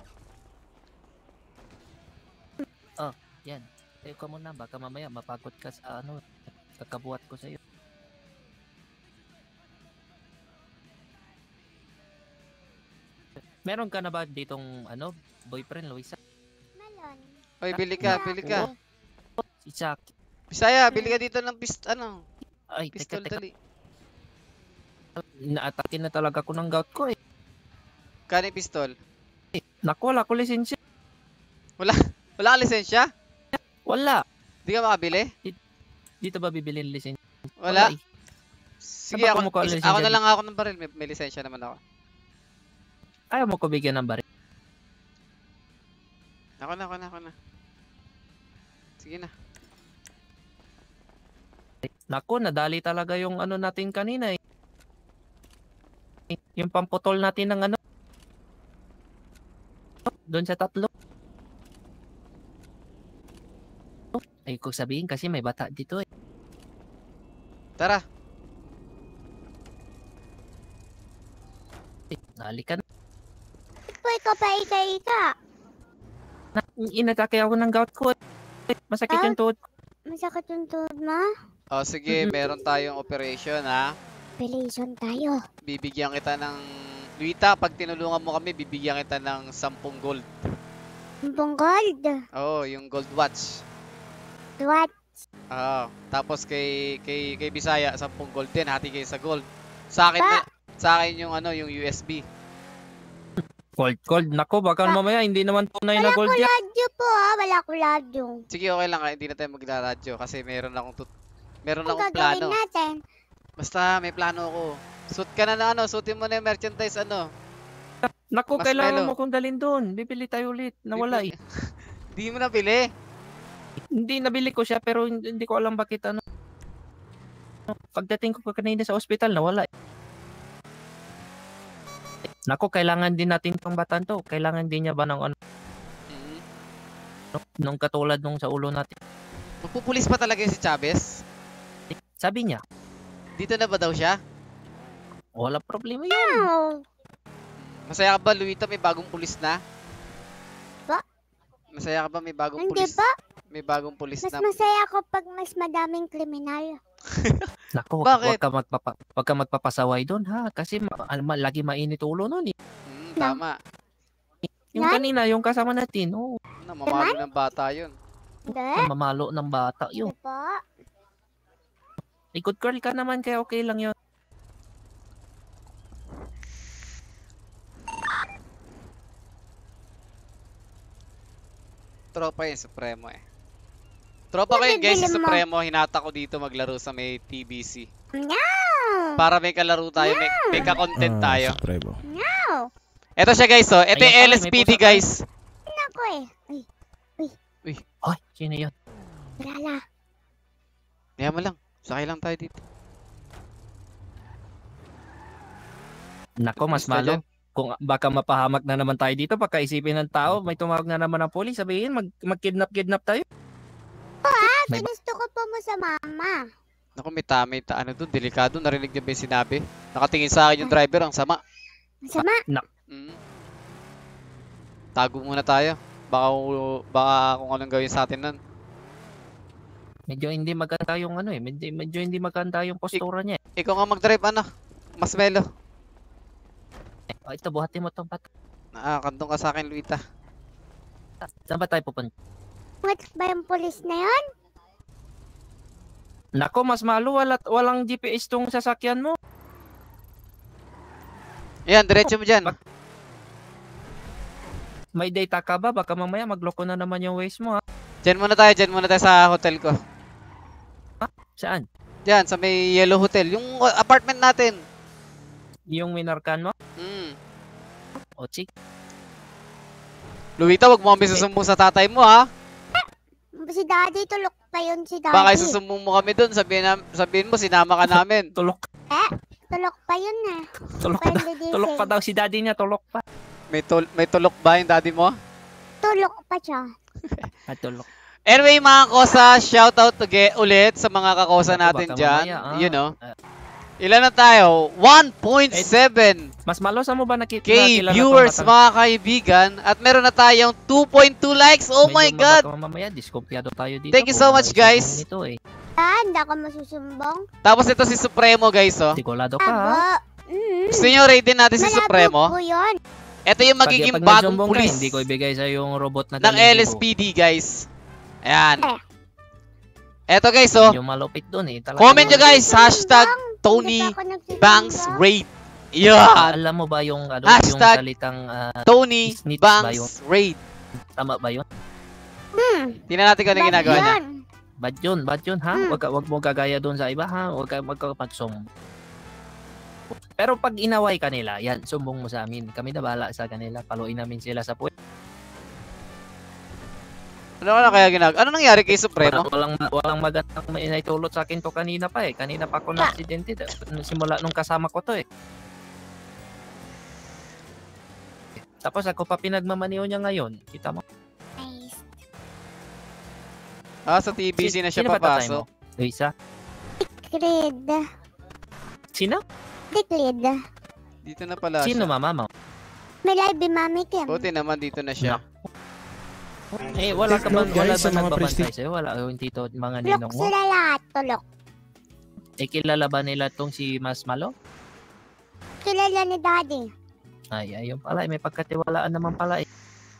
Oh, yan. Tayo ka muna, baka mamaya mapagod ka sa ano, kakabuhat ko sa'yo. Meron ka na ba ditong ano, boyfriend, Luisa? Melon. Oy, bili ka, bili ka. Isak. Bisaya, bili ka dito ng Ay, pistol, teka. dali. Naatake na talaga ako ng gout ko eh. Kani pistol? Naku, wala ko lisensya. Wala ka lisensya? Wala. Di ka makabili? Dito ba bibili ng lisensya? Wala. Eh. Sige, ako na lang ako ng baril. May lisensya naman ako. Ayaw mo ko bigyan ng baril? Ako na. Sige na. Naku, nadali talaga yung ano natin kanina eh. Yung pamputol natin ng ano. Doon sa 3. Ay, kung sabihin kasi may bata dito eh. Tara. Halika na. Uy, ika. Inatake ako ng gout ko eh. Masakit yung tuhod ko. Masakit yung tuhod mo? O sige, meron tayong operation ha. Operation tayo. Bibigyan kita ng... Luita, pag tinulungan mo kami, bibigyan kita ng 10 gold. 10 gold? Oo, yung gold watch. What? Oo. Tapos kay Bisaya, 10 gold din. Hati kayo sa gold. Sa akin yung ano, yung USB. Gold. Nako, baka mamaya hindi naman tunay na gold yan. Wala ko radyo po ha. Wala ko radyo. Sige, okay lang. Hindi na tayo maglaradyo kasi meron akong Ang plano. gagawin natin? Basta may plano ako. Suit ka na ano, suitin mo na yung merchandise ano. Naku, Mas kailangan melo. mo kong dalhin doon. Bibili tayo ulit. Nawala eh. Hindi mo nabili. Hindi, nabili ko siya pero hindi ko alam bakit ano. Pagdating ko kanina sa ospital, nawala eh. Naku, kailangan din natin tong batan to. Kailangan din niya ba ng ano? Nung katulad nung sa ulo natin. Magpupulis pa talaga si Chavez? Sabi niya. Dito na ba daw siya? Wala problema yan. Masaya ka ba, Luita? May bagong pulis na? Ba? Masaya ka ba? May bagong Hindi pulis? ba? May bagong pulis Mas na. masaya ako pag mas madaming kriminal. Naku, Bakit? wag ka magpapasaway doon ha. Kasi lagi mainit ulo nun eh. Tama. Yung kanina, yung kasama natin, oh. Namamalo ng bata yun. Namamalo ng bata yun. Pa? Good girl ka naman kaya okay lang yun. Tropa yung Supremo eh. Tropa ko yun guys, si Nabibili mo. Supremo. Hinata ko dito maglaro sa may TBC. No! Para may kalaro tayo, may ka-content tayo. Supremo. No! Ito siya guys, oh. Ito Ayan yung pala, may LSPD pusa guys. Nako eh. Uy, Hoy, sino yun? wala. Kaya mo lang. Sakay lang tayo dito. Nako, mas Basta malo. dyan. Kung baka mapahamak na naman tayo dito, baka isipin ng tao, may tumawag na naman ng polis, sabihin mag-kidnap tayo. May- Gusto ko pa mo sa mama. Naku, may ano dun, delikado. Narinig niyo ba yung sinabi? Nakatingin sa akin yung driver, ang sama. Masama. Tago muna tayo. Baka kung anong gawin sa atin nun. Medyo hindi maganda yung ano eh. Medyo hindi maganda yung postura niya. Ikaw nga mag-drive ano? Masmelo. Oh, ito, buhatin mo itong pato. Kantong ka sa akin, Luita. Saan ba tayo pupunta? What ba yung pulis na yun? Nako, mas malo. Walang GPS tong sasakyan mo. Yan, diretso mo dyan. May data ka ba? Baka mamaya magloko na naman yung waste mo ha. Dyan muna tayo sa hotel ko. Saan? Dyan, sa may Yellow Hotel. Yung apartment natin. Yung minarkan mo? O, chik. Luita, wag mo kami susumbong sa tatay mo ha. Si Daddy, tulok pa yun si Daddy. Baka susumbong mo kami dun, sabihin mo, sinama ka namin. Tulok. Tulok pa yun eh. Tulok pa daw si Daddy niya, tulok pa. May tulok ba yung daddy mo? Tulok pa siya. Tulok. Anyway mga kosa, shoutout ulit sa mga kakosa natin dyan. You know. Ilan na tayo? 1.7 Mas malo sa mo ba nakita? K viewers mga kaibigan. At meron na tayong 2.2 likes. Oh my God! Mamaya, diskumpiyado tayo dito. Thank you so much guys. Hindi ako masusumbong. Tapos ito si Supremo guys oh. Sigurado ka ha? Gusto nyo raidin natin si Supremo? Malabo po yun. Ito yung magiging bagong pulis. Hindi ko ibigay sa yung robot na ng LSPD guys. Ayan. Eto guys oh. Yung malupit dun eh. Comment nyo guys. Hashtag Tony Banks Raid. Yan. Alam mo ba yung hashtag yung salitang Tony Banks Raid. Tama ba yun? Tingnan natin kung ano ginagawa niya. Bad yun ha? Wag mo gagaya doon sa iba ha? Wag mag-sumbong. Pero pag inaway kanila, yan, sumbong mo sa amin. Kami na bahala sa kanila. Paluin namin sila sa puwet. Ano kaya ginagawa? Ano nangyari kay Supremo? Walang magandang naitulot sa akin to kanina pa eh. Kanina pa ako na-aksidente. Simula nung kasama ko to eh. Tapos ako pa pinagmamaniho niya ngayon. Kita mo? Sa TBC na siya papasok. Luisa? Declared. Sino? Declared. Dito na pala Sino siya. mama mo? May live Mami Kim. Buti naman dito na siya. Eh, wala ka ba nagbabantay sa'yo? Wala yung tito, mga ninong Tulok mo? sila lahat, tulok. Eh, kilala ba nila tong si Mas Malo? Kilala ni Daddy. Ay, ayun pala. May pagkatiwalaan naman pala eh.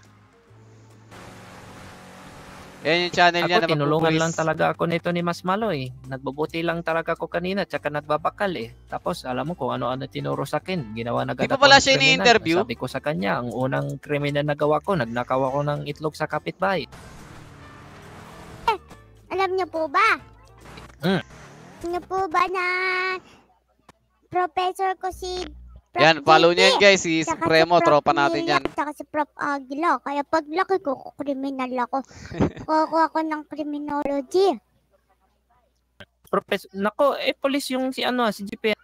Yan yung channel niya na Ako, tinulungan magpupulis. lang talaga ako nito ni Mas Malo eh. Nagbabuti lang talaga ako kanina, tsaka nagbabakal eh. Tapos, alam mo kung ano-ano tinuro sa akin. Ginawa na Di pa pala siya ini-interview? Sabi ko sa kanya, ang unang kriminal na gawa ko, nagnakaw ako ng itlog sa kapitbahay. Alam niyo po ba? Alam niyo po ba na professor ko si Prof. Yan, follow niyo yan JP, guys. Si tsaka Supremo, si Prof. tropa natin Mila, yan. Tsaka si Prof. Aguila. Kaya paglaki ko, kriminal ako. Kukuha ko ng criminology. Professor, nako, polis yung si si JP.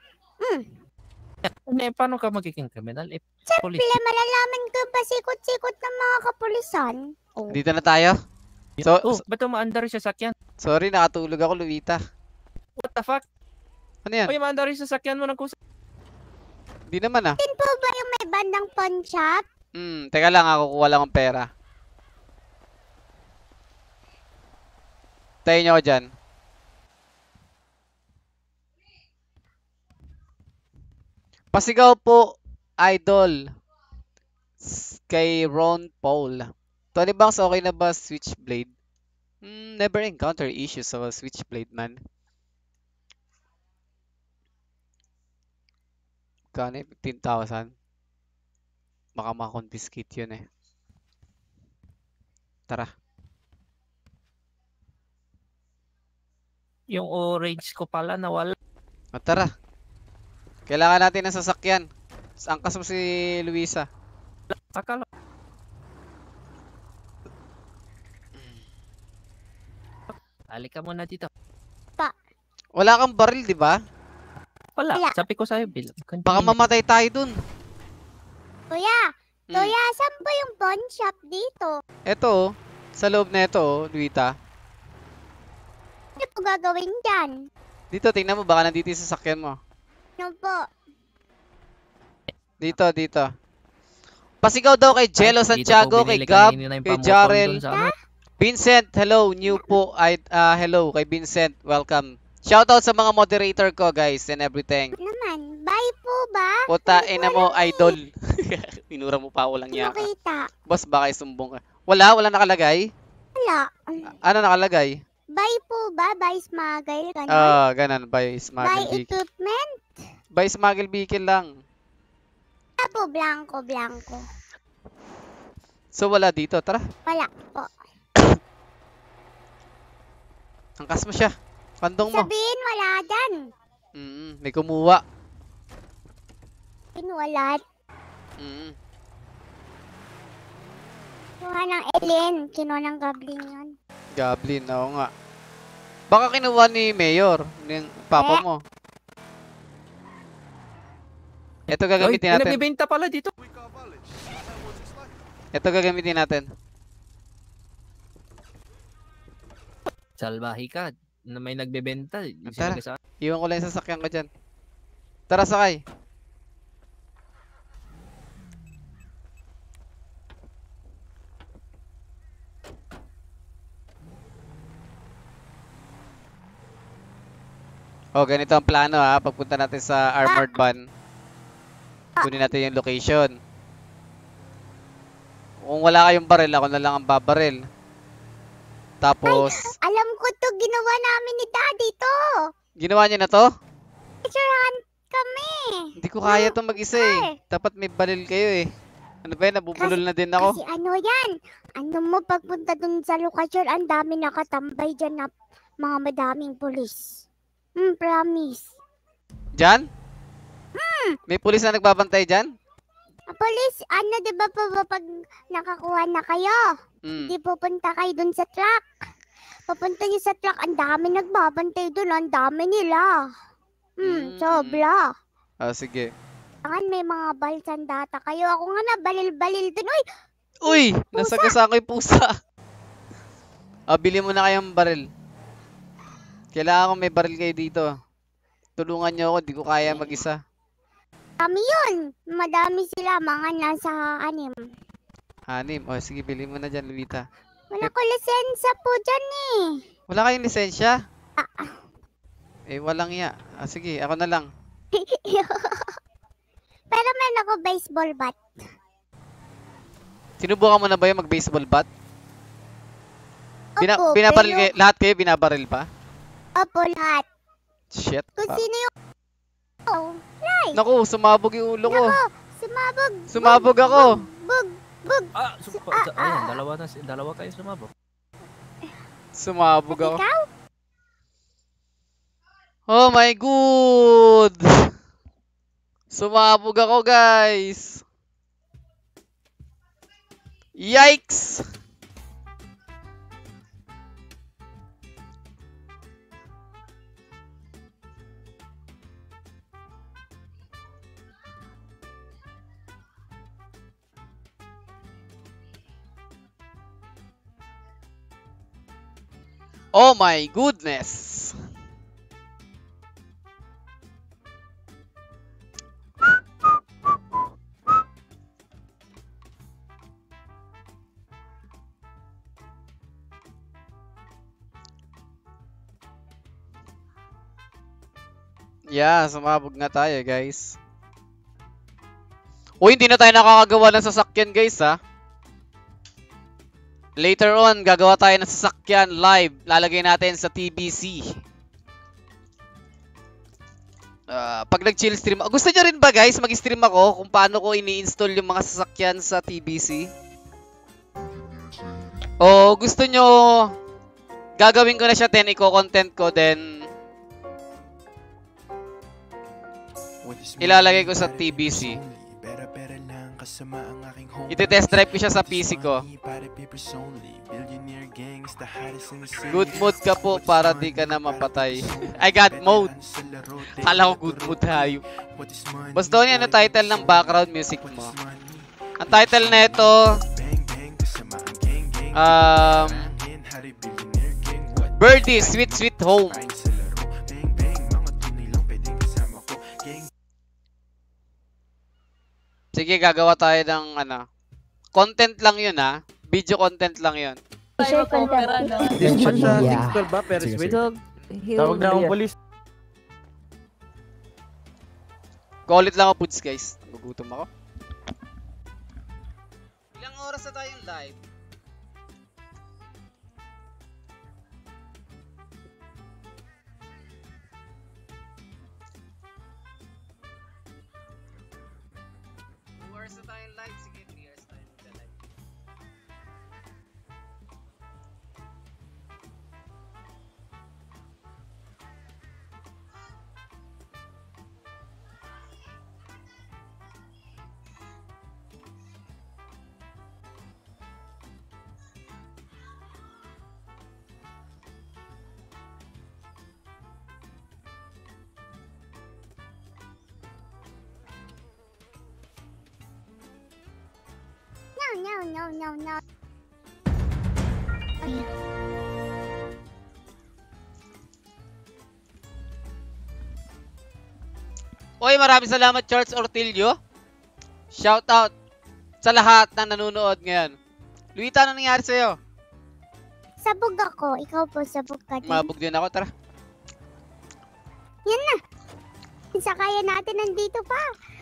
Paano ka magiging kriminal? Polis. Siyempre, malalaman ko pa sikot-sikot ng mga kapulisan. Dito na tayo. So, ba't umaandar siya sakyan? sorry, nakatulog ako, Luita. What the fuck? Ano yan? Uy, umaandar sa sakyan mo ng kusa. Di naman ah. Din po ba yung may bandang pawn shop? Teka lang, ako kuha lang ng pera. Tayo nyo ako dyan. Pasigaw po, idol. Kay Ron Paul. Tony Banks, okay na ba Switchblade? Never encounter issues sa Switchblade, man. Kano 15,000? Baka makakonfiscate yun eh. Tara. Yung orange ko pala nawala. Tara. Kailangan natin ng sasakyan. Angkas mo si Luisa. Akala. Halika muna dito. Wala kang baril, di ba? Wala. Sabi ko sa'yo, Bill. Baka mamatay tayo dun. Kuya, Kuya, saan po yung pawn shop dito? Eto, sa loob na ito, Luita. Ano po gagawin dyan? Dito, tingnan mo, baka nandito yung sasakyan mo. Ano po? Dito, dito. Pasigaw daw kay Jello Santiago, kay Gab, kay Jarel. Vincent, hello. New po. Hello kay Vincent. Welcome. Shoutout sa mga moderator ko, guys, and everything. Naman, bye po ba? Puta, ina mo, idol. Minura mo pa ako lang niya. Nakita. Boss, baka isumbong ka. Wala nakalagay? Wala. Ano nakalagay? Bye po ba? Bye smuggle? Ganon? Ganun. By smuggle Bye vehicle. equipment? By smuggle vehicle lang. Po, blanco. So, wala dito. Tara. Wala po. Angkas mo siya. Pandong mo. Sabihin, wala dyan. May kumuha. Pinuwalat. Kinuha ng alien. Kinuha ng goblin yun. Goblin, oo nga. Baka kinuha ni Mayor, ng papa mo. Ito gagamitin natin. Nagbibenta pala dito. Ito gagamitin natin. Salbahe ka. Na may nagbebenta. Tara. Iwan ko lang yung sasakyan ko dyan. Tara, sakay. Ganito ang plano ha. Pagpunta natin sa armored van, kunin natin yung location. Kung wala kayong baril, ako na lang ang babaril. Tapos... Ay, alam ko to, ginawa namin ni Daddy to. Ginawa niya na to? Picturean kami. Hindi ko kaya to mag-isa eh. Dapat may baril kayo eh. Ano ba yun? Nabubulol na din ako. Kasi ano yan? Ano mo, pagpunta dun sa lokasyon, ang dami nakatambay dyan na mga madaming pulis. Promise. Diyan? May pulis na nagbabantay dyan? Pulis, ano diba pa pag nakakuha na kayo? Hindi pupunta kayo dun sa truck. Pupunta niyo sa truck, ang dami nagbabantay dun, ang dami nila. Sobra. Sige. Kailangan may mga balsan data kayo. Ako nga na, balil-balil dun. Uy! Nasagasa ko yung pusa. Bili mo na kayong baril. Kailangan ko may baril kayo dito. Tulungan niyo ako, di ko kaya mag-isa. Dami yun. Madami sila, mga nasa 6. 6? Sige, bili mo na dyan, Luita. Wala ko lisensya po dyan eh. Wala kayong lisensya? Walang iya. Sige, ako na lang. Pero meron ako baseball bat. Sinubukan mo na ba yung mag-baseball bat? Opo, binabaril pero... kayo? Lahat kayo binabaril pa? Opo, lahat. Shit. Kung sino yung... Naku, sumabog yung ulo ko. Sumabog. Sumabog ako. Bug. Ayan, dalawa kayo sumabog. Sumabog ako. Ikaw? Oh my god! Sumabog ako, guys. Yikes! Oh my goodness! Yeah, sumabog na tayo, guys. Uy, hindi na tayo nakakagawa ng sasakyan, guys, ha? Later on, gagawa tayo ng sasakyan live. Lalagay natin sa TBC. Pag nag-chill stream. Gusto nyo rin ba, guys, mag-stream ako kung paano ko ini-install yung mga sasakyan sa TBC? O gusto nyo gagawin ko na siya, then i-content ko, then ilalagay ko sa TBC. Iti-test drive ko siya sa PC ko. Good mood ka po para di ka na mapatay. I got mode. Kala ko good mood tayo. Boss Donnie, ano title ng background music mo? Ang title na ito Birdie, Sweet Sweet Home. Sige, gagawa tayo ng content lang yun, ha. Video content lang yun. Sure, contact. Dispatch sa Yeah. 612 ba? Ferris Sige, wheel? Dog, heal Tawag na akong Maria. polis. Call it lang ako, Puds, guys. Nagugutom ako. Ilang oras na tayong live? Oras na tayong live. Sige, 3 hours tayo magla-live. No. Ayan. Oy, maraming salamat, Charles Ortilio. Shout out sa lahat na nanonood ngayon. Luita, ano nangyari sa'yo? Sabog ako. Ikaw po, sabog ka din. Mabog din ako, tara. Yan na. Sakayan natin nandito pa.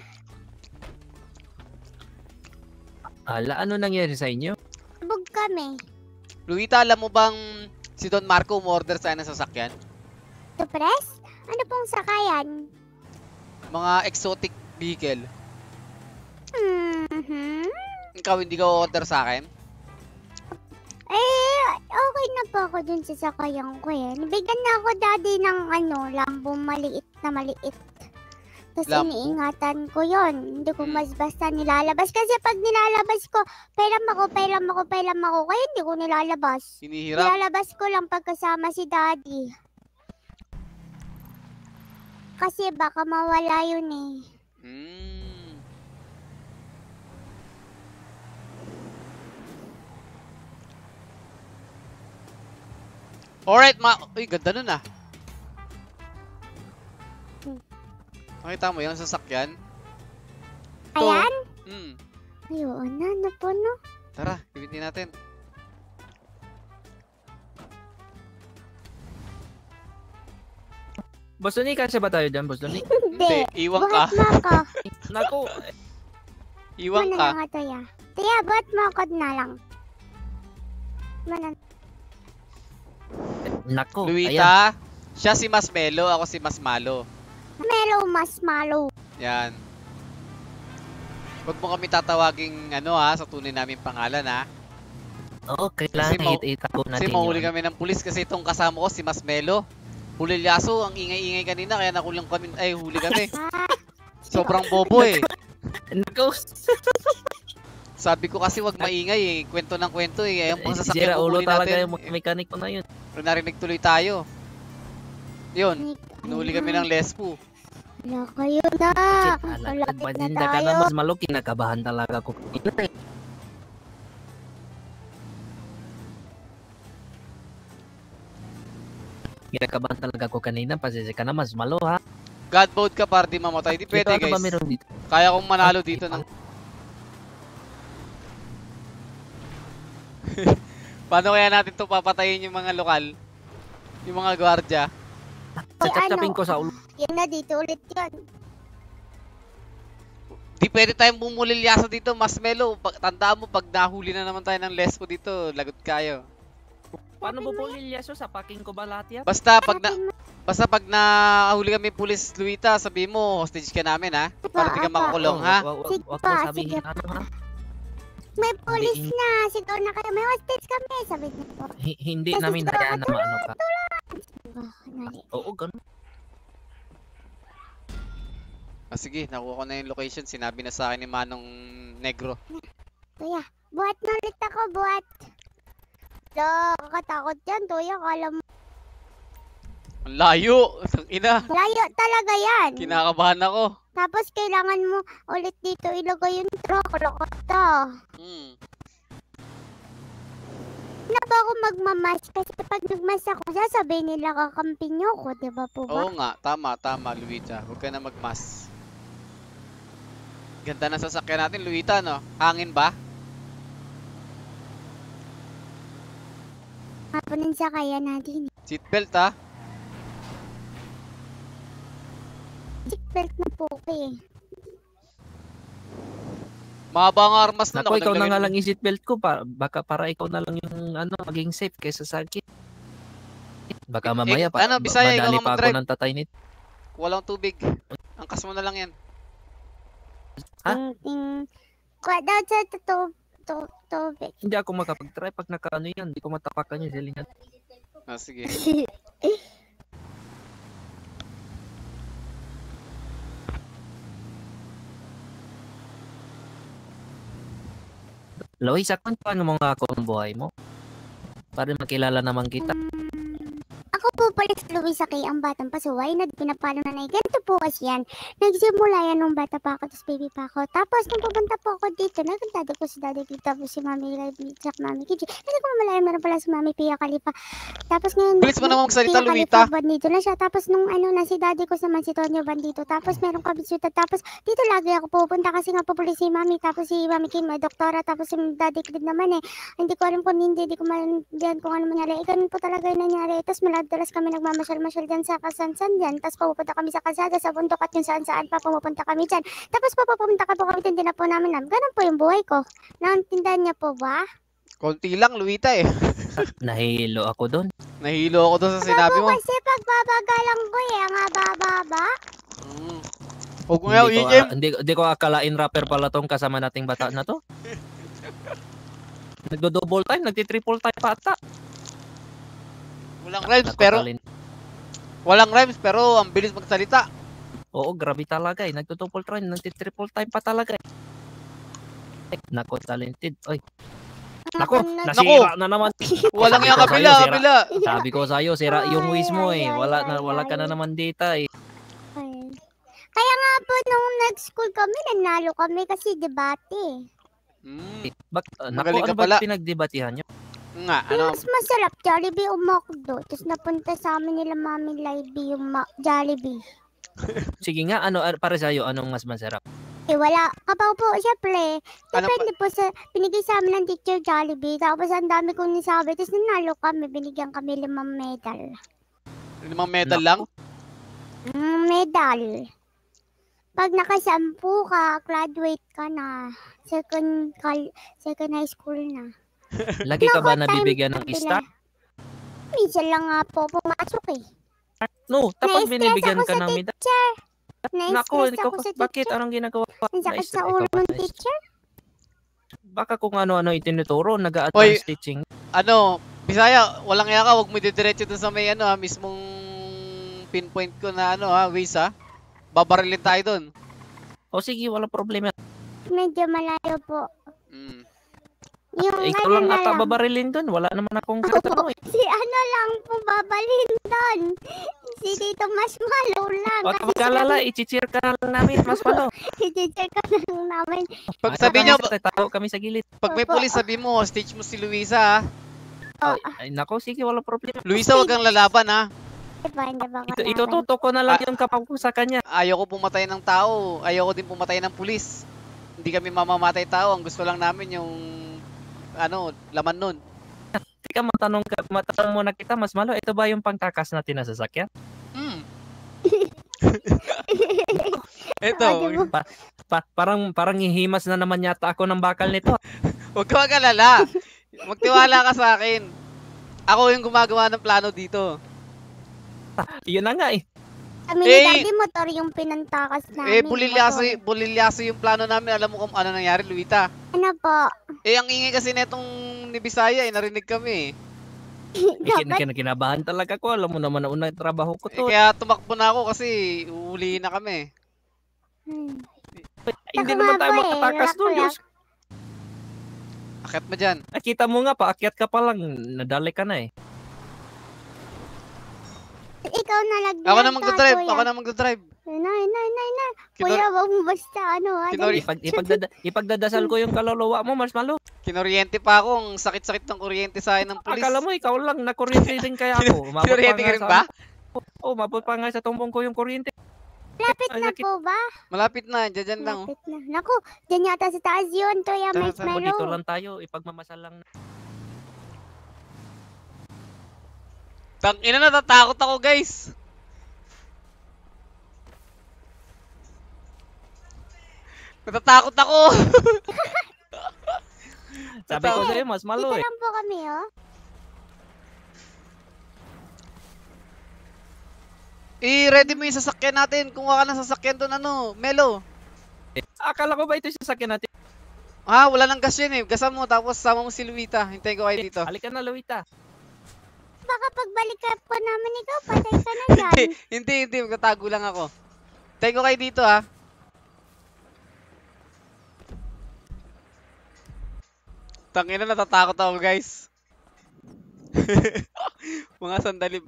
Ala, ano nangyari sa inyo? Sabog kami. Luita, alam mo bang si Don Marco umorder sa ng sasakyan? To press? Ano pong sakayan? Mga exotic vehicle. Mhm. Ikaw, hindi ka order sa akin? Okay na po ako dun sa sakayan ko eh. Nabigyan na ako daddy ng Lambo maliit na maliit. Tapos Lambo? iniingatan ko yon. Hindi ko mas basta nilalabas. Kasi pag nilalabas ko, peram ako. Kaya hindi ko nilalabas. Hinihiram? Nilalabas ko lang pagkasama si daddy. Kasi baka mawala yun eh. Alright, uy, ganda nun ah. Nakita mo yung sasakyan? Ito. Ayan? Hmm. Ayun na, napuno. Tara, ibitin natin. Bostoni, kasya ba tayo dyan, Bostoni? Hindi. Iwan ka. Buhat mo ako. Naku, Iwan Mana ka. na nga to ya. Tiya, buhat mo ako na lang. Mana. naku. Luita, siya si Mas Melo, ako si Mas Malo. Melo, mas malo. Yan. Huwag mo kami tatawaging sa tunay namin pangalan ha. Oo, kailangan Kasi itago natin Kasi mahuli yun. kami ng pulis kasi itong kasama ko si Mas Melo. Hulilyaso, ang ingay-ingay kanina kaya nakulang kami, huli kami. Sobrang bobo eh. Naku. Sabi ko kasi wag maingay eh. Kwento ng kwento eh. Ayun pang sasakyan Sira ulo kukunin talaga natin. yung mekaniko na yun. Pero narinig tuloy tayo. Yun, hinuli kami ng Lespo. Wala kayo na. Malapit na Pagpasinda ka tayo. na mas malo, kinakabahan talaga ko. Kinakabahan talaga ko kanina, pasensya ka na mas malo ha. God mode ka para di mamatay. Di pwede Ano ba guys. meron dito? Kaya kong manalo dito ng... Paano kaya natin to papatayin yung mga lokal? Yung mga gwardya? Chat-chapin ko sa ulo. Yan na, dito ulit yun. Di pwede tayong bumulilyaso dito, Mas Melo. Tandaan mo, pag nahuli na naman tayo ng Lespo dito, lagot kayo. Paano po pulilyaso sa paking ko ba lahat yan? Basta pag nahuli kami pulis, Luita, sabi mo, hostage ka namin ha? Para di ka makakulong ha? Sige Wag pa, mo sabihin sige ano ha? May police na. Siguro na kayo. May hostage kami. Sabi niyo po. Hindi namin hayaan na maano ka. Nali. Oo, ganun. Sige, nakuha ko na yung location. Sinabi na sa akin ni Manong Negro. Tuya, buhat na ulit ako. Buhat. Kakatakot yan, Tuya. Kala mo. Ang layo! Ang ina! Layo talaga yan. Kinakabahan ako. Tapos kailangan mo ulit dito ilagay yung truck. Lokota. Na ba ako magmamas? Kasi pag nagmas ako, sasabihin nila kakampi niyo ko. Diba po ba? Oo nga, tama, Luita. Huwag ka na magmas. Ganda na sasakyan natin, Luita, no? Hangin ba? po ng sakayan natin. Seatbelt ha? Seatbelt na po eh. Mahaba ang armas na Naku, ikaw na nga lang yung seatbelt ko. Baka para ikaw na lang yung maging safe kaysa sa akin. Baka mamaya Bisaya, ikaw madali nga pa ako mag-drive. ng tatay nito. Walang tubig. Angkas mo na lang yan. Kuha daw sa tubig. Hindi ako makapag-try pag nakaano yan. Hindi ko matapakan yung silingan. Sige. Lois, paano mo nga ako ang buhay mo? Para makilala naman kita. Ako po pala si Luisa Kay, ang batang pasuway na pinapalo na nai. Ganito po kasi yan. Nagsimula yan nung bata pa ako, tapos baby pa ako. Tapos nung pupunta po ako dito, nagkantado ko si Daddy Pete, tapos si Mami Rabi, at Mami Kiji. Hindi ko malaya, meron pala si Mami Pia Khalifa. Tapos ngayon, Bilis mo naman magsalita, Pia Luita. Khalifa, bandito na siya. Tapos nung na si Daddy ko naman si Tonyo bandito. Tapos meron kabisuta. Tapos dito lagi ako pupunta kasi nga populis si Mami. Tapos si Mami Kim, may doktora. Tapos si Daddy Creed naman eh. Hindi ko alam kung hindi ko maintindihan kung ano mangyari. Ganun po talaga yung nangyari. Tapos maladalas kami nagmamasyal-masyal dyan sa kasansan dyan. Tapos pupunta kami sa kalsada, sa bundok at yung saan-saan pa pumupunta kami dyan. Tapos papapunta ka po kami, hindi na po namin alam. Ganun po yung buhay ko. Naintindihan niya po ba? Konti lang, Luita eh. Nahilo ako doon. Nahilo ako doon sa sinabi mo. Kasi pagbabagalang ko eh, ang haba-haba. Huwag mo nga, Wijem. Hindi ko akalain rapper pala tong kasama nating bata na to. Nagdo-double time, nagti-triple time pa ata. Walang rhymes pero ang bilis magsalita. Oo, grabe talaga eh. Nagdo-double time, nagti-triple time pa talaga eh. Nako, talented. Oy. Nako, nasira na naman. Walang yung kabila. Sabi ko sa'yo, sira yung wish mo eh. Wala ka na naman data eh. Kaya nga po nung nag-school kami, nanalo kami kasi debate. Nako, ano ba pinagdebatihan nyo? Nga, ano? Mas masarap, Jollibee o McDo. Tapos napunta sa amin nila Mami Libby yung Jollibee. Sige nga, para sa'yo, anong mas masarap? Wala. Kapaw po, syempre. Depende po sa, binigay sa amin ng teacher Jollibee. Tapos ang dami kong nisabi. Tapos nanalo kami, binigyan kami 5 medal. 5 medal lang? Medal. Pag nakasampu ka, graduate ka na. Second high school na. Lagi ka ba nabibigyan ng star? Minsan lang nga po pumasok eh. No, tapos binibigyan ka ng medal. Nako, bakit? Anong ginagawa pa? Sakit sa ulo ng teacher? Baka kung ano-ano itinuturo, nag-a-advance teaching. Bisaya, walang yaka, huwag mo didiretso dun sa may mismong pinpoint ko na ways ha. Babarilin tayo dun. O sige, walang problema. Medyo malayo po. Yung ikaw lang ata babarilin dun. Wala naman akong katano eh. Si lang po babalin dun. Si Tito Marshmallow lang. Huwag ka magkalala, i-cheer ka lang namin, Marshmallow. I-cheer ka lang namin. Pag sabi niyo, tayo kami sa gilid. Pag may pulis, sabi mo, stage mo si Luisa ha. Ay, nako, sige, walang problema. Luisa, wag kang lalaban ha. Itututo ko na lang yung kapag sa kanya. Ayoko pumatay ng tao. Ayoko din pumatay ng pulis. Hindi kami mamamatay tao. Ang gusto lang namin yung laman nun. Teka, matanong muna kita, Marshmallow, ito ba yung pangtakas natin na sasakyan? Ito. Parang hihimas na naman yata ako ng bakal nito. Huwag ka mag-alala. Magtiwala ka sa akin. Ako yung gumagawa ng plano dito. Yun na nga eh. Kami ni Daddy motor yung pinantakas namin. Bulilyaso yung plano namin. Alam mo kung ano nangyari, Luita? Ano po? Ang ingay kasi netong ni Bisaya, narinig kami Kinabahan talaga ko. Alam mo naman na unang trabaho ko to. Kaya tumakbo na ako kasi uulihin na kami. Hindi naman tayo makatakas doon, Diyos. Akyat mo dyan. Nakita mo nga, paakyat ka pa lang. Nadali ka na eh. Ikaw na lagyan. Ako na magdadrive. Kuya, wag mo basta ipagdadasal ko yung kaluluwa mo, Marshmallow. Kinuryente pa ako. Ang sakit-sakit ng kuryente sa akin ng pulis. Akala mo, ikaw lang. Nakuryente din kaya ako. Kinuryente ka rin ba? Oo, mabot pa nga sa tumbong ko yung kuryente. Malapit na po ba? Malapit na. Diyan lang. Naku, dyan yata sa taas yun. Toya, Marshmallow. Dito lang tayo. Ipagmamasal lang. Tangina, natatakot ako, guys. Natatakot ako. Sabi ko sa'yo, mas malo Dito eh. lang po kami, oh. I-ready mo yung sasakyan natin. Kumuha ka ng sasakyan doon, Melo. Akala ko ba ito yung sasakyan natin? Wala nang gas yan eh. Gasan mo, tapos sama mo si Luita. Hintayin ko kayo dito. Halika na, Luita. Baka pagbalik ka po naman ikaw, patay ka na dyan. Hindi. Magtatago lang ako. Hintayin ko kayo dito, ha. Tangina, natatakot ako, guys. Mga sandali.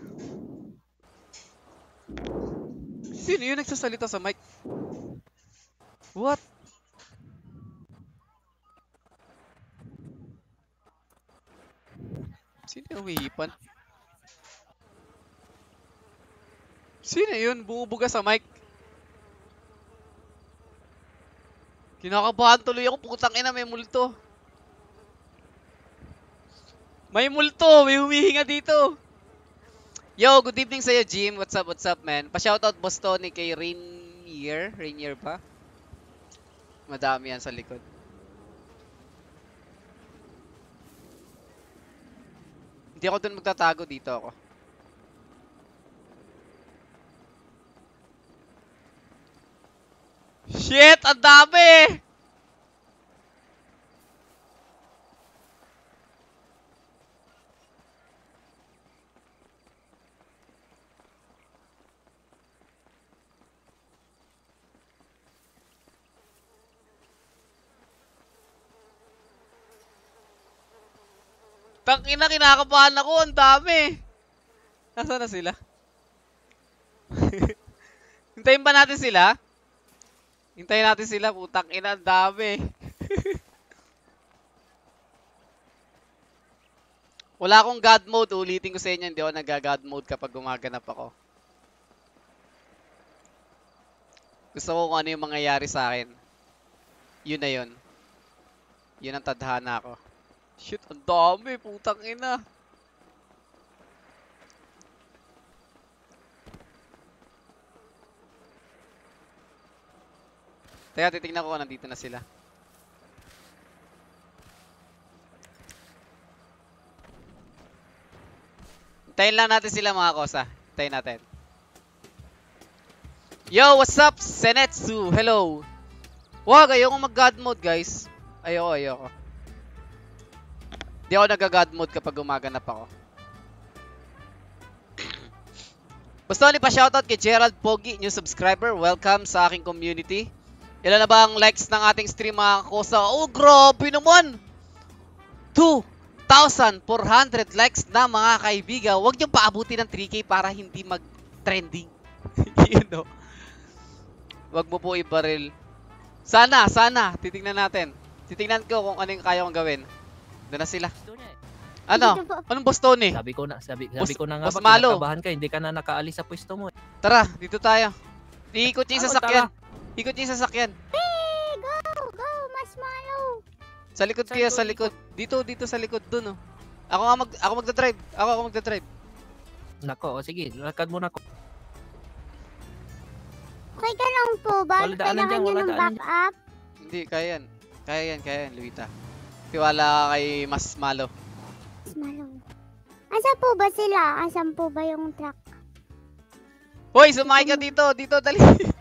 Sino yun nagsasalita sa mic? What? Sino yung umihipan? Sino yun? Bumubuga sa mic. Kinakabahan tuloy ako. Putang ina, may multo. May multo! May humihinga dito! Yo, good evening sa'yo, Jim. What's up, man? Pa-shoutout Bostoni kay Rainier. Rainier ba? Madami yan sa likod. Hindi ako dun magtatago, dito ako. Shit! Ang dami! Tangina, kinakabahan ako. Ang dami. Nasaan na sila? Hintayin ba natin sila? Hintayin natin sila. Putang ina, ang dami. Wala akong God mode. Ulitin ko sa inyo, hindi ako nag-God mode kapag gumaganap ako. Gusto ko kung ano yung mangyayari sa akin. Yun na yun. Yun ang tadhana ko. Shit, ang dami. Putang ina. Teka, titignan ko kung nandito na sila. Hintayin lang natin sila, mga kosa. Hintayin natin. Yo, what's up, Senetsu? Hello. Wag, ayoko mag-God mode, guys. Ayoko. Di ako nag-God mode kapag gumaganap ako. Basta ulit pa shoutout kay Gerald Pogi, new subscriber. Welcome sa aking community. Ilan na ba ang likes ng ating stream, mga kosa? Oh, grabe naman! 2,400 likes na, mga kaibigan. Huwag niyong paabuti ng 3K para hindi mag-trending. You know? Huwag mo po ibaril. Sana. Titingnan natin. Titingnan ko kung ano yung kaya kong gawin. Doon na sila. Ano? Anong Bostoni? Sabi ko na nga Boss ba, Malo. kinakabahan ka, hindi ka na nakaalis sa pwesto mo. Tara, dito tayo. Iikot niya yung sasakyan. Ikot niya yung sasakyan. Hey, go, mas malo. Sa likod kaya, sa likod. Dito sa likod dun, oh. Ako magdadrive. Ako magdadrive. Nako, sige, lakad muna ko. Okay ka lang po ba? Wala daanan Kailangan dyan, nyo wala ng daanan backup? Hindi, kaya yan, Luita. Tiwala ka kay Mas Malo. Mas malo. Asan po ba sila? Asan po ba yung truck? Hoy, sumakay ka dito. Dito, dali.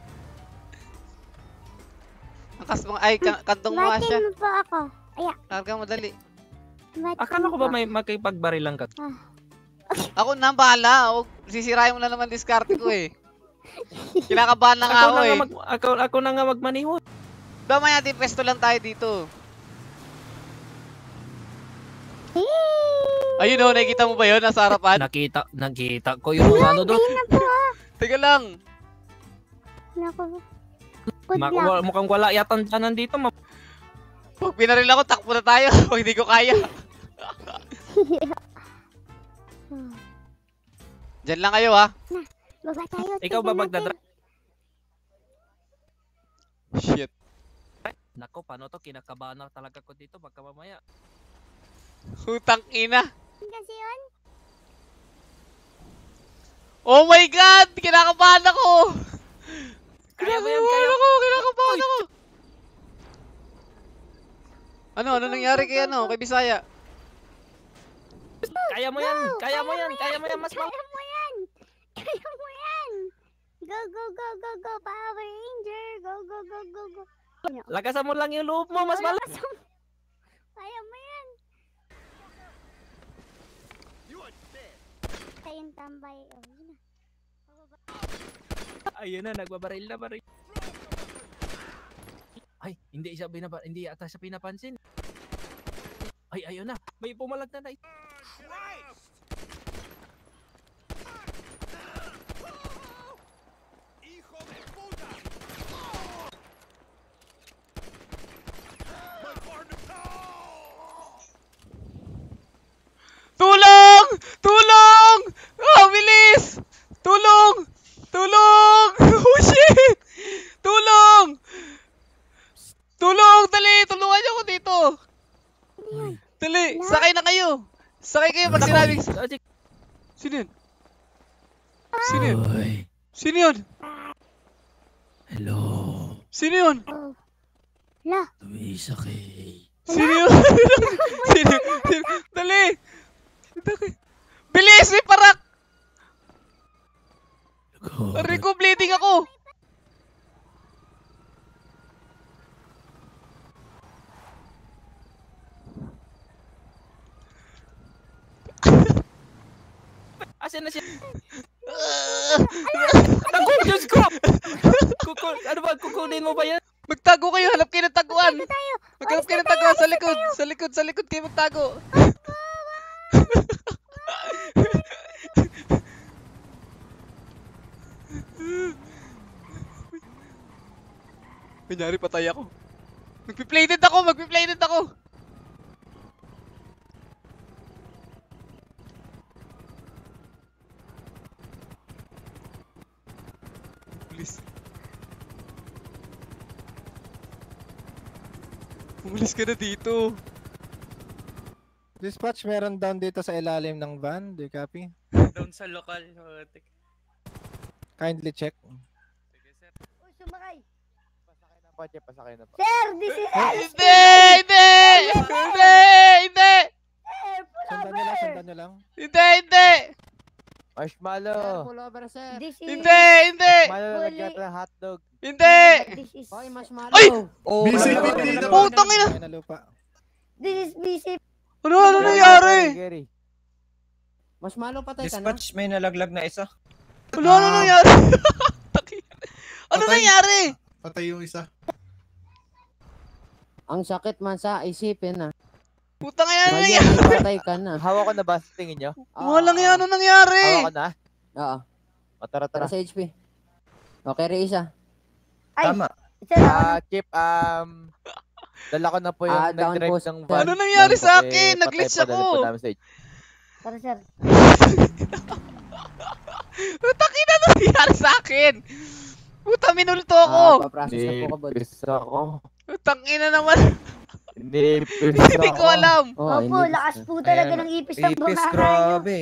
Kantong mo nga siya. Batin mo po ako. Aya. Karga mo, dali. Akala ko ba may makipagbarilan ka? Ako na, bahala. Sisirayin mo na naman diskarte ko eh. Kinakabahan lang ako eh. Ako na nga magmaniho. Damay natin, pesto lang tayo dito. Ayun o, nakikita mo ba yun? Nasa harapan? Nakita ko yung ano doon. Teka lang. Naku. Mukhang wala yata dyan dito. Pag pinaril ako, takbo na tayo. Pag hindi ko kaya. Diyan lang kayo ha. Baba tayo. Ikaw ba magdadrive? Shit. Nako, paano to? Kinakabahan na talaga ko dito. Baka mamaya. Hutang ina. Kasi yun? Oh my God! Kinakabahan ako! Kaya mo yan, kaya mo. Kinakabahan ako! Ano nangyari kay kay Bisaya? Kaya mo yan, kaya mo yan, kaya mo yan, mas Kaya mo yan! Kaya mo yan! Go, go, go, go, go, Power Ranger! Go, go, go, go, go! Lakasan mo lang yung loob mo, mas malas. Kaya mo yan! Tayong tambay. Ayun na, nagbabaril na baril. Ay, hindi ata siya pinapansin. Ay, ayun na. May pumalag na. Tulong! Tulong! Oh, bilis! Tulong! Tulong! Oh, shit! Tulong! Tulong! Dali! Tulungan niyo ako dito! Dali! Sakay na kayo! Sakay kayo pag sinabing... Sino yun? Sino yun? Sino yun? Hello. Sino yun? La. Tumisakay. Sino yun? Sino? Dali! Bilis! May parak! Aray ko, bleeding ako! Asan na siya? Naku, Diyos ko! Ano ba? Kukunin mo ba yan? Magtago kayo! Hanap kayo ng taguan! Maghanap kayo ng taguan sa likod! Sa likod kayo magtago! Kunyari patay ako. Magpi-plated ako! Please. Umalis ka na dito. Dispatch, meron down dito sa ilalim ng van. Do you copy? Down sa lokal. Kindly check. Uy, sumakay. Pasakay na po. Sir, this is... Hindi! Sundan nyo lang. Hindi! Marshmallow. This is... Hindi! Marshmallow lagyan ng hotdog. Hindi! This is... Hoy, marshmallow. Ay! Busy Putang ina! This is busy. Ano nangyari? Marshmallow, patay ka na. Dispatch, may nalaglag na isa. Ano nangyari? Ano nangyari? Patay yung isa. Ang sakit man sa isipin na. Putang ina na Ngayon, nangyari? patay ka na. Hawa ko na ba sa tingin nyo? Walang yan, ano nangyari? Hawa ko na? Oo. Tara. Tara sa HP. Okay, Reisa. Tama. Chip, dala ko na po yung down nag-drive post. ng van. Ano nangyari sa akin? Nag-glitch ako. Tara, sir. Putang ina na nangyari sa akin? Puta, minulto ako. Paprocess na po ka, bud. ako. Putang ina naman. Hindi ko alam. Opo, lakas po talaga ng ipis ng Ipis, bunga. grabe.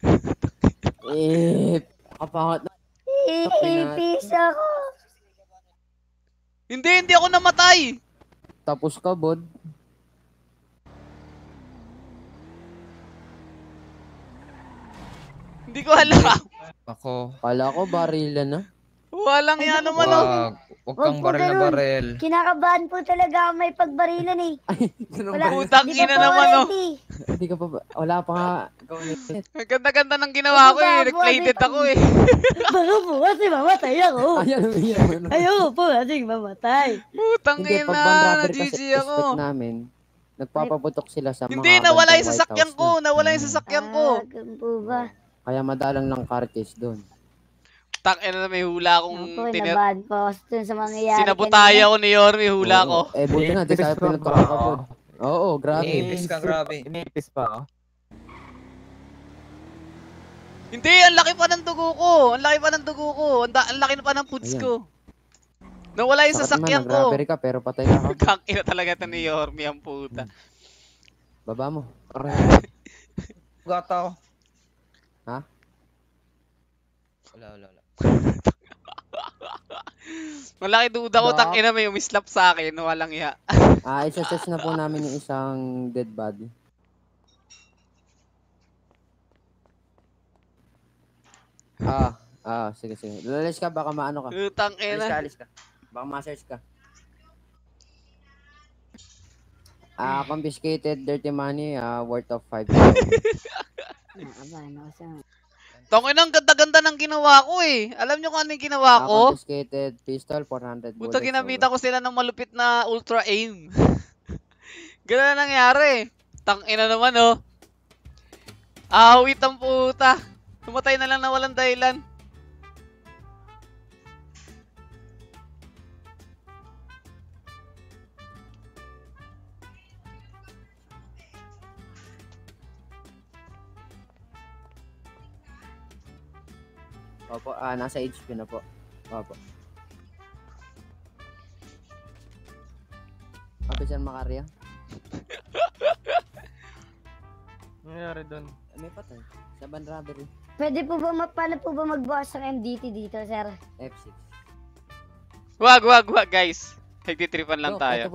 Kapangat na. Ipis ako. Hindi ako namatay. Tapos ka, bud. Hindi ko alam. Ako. Kala ko barilan na. Walang yan naman oh. Huwag kang baril na baril. Kinakabahan po talaga may pagbarilan eh. Putang ina naman oh. Hindi ka pa ba? Wala pa nga. Ang ganda-ganda ng ginawa ko eh. Nag-plated ako eh. Baka po kasi mamatay ako. Ayan. Ayoko po kasi mamatay. Putang Hindi, ina. pag van robber kasi GG ako. expect namin, nagpapaputok sila sa mga Hindi, nawala bandang yung White sasakyan House ko. na. Nawala yung sasakyan ko. Ganun po ba? Kaya madalang lang car case doon. Tak ina na may hula akong Ako, nabahan po ako dun sa mangyayari. sinabutaya ko ni Yor, may hula ko. Eh, buti nga, di tayo pinagkakapod. Oo, grabe. Ipis ka, grabe. Inipis pa ako. Hindi, ang laki pa ng dugo ko. Ang laki pa ng dugo ko. Ang laki pa ng foods Ayan. ko. Nawala yung Sakit sasakyan man, ko. nag-robbery ka, pero patay ka. Kangina talaga ito ni Yormi ang puta. Baba mo. Gata ako. Ha? Wala. Malaki duda ko, tangina may umislap sa akin. Walang iya. Isa-search na po namin yung isang dead body. Sige. Lalis ka, baka maano ka. Tangina. Alis ka. Baka ma-search ka. Confiscated dirty money worth of 5. Tangina, ang ganda-ganda ng ginawa ko eh. Alam nyo kung ano yung ginawa ko? Confiscated pistol, 400 bullets. Buto ginamitan ko sila ng malupit na ultra aim. Ganun na nangyari. Tangina naman oh. Awit ang puta. Tumatay na lang na walang dahilan. Opo, nasa HP na po. Opo. Officer Macaria? Nangyari doon? May patay. Sa band robbery. Pwede po ba, paano po ba magbukas ng MDT dito, sir? F6. Wag, guys. Nagtitripan lang tayo.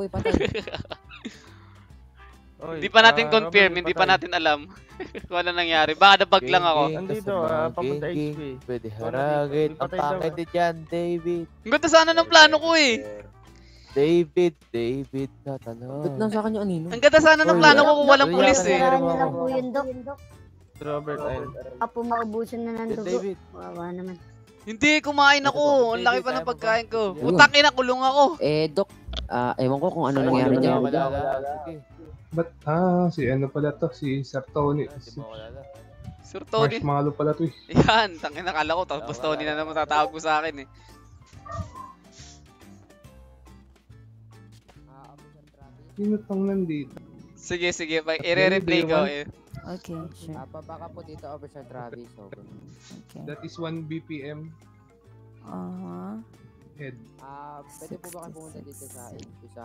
Hindi pa natin confirm, hindi pa natin alam kung ano nangyari. Baka nabag lang ako. Nandito, papunta HP. Pwede haragin. Ang pangit din dyan, David. Ang ganda sana ng plano ko eh. David na tanong. Ba't nasa akin yung anino? Ang ganda sana ng plano ko kung walang pulis eh. Sarahan niyo lang po yun, Dok. Robert Island. Apo, maubusan na ng dugo. Wawa naman. Hindi, kumain ako. Ang laki pa ng pagkain ko. Utakin na, kulong ako. Dok, ewan ko kung ano nangyari dyan. Ba't, si ano pala to? Si Sir Tony. Sir Tony? Marshmallow pala to eh. Yan, tangin nakala ko. Tapos Tony na naman tatawag ko sa akin eh. Sino tong nandito? Sige. I-re-replay ko eh. Okay, sure. Baka po dito, Officer Travis. Okay. That is 1 BPM. Head. Pwede po ba kayo pumunta dito sa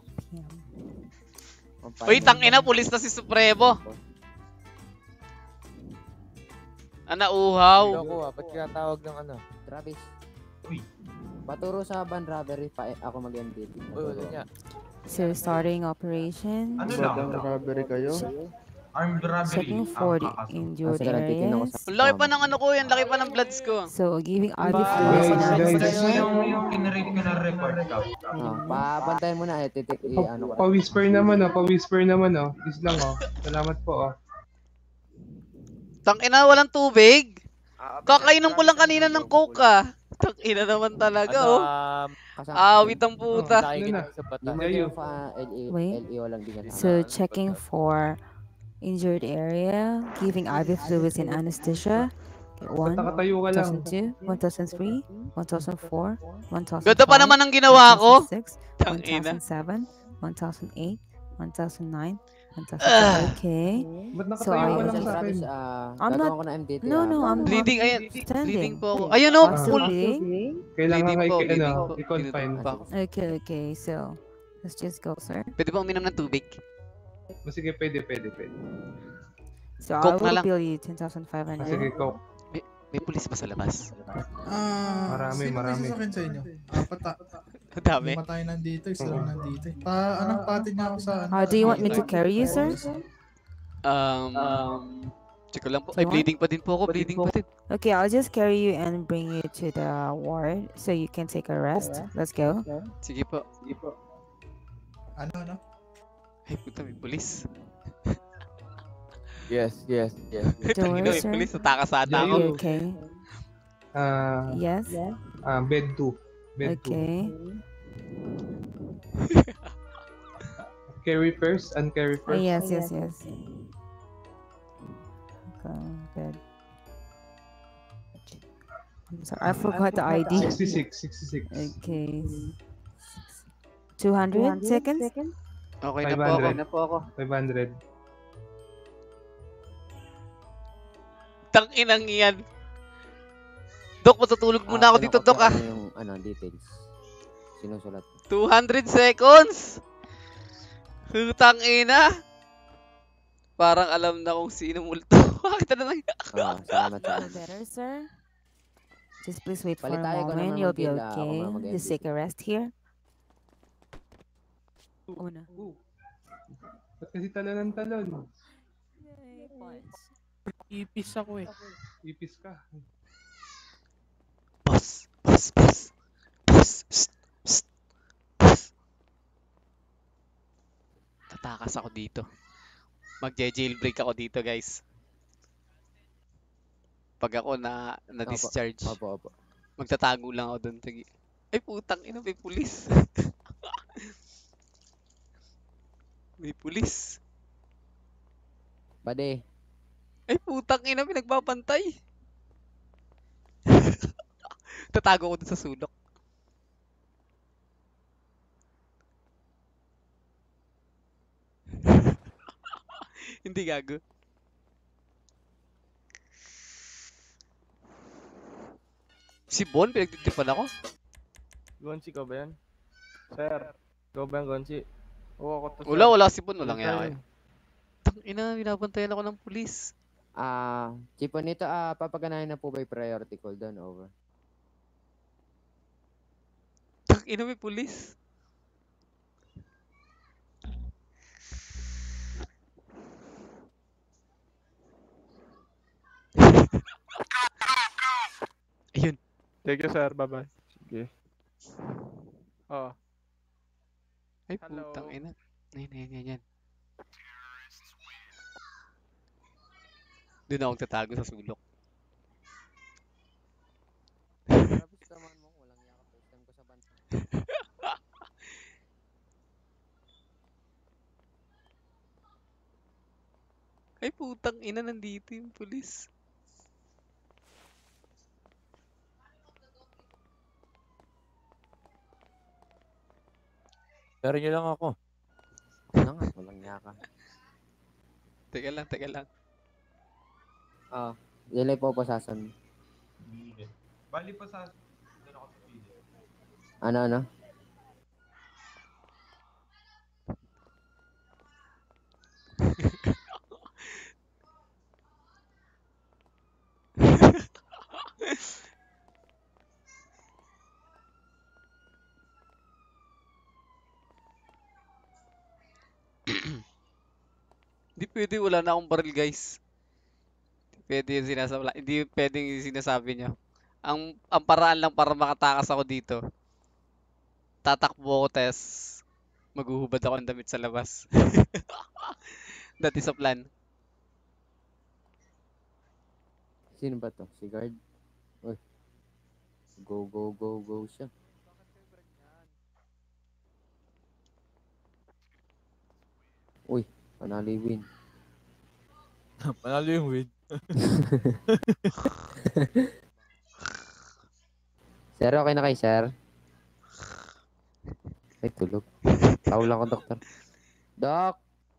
Uy, tangina, pulis na si Supremo. Uhaw. Ako ba't kinatawag ng ano? Travis. Paturo sa van robbery, ako mag-MDT. So, starting operation. Ano lang? Robbery kayo? Armed robbery. Checking for the injured areas. Ang laki pa ng ano ko, ang laki pa ng bloods ko. So, giving IV fluids and anesthesia. Yung kinarate ka na record ka. Pabantayan mo na Pa-whisper naman Is lang Salamat po Tangina, walang tubig. Kakainom ko lang kanina ng Coke Tangina naman talaga Awit ang puta. Wait. So, checking for injured area, giving IV fluids and anesthesia. 1, 2002, 2003, 2004, 2005, ganda pa naman ang ginawa ko. 2006, 2007, 2008, 2009, 2010. Okay. So are you I'm not. No, I'm bleeding. Ayan, standing. bleeding po ako. Ayun o, full. Kailangan i-confine. Okay. So let's just go, sir. Pwede ba uminom ng tubig? Sige, pwede. So I will bill you 10,500. Sige, Coke. May pulis ba sa labas? Marami. Sino sa akin sa inyo? Dami. Matay nandito, isa lang nandito. Anong patid niya ako sa Do you want me to carry you, sir? Check lang po. Ay, bleeding pa din po ako. Okay, I'll just carry you and bring you to the ward so you can take a rest. Let's go. Sige po. Ano? Ay, puta, may pulis. Yes. Don't worry, sir. Pulis, natakasada ako. Okay. Yes. Bed 2. Okay. Carry first and carry first. Yes. Okay, good. I'm sorry, I forgot the ID. 66. Okay. 200 seconds? Okay na po ako. 500. Tang-inang iyan. Dok, matutulog muna ako dito, Dok Yung details. Sinusulat. 200 seconds? Tang-ina. Parang alam na kung sino multo. Bakit na lang? Salamat. Better, sir? Just please wait for a Palit tayo, ikaw moment. naman You'll be mag-kill, ako okay. naman mag-MVP. Just take a rest here. Una. Ba't kasi talon ng talon? Ipis ako eh. Ipis ka. Boss. Tatakas ako dito. Magje-jailbreak ako dito, guys. Pag ako na-discharge. Opo. Magtatago lang ako doon. Ay, putang ina, may pulis. May pulis. Bade. Ay, putang ina, may nagbabantay. Tatago ko dun sa sulok. Hindi gago. Si Bon, pinagtitripan ako. Gonsi ka ba yan? Sir. Ikaw ba yan, Gonsi? Oo, ako to. Wala si Bon. Walang yaka. Tangina, binabantayan ako ng pulis. Chipon nito, papaganahin na po ba yung priority call doon? Over. Tangina, may pulis. Ayun. Thank you, sir. Bye-bye. Sige. Oh. Ay, putang ina. Yan. Doon ako tatago sa sulok. Tapos naman mo, walang yaka first time ko sa banta. Ay, putang ina, nandito yung pulis. Pero nyo lang ako. Walang yaka. Teka lang. Yelay po pasasan. Bali pa sa... Doon ako sa pili. Ano? Hindi pwede, wala na akong baril, guys. Hindi pwedeng yung sinasabi nyo. Ang paraan lang para makatakas ako dito, tatakbo ako, maghuhubad ako ng damit sa labas. That is a plan. Sino ba to? Si guard? Uy. Go siya. Uy, panalo yung win. Panalo yung win. Sir, okay na kayo, sir? Ay, tulog. Tawag lang ako, doktor. Doc!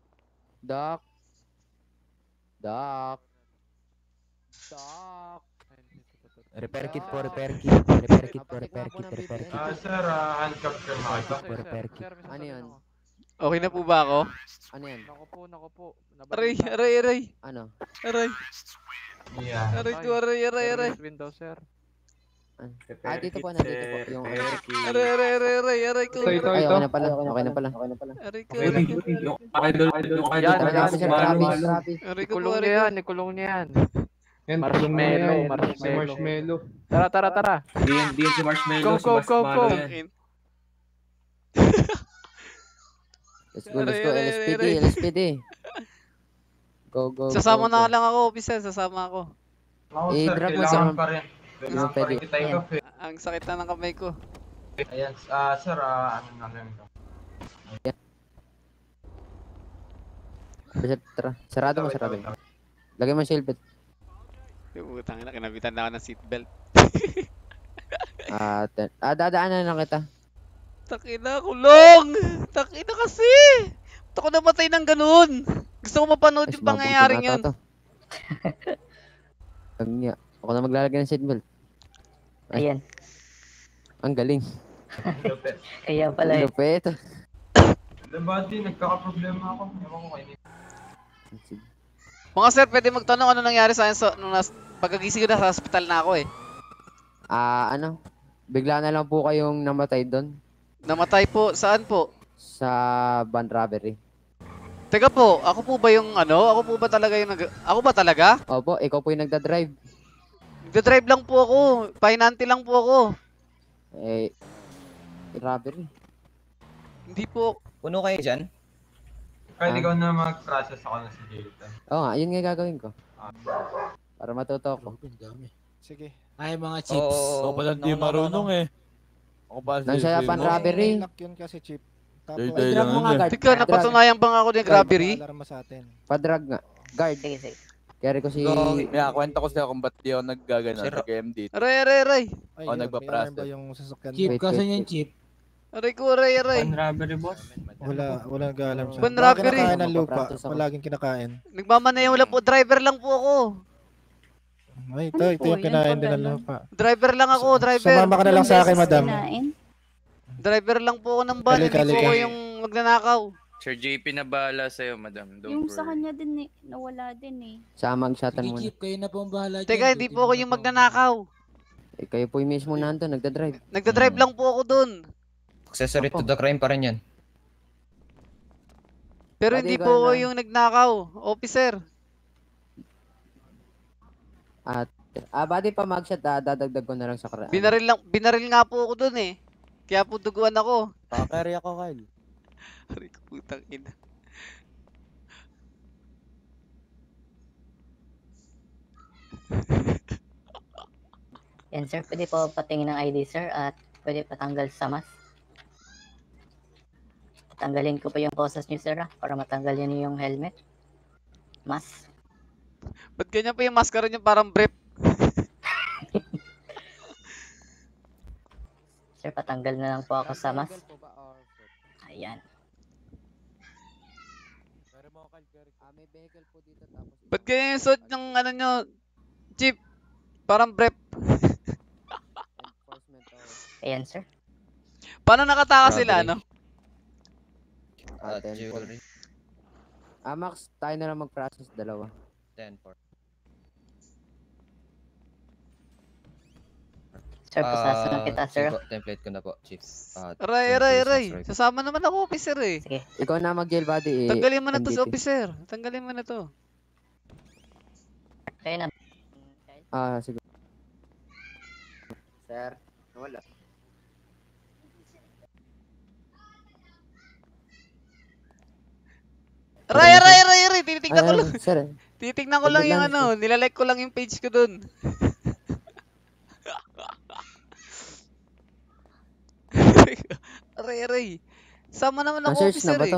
Repair kit po. Sir, handcuff ka Repair kit. Ano yun? Okay na po ba ako? Ano yan? Nako po. Aray. Ano? Aray. Yeah. Aray. Window, sir. Dito po. Yung Aray ko. Ito. Okay na pala. Aray ko. Yung idol. Ikulong niya yan. Yan, Marshmallow. Tara. Di si Marshmallow. Go. Let's go. LSPD. Go. Sasama na lang ako, officer. Sasama ako. Drop mo sa Ang sakit na ng kamay ko. Ayan, sir, ano na lang ito? Tara. Sarado mo. Lagay mo shield belt. Yung utang na, kinabitan na ako ng seatbelt. Dadaanan lang kita. Takina, kulong! Takina kasi! Ba't ako namatay ng ganun? Gusto ko mapanood yung pangyayaring yun. Ako na maglalagay ng seatbelt. Ayan. Ang galing. Kaya pala eh. Lupet. Buddy, nagkakaproblema ako. Ewan ko kayo. Mga sir, pwede magtanong ano nangyari sa akin nung pagkagising ko na sa hospital na ako eh. Ano? Bigla na lang po kayong namatay doon. Namatay po? Saan po? Sa van robbery. Teka po, ako po ba yung ano? Ako po ba talaga yung Ako ba talaga? Opo, ikaw po yung nagda-drive. Nagda-drive lang po ako. Pahinante lang po ako. Robbery. Hindi po. Puno kayo dyan? Kahit ikaw na mag-process ako na si Jilton. Oo nga, yun nga gagawin ko. Para matuto ko. Sige. Ay, mga chips. Oo, pala hindi marunong eh. Ako ba Nang siya pan robbery. Lock yun kasi, Chip. Tapos, Padrag mo nga, guard. Teka, napatunayan ba nga ako ng robbery? alarma sa atin. Padrag nga. Guard. Carry ko si... Kwento ko sa'yo kung ba't di ako naggagana, nag-MD. Aray. O nagpa-process. Ba yung sasakyan Chip, mo? kasan yung chip? Aray ko, aray. Pan robbery, boss. Wala nag-aalam siya. Ban robbery. Kinakain ng lupa. Palaging kinakain. Nagmamanaya wala po. Driver lang po ako. Ay, ito yung kinain din ng lupa. Driver lang ako, driver. Sumama ka na lang sa akin, madam. Driver lang po ako ng van. Hindi po ako yung magnanakaw. Sir JP na bahala sa'yo, madam. Yung sa kanya din nawala din eh. Sa mag-shotan muna. Chip, kayo na po ang bahala dyan. Teka, hindi po ako yung magnanakaw. Kayo po yung mismo nandun, nagda-drive. Nagda-drive lang po ako dun. Accessory to the crime pa rin yan. Pero hindi po ako yung nagnakaw, officer. At body pa mag-shot, dadagdag ko na lang sa crime. Binaril nga po ako dun eh. Kaya po duguan ako. Carry ako, Kyle. Aray ko, putang ina. Yan sir, pwede po patingin ng ID sir at pwede patanggal sa mask. Tanggalin ko pa yung posas niyo sir para matanggal niyo yung helmet. Mask. Ba't ganyan pa yung maskara niyo parang brief? Sir, patanggal na lang po ako sa mask. Ayan. Ba't ganyan yung suit ng ano nyo? Chip. Parang brief. Ayan sir. Paano nakatakas sila ano? Jewelry. Max, tayo na lang mag-process dalawa. 10-4. Sir, pasasunod kita, sir. Template ko na po, Chief. Aray. Sasama naman ako, officer eh. Sige. Ikaw na mag-jail body eh. Tanggalin mo na to, officer. Tanggalin mo na to. Kaya na. Sige. Sir, wala. Aray. Tinitignan ko lang. Sir. Titignan ko lang yung ano. Nilalike ko lang yung page ko dun. Aray. Sama naman ako, officer eh.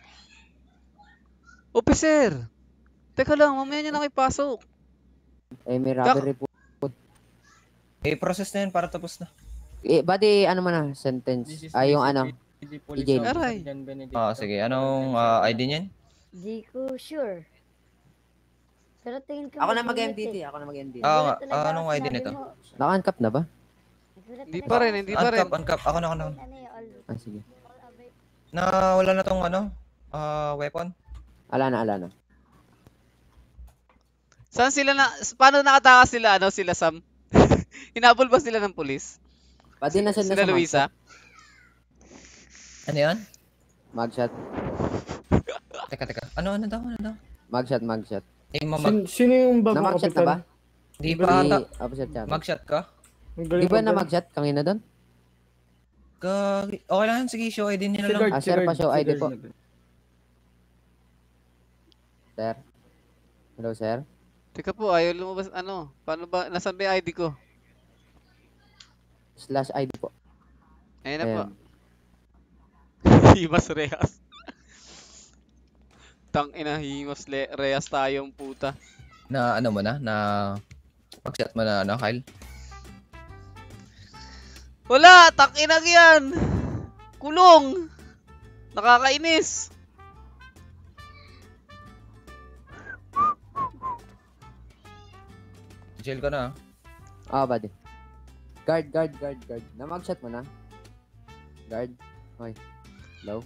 Officer! Teka lang, mamaya niya na kayo pasok. May robbery po. process na yan para tapos na. Body, ano man na, sentence. Yung ano, i-jail. Aray. Sige. Anong ID niyan? Di ko sure. Pero tingin ko... Ako na mag-MDT. Anong ID nito? Naka-uncap na ba? Hindi pa rin. Uncap. Ako na. Sige. Wala na tong weapon? Ala na. Saan sila paano nakatakas sila, sila Sam? Hinabol ba sila ng pulis? Pati na sila Luisa? Ano yan? Magshot. Teka. Ano daw? Magshot. Sino yung bagong na-magshot na ba? Di pa ata. Magshot ka? Di ba na-magshot? Kanina doon? Okay lang. Sige, show ID nyo na lang. Sir, pa-show ID po. Sir? Hello, sir? Teka po, ayaw lumabas. Paano ba? Nasaan ba yung ID ko? /ID po. Ayun na po. Himas Reyes. Tangina, Himas Reyes tayong puta. Na mag-shot mo na, Kyle? Wala! Tangina yan! Kulong! Nakakainis! Jail ka na. Buddy. Guard. Na-magshot mo na? Guard. Hoy. Hello?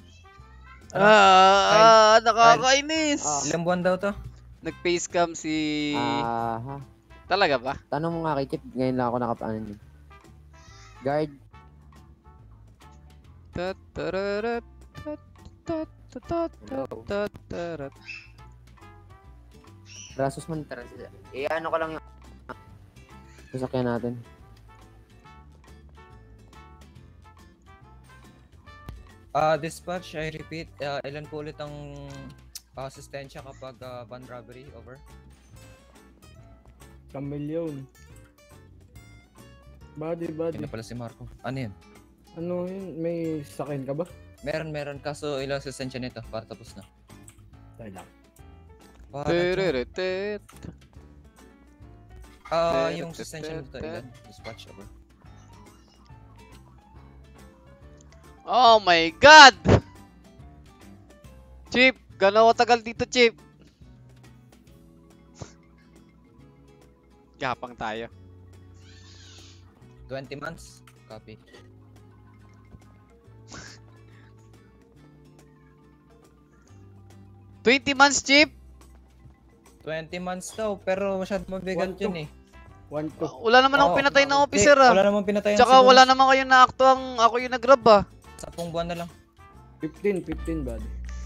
Nakakainis! Ilang buwan daw to? Nag-facecam si... Talaga ba? Tanong mo nga kay Chip, ngayon lang ako nakapaano din. Guard. Rasos man. Ano ko lang yung sasakyan natin. Dispatch, I repeat, ilan po ulit ang asistensya kapag van robbery? Over. Kamilyon. Body. Yun na pala si Marco. Ano yun? Ano yun? May sakin ka ba? Meron. Kaso ilang asistensya nito para tapos na. Tayo lang. Yung asistensya nito ilan? Dispatch, over. Oh my God! Chief, gano'n tagal dito, Chief? Gapang tayo. 20 months. Copy. $20 months, Chief? 20 months daw, pero masyado mabigat yun eh. Wala naman akong pinatay na officer ah. Wala naman pinatay na. Tsaka wala naman kayong naaktuang ako yung nag-grab ah. 10 buwan na lang. 15 bad.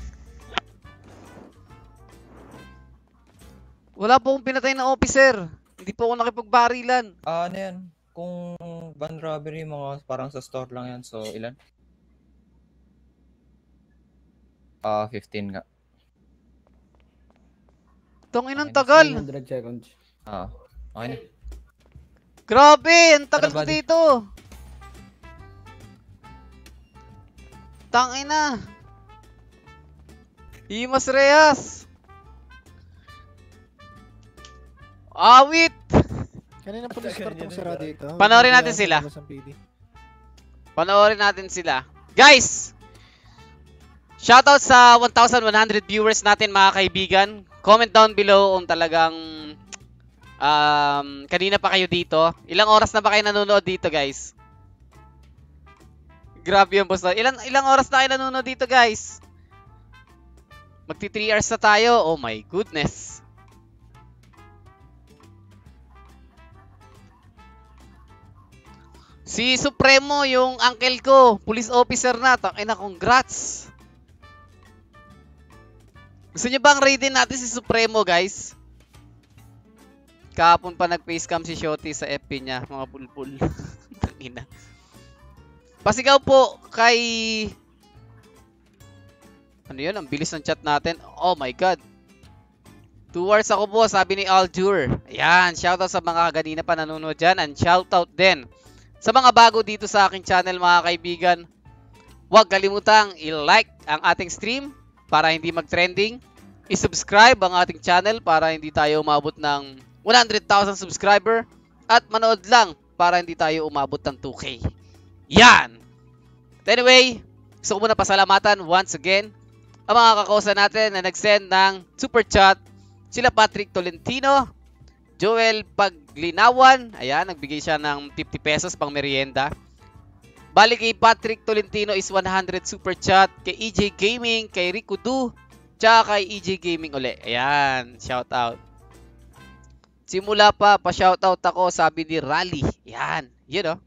Wala po akong pinatay na officer. Hindi po ako nakipagbarilan. Ano yan? Kung van robbery, mga parang sa store lang yan. So, ilan? 15 nga. Tangin ang tagal. 100 seconds. Okay na. Grabe, ang tagal ko dito. Tangin na. Imas Reyes. Awit. Kanina police car tong sira dito. Panoorin natin sila. Panoorin natin sila. Guys! Shoutout sa 1,100 viewers natin mga kaibigan. Comment down below kung talagang kanina pa kayo dito. Ilang oras na ba kayo nanonood dito, guys? Grabe yung boss na. Ilang oras na kayo nanonood dito, guys? Magti 3 hours na tayo. Oh my goodness. Si Supremo, yung uncle ko, police officer na. Tangina, congrats. Gusto niyo bang raidin natin si Supremo, guys? Kahapon pa nag-facecam si Shotty sa FB niya, mga pulpul. Tangina. Pasigaw po kay... Ano yun? Ang bilis ng chat natin. Oh my God. 2 hours ako po, sabi ni Aljur. Ayan, shoutout sa mga kanina pa nanonood dyan. And shoutout din sa mga bago dito sa aking channel, mga kaibigan. Huwag kalimutang i-like ang ating stream para hindi mag-trending. I-subscribe ang ating channel para hindi tayo umabot ng 100,000 subscriber. At manood lang para hindi tayo umabot ng 2K. Yan! Anyway, gusto ko muna pasalamatan once again ang mga kakosa natin na nag-send ng super chat. Sila Patrick Tolentino, Joel Paglinawan, ayan, nagbigay siya ng 50 pesos pang merienda. Bali kay Patrick Tolentino is 100 super chat, kay EJ Gaming, kay Rico Du, tsaka kay EJ Gaming uli. Ayan, shout out. Simula pa shoutout ako, sabi ni Rally. Ayan, yun o.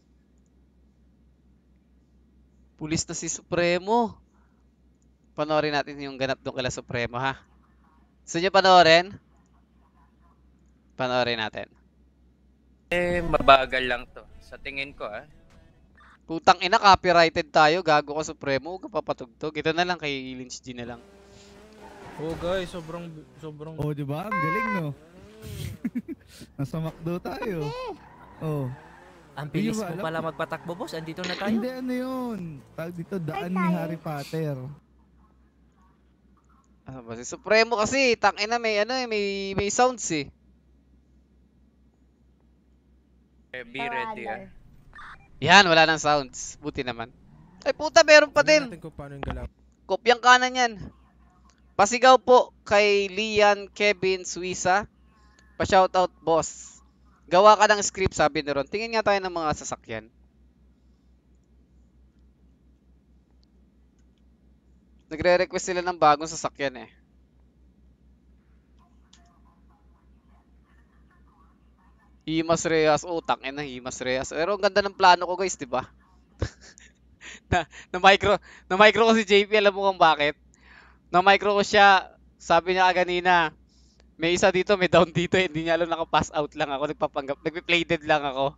Pulis na si Supremo. Panoorin natin yung ganap doon kala Supremo, ha? Gusto nyo panoorin? Panoorin natin. Mabagal lang to. Sa tingin ko, Putang ina, copyrighted tayo. Gago ka, Supremo. Huwag ka papatugtog. Ito na lang kay Lynch G na lang. Oh guys, sobrang... Oh, di ba? Ang galing, no? Nasa McDo tayo. Oh. Ang bilis mo pala magpatakbo, boss. Andito na tayo. Hindi, ano yun? Tawag dito, daan ni Harry Potter. Ano ba? Si Supremo kasi, tangina may may sounds eh. Be ready, Yan, wala nang sounds. Buti naman. Ay puta, meron pa din. Kopyang kanan yan. Pasigaw po kay Lian Kevin Suiza. Pa-shoutout, boss. Gawa ka ng script, sabi ni Ron. Tingin nga tayo ng mga sasakyan. Nagre-request sila ng bagong sasakyan eh. Himas Reyes. Oh, tangin na Himas Reyes. Pero ang ganda ng plano ko guys, di ba? na micro ko si JP, alam mo kung bakit? Na micro ko siya, sabi niya kanina, may isa dito, may down dito, hindi niya alam, naka-pass out lang ako, nagpe-play dead lang ako.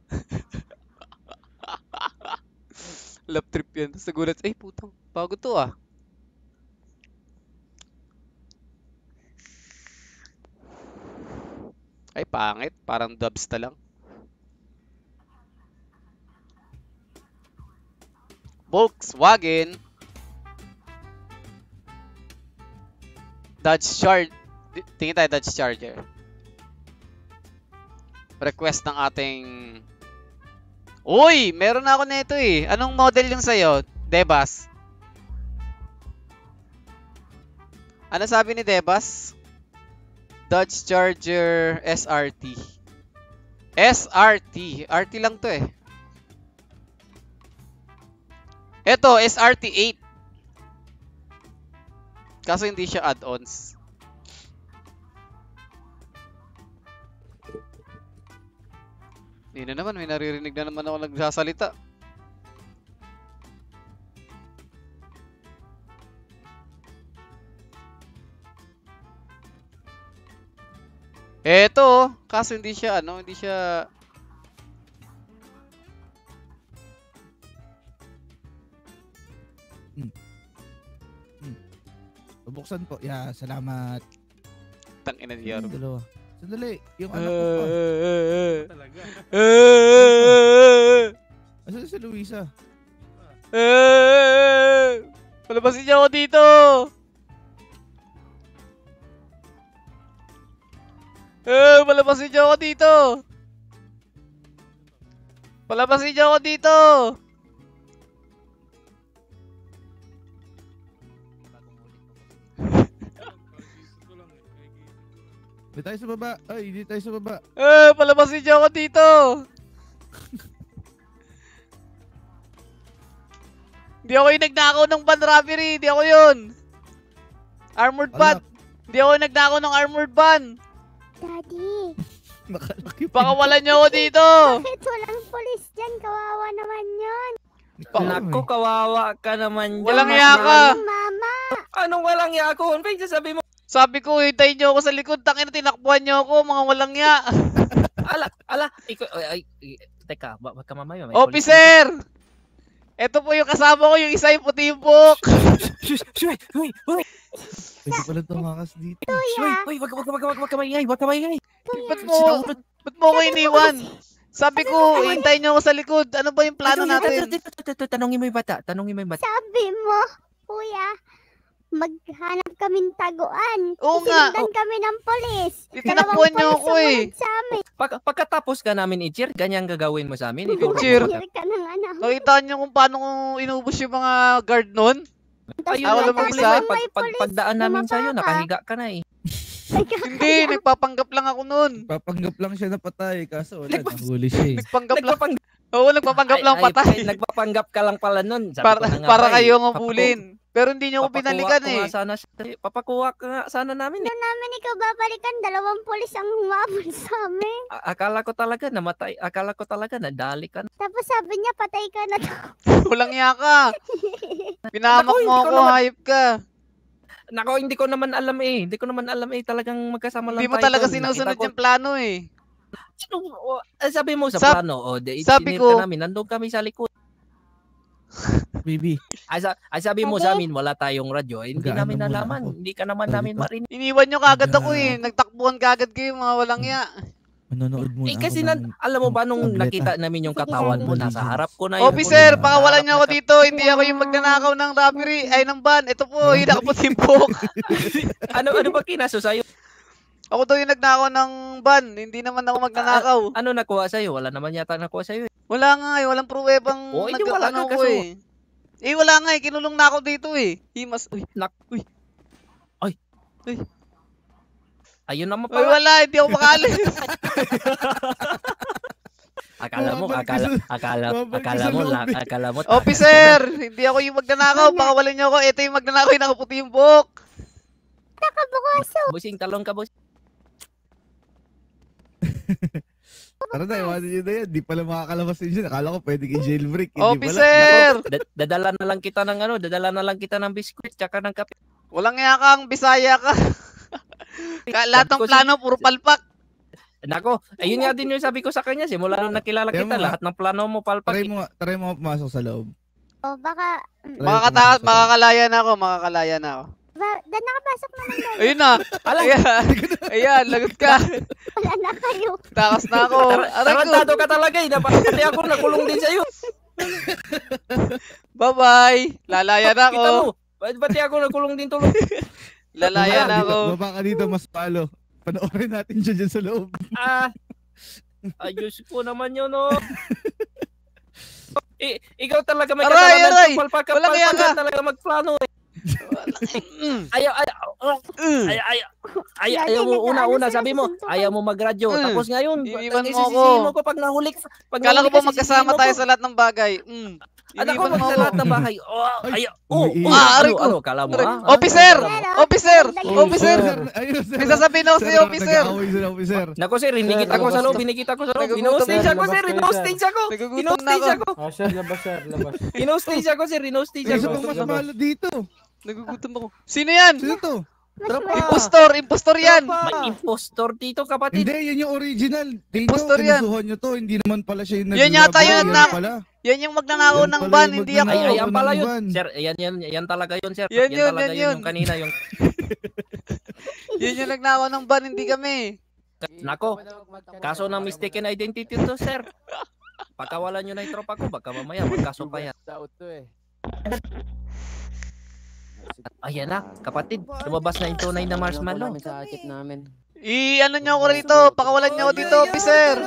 Love trip yan. Tapos nagulat, ay putang, bago to ah. Ay pangit, parang dubs na lang. Volkswagen Dodge Charger. Tingin tayo Dodge Charger. Request ng ating... Uy! Meron na ako nito eh. Anong model yung sa'yo, Debas? Ano sabi ni Debas? Dodge Charger SRT. SRT. RT lang to eh. Ito, SRT 8. Kaso hindi siya add-ons. Hindi na naman, may naririnig na naman ako nagsasalita. Eto, kaso hindi siya hindi siya Bubuksan po. Yeah, salamat. Tangina niya. Dalawa. Sandali, yung anak ko pa. Talaga. Asan si Luisa? Palabasin niyo ako dito. Palabasin niyo ako dito. Palabasin niyo ako dito. Hindi tayo sa baba. Ay, hindi tayo sa baba. Palabasin niyo ako dito. Hindi ako yung nagnakaw ng van robbery. Hindi ako yun. Armored van. Hindi ako yung nagnakaw ng armored van. Daddy. Baka wala niyo ako dito. Bakit walang polis dyan? Kawawa naman yun. Naku, kawawa ka naman dyan. Walang iya ka. Mama. Anong walang iya ko? Ano yung sasabi mo? Sabi ko, hintayin niyo ako sa likod. Tangina, tinakbuhan niyo ako, mga walang iya. Ala. Teka, wag ka mamaya. Officer! Ito po yung kasama ko, yung isa yung puti yung buhok. Uy! Pwede pala tumakas dito. Uy, wag ka maingay. Ba't mo ko iniwan? Sabi ko, hintayin niyo ako sa likod. Ano ba yung plano natin? Tanungin mo yung bata. Sabi mo, kuya, maghanap kaming taguan. Oo nga. Isinundan kami ng polis. Itinakbuhan niyo ako eh. Pagkatapos ka namin i-cheer, ganyan gagawin mo sa amin. Cheer. Ka ng anak. Nakita niyo kung paano ko inubos yung mga guard nun? Ayun lang isa. Pagdaan namin sa'yo, nakahiga ka na eh. Hindi, nagpapanggap lang ako nun. Papanggap lang siya na patay, kaso wala, nahuli siya eh. Nagpanggap lang. Oo, nagpapanggap lang patay. Nagpapanggap ka lang pala nun. Para kayo ang mabulin. Pero hindi niyo ako pinalikan eh. Papakuha ka nga sana namin eh. Doon namin ikaw babalikan, 2 polis ang humabol sa amin. Akala ko talaga namatay. Akala ko talaga nadali ka na. Tapos sabi niya, patay ka na daw. Walang iya ka. Pinahamak mo ako, hayop ka. Nako, hindi ko naman alam eh. Talagang magkasama lang tayo. Hindi mo talaga sinusunod yung plano eh. Sabi mo sa plano, sabi ko, namin, nandun kami sa likod. Baby. Sabi mo sa amin, wala tayong radyo. Hindi namin nalaman. Hindi ka naman namin marinig. Iniwan nyo kagad ako eh. Nagtakbuhan kagad kayo, mga walang iya. Manonood muna ako. Kasi alam mo ba nung nakita namin yung katawan mo, nasa harap ko na yun. Officer, pakawalan niyo ako dito. Hindi ako yung magnanakaw ng robbery. Ay, ng van. Ito po, yung nakaputimpok. Ano ba kinaso sa'yo? Ako daw yung nagnakaw ng van. Hindi naman ako magnanakaw. Ano nakuha sa'yo? Wala naman yata nakuha sa'yo eh. Wala nga eh. Walang pruwebang nagkakano ko eh. Wala nga eh. Kinulong na ako dito eh. Himas. Uy. Uy. Ayun naman pala. Uy, wala. Hindi ako makaalis. Akala mo. Officer, hindi ako yung magnanakaw. Baka wala niyo ako. Ito yung magnanakaw yung nakaputi yung buhok. Nakabukaso. Busing, talong ka, busing. Tara na, iwanan nyo na yan. Di pala makakalabas din siya. Akala ko pwede i-jailbreak. Officer! Dadala na lang kita ng dadala na lang kita ng biskwit tsaka ng kape. Walang yakang, Bisaya ka. Lahat ng plano, puro palpak. Nako, ayun nga din yung sabi ko sa kanya. Simula nung nakilala kita, lahat ng plano mo palpak. Try mo pumasok sa loob. O, baka... Makakalaya na ako. Nakapasok naman doon. Ayun na. Ayan, lagot ka. Wala na kayo. Takas na ako. Tarantado ka talaga eh. Pati ako nakulong din sa'yo. Bye-bye. Lalaya na ako. Kita mo. Pati ako nakulong din tulog. Lalaya na ako. Baba ka dito, mas palo. Panoorin natin siya dyan sa loob. Ayos ko naman yun, no. Ikaw talaga may kasalanan. Palpak ka talaga magplano eh. Ayaw mo una sabi mo ayaw mo magradyo tapos ngayon isisisihin mo ko pag nahuli kala ko ba magkasama tayo sa lahat ng bagay Anak ko sa lahat ng bahay. Ano kala mo Officer! May sasabihin ako sa'yo, officer. Nako sir, hinigit ako sa loob. Inostage ako sir, inostage ako. Sir, labas sir, labas. Inostage ako sir, inostage ako. Isa pang mas malo dito. Nagugutom ako. Sino yan? Sino to? Impostor yan. May impostor dito kapatid. Hindi, yan yung original. Impostor yan. Tinusuhan nyo to, hindi naman pala siya yung yan yata yun yan yung magnanakaw ng ban, hindi ako. Ayan pala yun. Sir, yan talaga yun sir. Yan talaga yun. Yung kanina yung. Yan yung nagnakaw ng ban, hindi kami. Nako, kaso ng mistaken identity to sir. Pagkawalan nyo na yung tropa ko, baka mamaya magkaso pa yan. Ayan na, kapatid. Lumabas na yung tunay na marshmallow. Ano nyo ako rito? Pakawalan nyo ako dito, officer.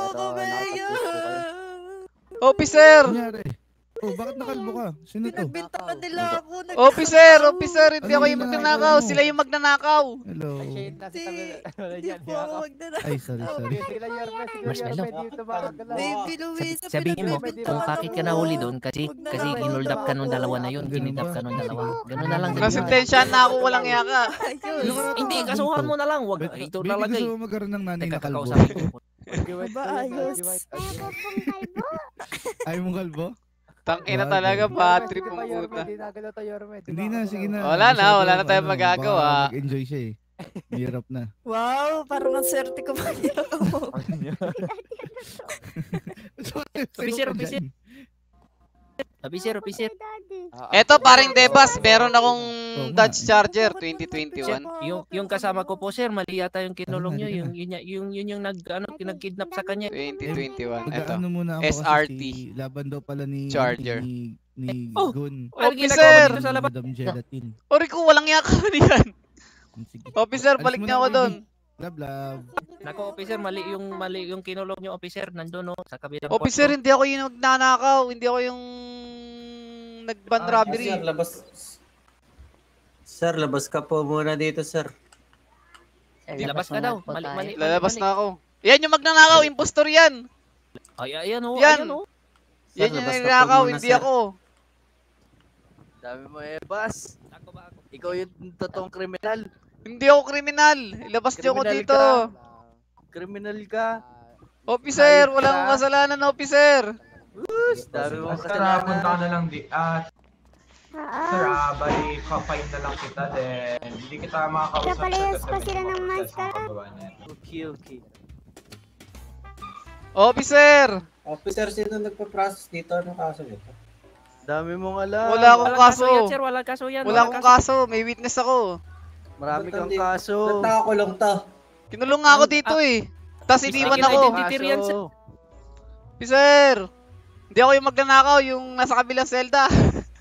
Officer! Oh, bakit nakalbo ka? Sino to? Pinagbintangan nila ako. Officer, hindi ako yung magnanakaw. Sila yung magnanakaw. Hello. Hindi po ako magnanakaw. Ay, sorry. Marshmallow. Sabihin mo, kung bakit ka nahuli doon, kasi inold up ka nung dalawa na yun. Kinidap ka nung dalawa. Ganun na lang. Nasintensyahan na ako, walang yaka. Hindi, kasuhan mo na lang. Wag, ito nalagay. Gusto mo magkaroon ng nanay na kalbo? Ayos. Ayaw mong kalbo? Tangina talaga, bad trip mo puta. Hindi na, sige na. Wala na tayong magagawa. Mag-enjoy siya eh. Mahirap na. Wow, parang ang swerte ko pa niya. Officer. Eto, paring Debas, meron akong Dodge Charger 2021. Yung kasama ko po sir, mali yata yung kinulong nyo. Yun yung nag-kidnap sa kanya. 2021. Eto, SRT. Laban daw pala ni Charger. Ni Gun. Officer! Madam Gelatin. Rico, walang yaka yan. Officer, balik niya ako doon. Love. Nako, officer, mali yung kinulong nyo, officer, nandun no, sa kabilang officer, kwarto. hindi ako yung nagnanakaw, hindi ako yung nag-ban robbery. Sir, labas ka po muna dito, sir. Labas ka daw, mali. Lalabas na ako. Yan yung magnanakaw, impostor yan. Ayan o, yan yung nagnanakaw, hindi ako. Dami mo Bas. Ikaw yung totoong kriminal. Hindi ako kriminal. Ilabas niyo ako dito. Kriminal ka. Officer, wala akong kasalanan, officer. Dami mo Sir, punta ka na lang Sir, bali, kapay na lang kita then hindi kita makakausap. Napalayas pa sila ng maskara. Okay. Officer, sino nagpa-process dito? Anong kaso nito? Dami mong alam. Wala akong kaso. Walang kaso yan. Wala akong kaso. May witness ako. Marami kang kaso. Natakulong to. Kinulong nga ako dito eh. Tapos iniwan ako. Officer! Hindi ako yung magnanakaw, yung nasa kabilang selda.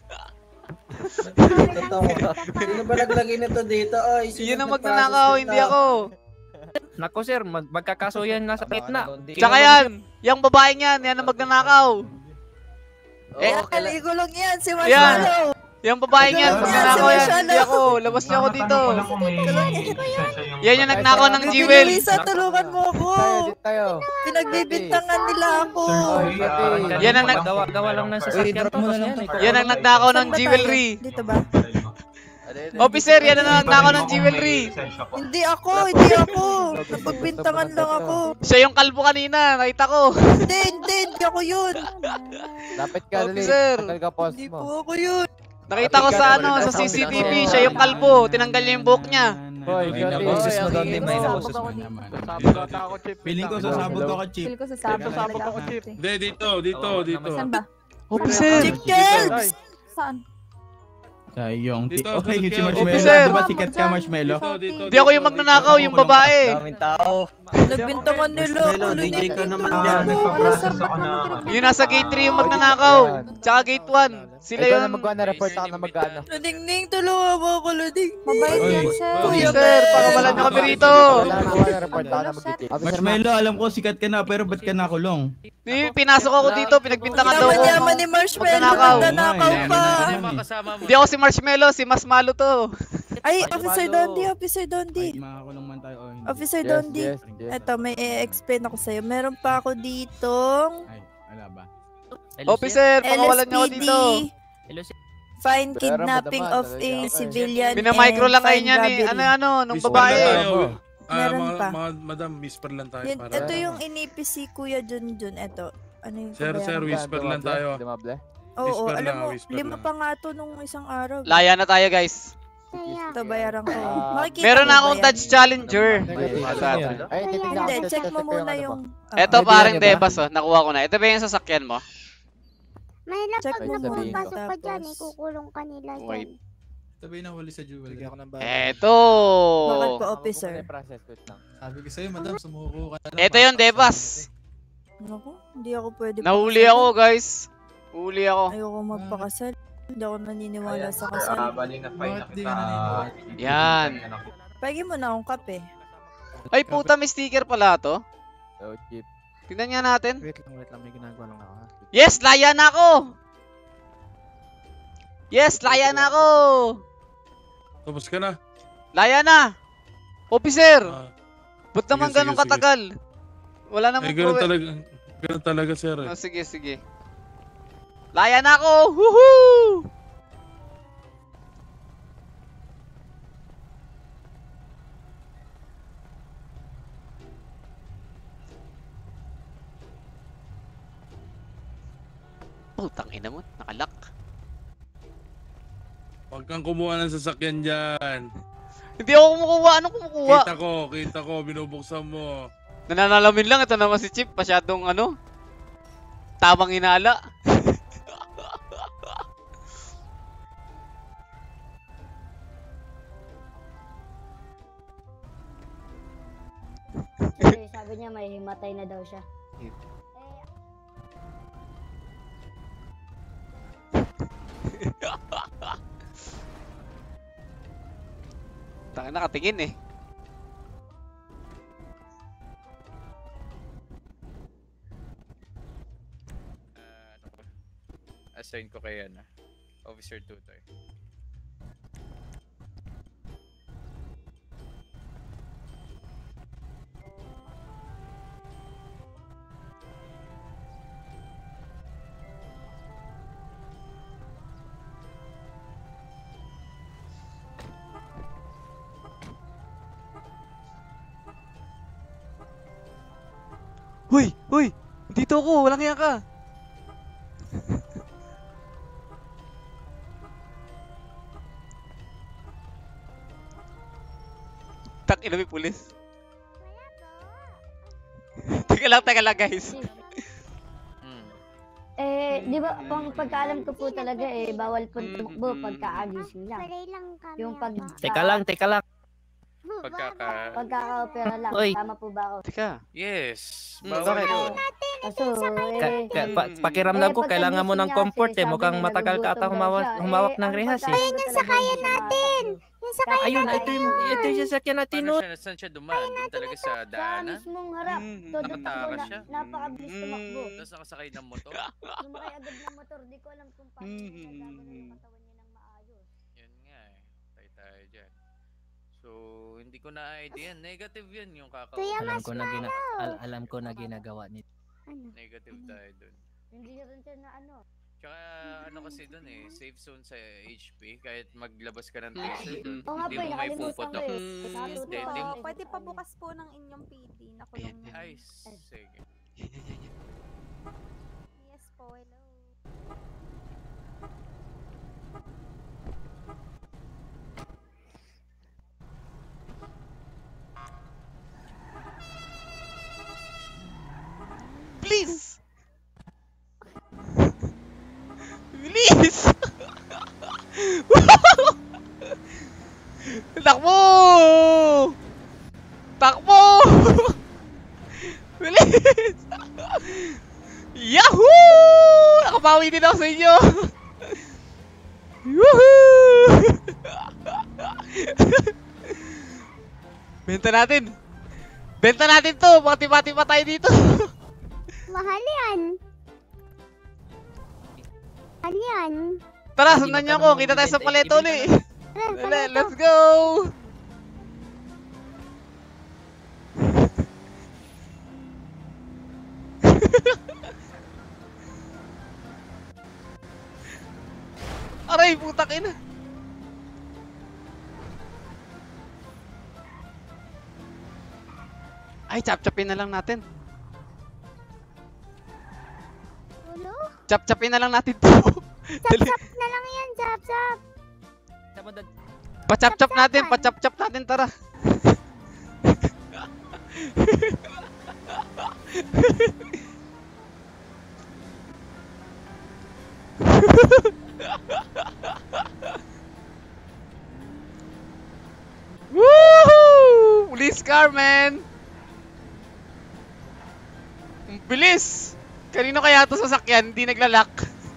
Sino ba naglagay nito dito? Yun ang magnanakaw, hindi ako. Nako sir, magkakaso yan nasa gitna. Tsaka yan, yung babaeng yan ang magnanakaw. Kaligulong yan, si Marshmallow. Yung babaeng yan, magnanakaw yan, hindi ako. Labas niyo ako dito. Yan yung nagnakaw ng jewel. Luisa, tulungan mo ako. Pinagbibintangan nila ako. Yan ang gawa lang ng sasakyan to. Yan ang nagnakaw ng jewelry. Dito ba? Officer, yan na nagnakaw ng jewelry. Hindi ako. Napagbintangan lang ako. Siya yung kalbo kanina, nakita ko. Hindi ako yun. Lapit ka, Officer. Tagal ka post Hindi mo. po ako yun. Nakita ko sa sa CCTV, siya yung kalbo. Tinanggal niya yung buhok niya. Hoy, May naboses mo doon, may naboses mo. Feeling ko sasabog ako, Chip. Feel ko sasabog ako, Chip. Hindi, dito. Saan ba? Officer! Chip Kelps! Saan? Sayong. Dito, Okay, si dito, Marshmello. Officer! Diba sikat ka, Marshmello? Hindi ako yung magnanakaw, yung babae. Daming tao. Nagbintangan nila. DJ ka naman Nagpa-process ako na... Yung nasa gate 3 yung magnanakaw. Tsaka gate 1. Sila Ikaw yung... na magana, report ako na magana. Lading-ning, tulungan mo ako, lading. Mabait yan, sir. Officer, pakawalan niyo kami rito. Marshmello, alam ko sikat ka na, pero ba't ka nakulong? Pinasok ako dito, pinagbintangan daw ako. Yaman ni Marshmello, nagnanakaw pa. Hindi ako si Marshmello, si Masmalo to. Ay, Officer Dondi. Makakulong man tayo. Officer Dondi. Eto, may i-explain ako sa'yo. Meron pa ako ditong... Ay, wala ba? Officer, pakawalan niyo ako LSPD. dito. Fine kidnapping of a civilian Pinamicro lang kayo niya ni robbery. nung babae. Meron pa. Madam, whisper lang tayo. Ito yung inipis si Kuya Junjun. Ito. Ano yung Sir, whisper lang tayo. Oo, alam mo, 5 pa nga to nung isang araw. Laya na tayo, guys. Ito, bayaran ko. Makikita Meron mo na ba akong yan? Dodge Challenger. Hindi, check mo muna yung... Ito parang Debas, oh. Nakuha ko na. Ito ba yung sasakyan mo? May lang Check pag mo muna. pasok pa dyan, Tapos- kukulong ka nila Wait. dyan. Tabi na huli sa jewel. Ito. Bakit pa, officer? Sabi ko sa'yo, madam, sumuko ka na. Ito yung Debas. Naku, hindi ako pwede Nahuli ako, guys. Huli ako. Ayoko magpakasal. Hindi ako naniniwala sa kasal. Bali na fine na kita. Yan. Pagi mo na akong kape. Ay, puta, may sticker pala to. Oh, Chip. Tingnan nga natin. Wait lang, may ginagawa lang ako. Yes, laya na ako! Yes, laya na ako! Tapos ka na. Laya na! Officer! Ba't naman sige, ganun sige. katagal? Wala namang Ganun talaga, sir. Oh, sige. Laya na ako! Woohoo! Putang ina mo, nakalak. Huwag kang kumuha ng sasakyan dyan. Hindi ako kumukuha. Anong kumukuha? Kita ko, binubuksan mo. Nananalamin lang. Ito naman si Chip. Masyadong tamang inala. Sabi niya may himatay na daw siya. Taka nakatingin eh. Assign ko kay Officer Tutoy. Hoy! Dito ako! Walang iya ka! Tak, ina may pulis. Teka lang guys. Di ba, pagkaalam ko po talaga bawal po tumakbo pagka-agising lang. Yung pag... Teka lang. Pagkaka-opera lang. Oy. Tama po ba ako? Teka. Yes. Bakit? Kaso, Pakiramdam ko, kailangan mo ng comfort eh. Mukhang matagal ka ata humawak ng rehas eh. Ayun yung sakayan natin! Yung sakayan Ayun, natin! ito yung sasakyan natin. Saan siya dumaan? Doon talaga sa Sa daanan? mismong harap. Todo Nakatakas siya. Napakabilis tumakbo. Tapos nakasakay ng motor? Sumakay agad ng motor. Di ko alam kung paano niya nagagano yung katawan niya ng maayos. Yun nga eh. Tayo dyan. So, hindi ko na idea. Negative yun yung kakausap. Alam ko na ginagawa nito. Negative tayo dun. Hindi rin siya na Tsaka ano kasi dun eh, safe zone sa HP. Kahit maglabas ka ng taser dun, Oo nga hindi po, mo may nakalimutan puputok. ko eh. Natuto Hindi mo. Pwede pa bukas po ng inyong PD. Nakulong na. Ay, sige. Yes po, hello. Please! Please! Takbo! Takbo! Bilis! Yahoo! Nakabawi din ako sa inyo! Woohoo! Benta natin! Benta natin to! Mati-mati pa tayo dito! Mahal yan. Mahal yan. Tara, sundan niyo ako. Kita tayo sa paleto ulit. Let's go! Aray, putak ina. Ay, chap-chapin na lang natin. Ulo? Chap-chapin na lang natin to. Chap-chap na lang yan, chap-chap. Pa-chap-chap natin, pa-chap-chap natin, tara. Woohoo! Police car, man! Ang bilis! Kanino kaya ito sasakyan? Hindi naglalak.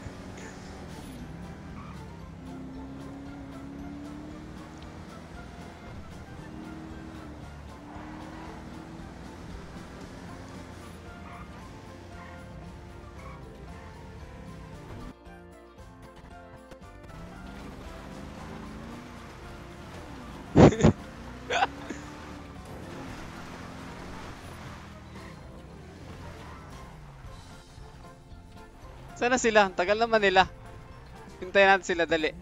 Sana sila? Tagal naman nila. Hintayin natin sila, dali.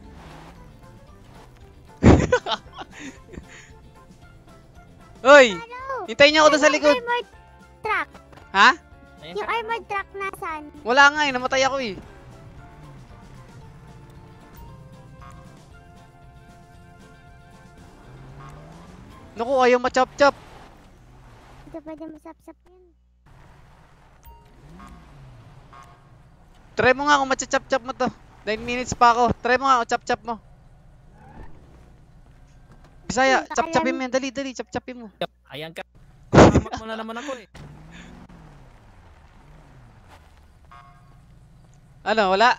Hoy! Hintayin niyo ako doon sa likod. Yung armored truck. Ha? Yung armored truck nasaan? Wala nga eh, namatay ako eh. Naku, ayaw ma-chop-chop. Hindi pwede masap-sap yan. Try mo nga kung matcha-chop-chop mo to. 9 minutes pa ako. Try mo nga kung chop-chop mo. Bisaya, chop-chopin mo yan. Dali, dali, chop-chopin mo. Ayan ka. Hamak mo na naman ako eh. Ano, wala?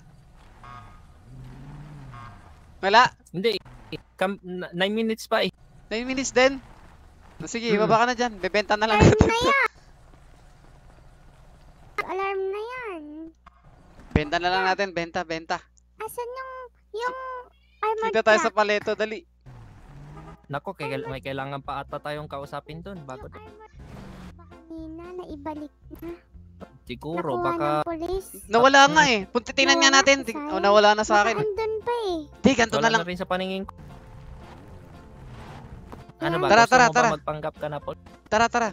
Wala? Hindi. 9 minutes pa eh. 9 minutes din? Sige, baba ka na dyan. Bebenta na lang natin. Alarm na yan. Benta na lang natin. Benta, benta. Asan yung armored Kita tayo truck? sa paleto, dali. Nako, may kailangan pa ata tayong kausapin doon bago doon. Kanina, naibalik na. Siguro, Nakuha baka... ng polis. Nawala nga eh. Puntitingnan nga natin. Oh, nawala na sa akin. Andun pa eh. Di, ganito na lang. Wala na rin sa paningin ko. Ano ba? Tara, Gusto tara, mo tara. ba magpanggap ka na po? Tara, tara.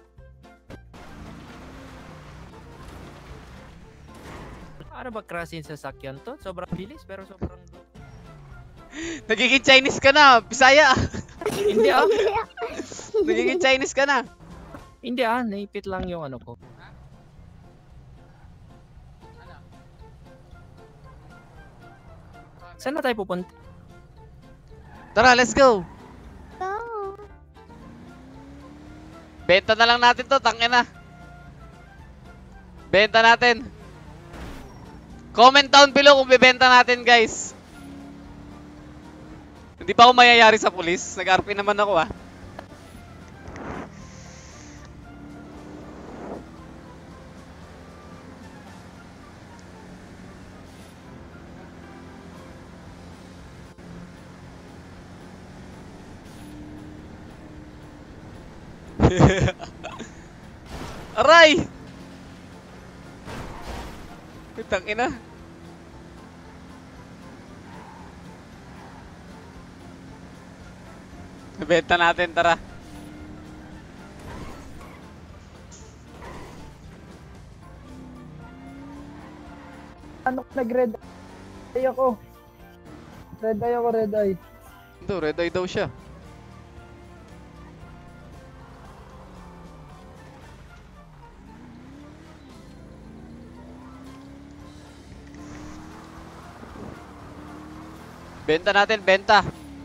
Ano ba krasin sa sakyan to? Sobrang bilis pero sobrang... Nagiging Chinese ka na, Bisaya. Hindi ah. Nagiging Chinese ka na. Hindi ah, naipit lang yung ano ko. Saan na tayo pupunta? Tara, let's go. Benta na lang natin to, tangin na. Benta natin. Comment down below kung bibenta natin, guys. Hindi pa ako mayayari sa pulis. Nag-RP naman ako, ah. Aray! Tangina. Ibenta natin, tara. Ano, nag-red eye ako. Red eye ako, red eye. Ito, red eye daw siya. Benta natin, benta.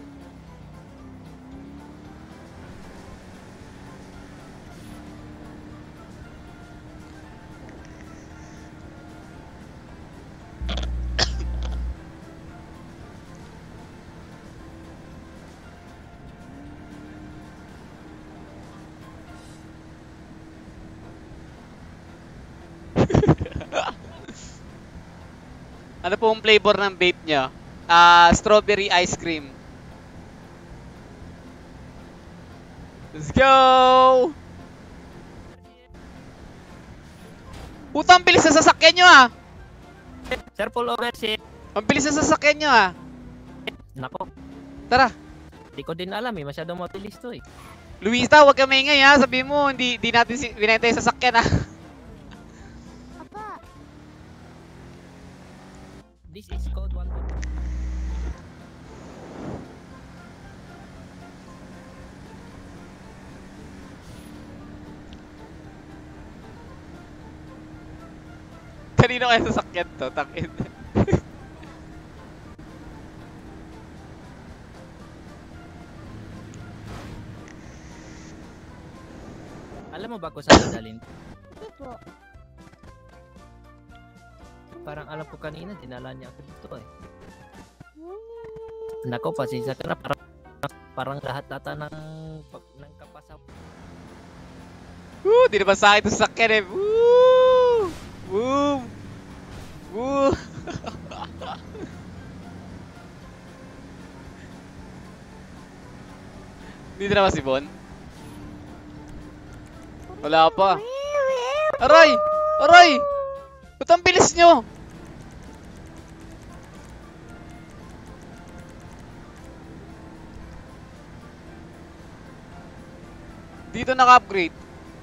Ano po ang flavor ng vape niya? Strawberry ice cream. Let's go! Puta, ang bilis na sasakyan nyo ah! Sir, pull over, sir. Ang bilis na sasakyan nyo ah! Nako. Tara. Hindi ko din alam eh, masyadong mabilis to eh. Luisa, huwag ka maingay ha. Sabi mo, hindi natin binenta yung sasakyan ha. This is code 1. Kanino kaya sasakyan to? Takin. Alam mo ba kung saan dadalhin? Hindi po. Parang alam ko kanina, dinala niya ako dito eh. Nako, pasensya ka na. Parang lahat ata ng kapasaw. Di naman sa akin ito sasakyan eh. Woo! Boom! Woo! Dito na ba si Bon? Wala pa. Aray! Aray! Ba't ang bilis nyo? Dito naka-upgrade.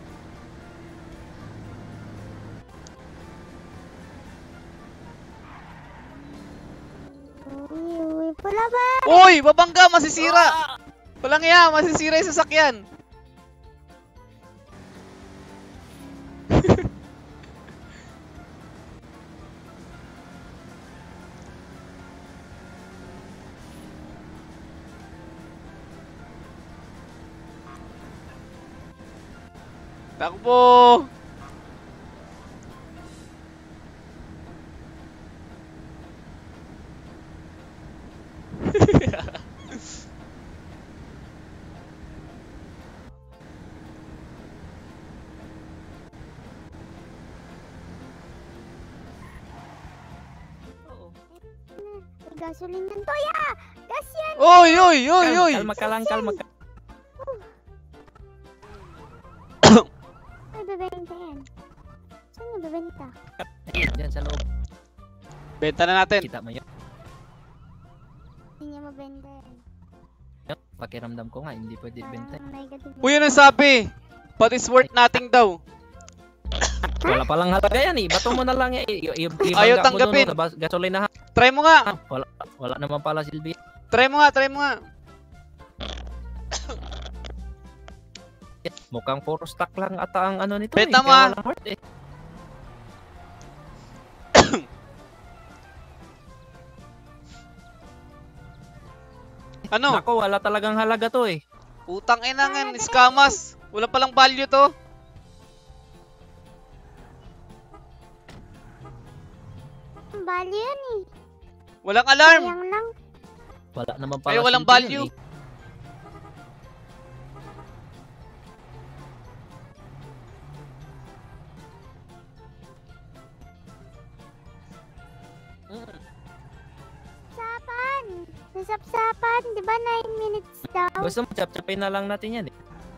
Uy! Babangga! Masisira! Walang iya! Masisira yung sasakyan! Takbo! Gasolin yan, Toya! Gas yan! Oy! Oy! Oy! Oy! Kalma ka lang, kalma ka. Ay, bebenta yan. Saan mo bebenta? Diyan sa loob. Benta na natin. Kita mo yun. Hindi niya mabenta yan. Pakiramdam ko nga, hindi pwede benta. Uy, ano sabi? But it's worth nothing daw. Wala palang halaga yan eh. Bato mo na lang eh. Ayaw tanggapin. Gasolina. Try mo nga. Wala naman pala silbi. Try mo nga, try mo nga. Mukhang puro stock lang ata ang ano nito. Benta eh. mo ah. Walang worth eh. Ano? Nako, wala talagang halaga to eh. Utang ina nga, scammers. Wala palang value to. Ang value yan eh. Walang alarm. Sayang lang. Wala naman pala. Kaya walang silbi value. yan eh. Sapsapan! Nasapsapan! Di ba 9 minutes daw? Gusto mo, chap-chapin na lang natin yan eh.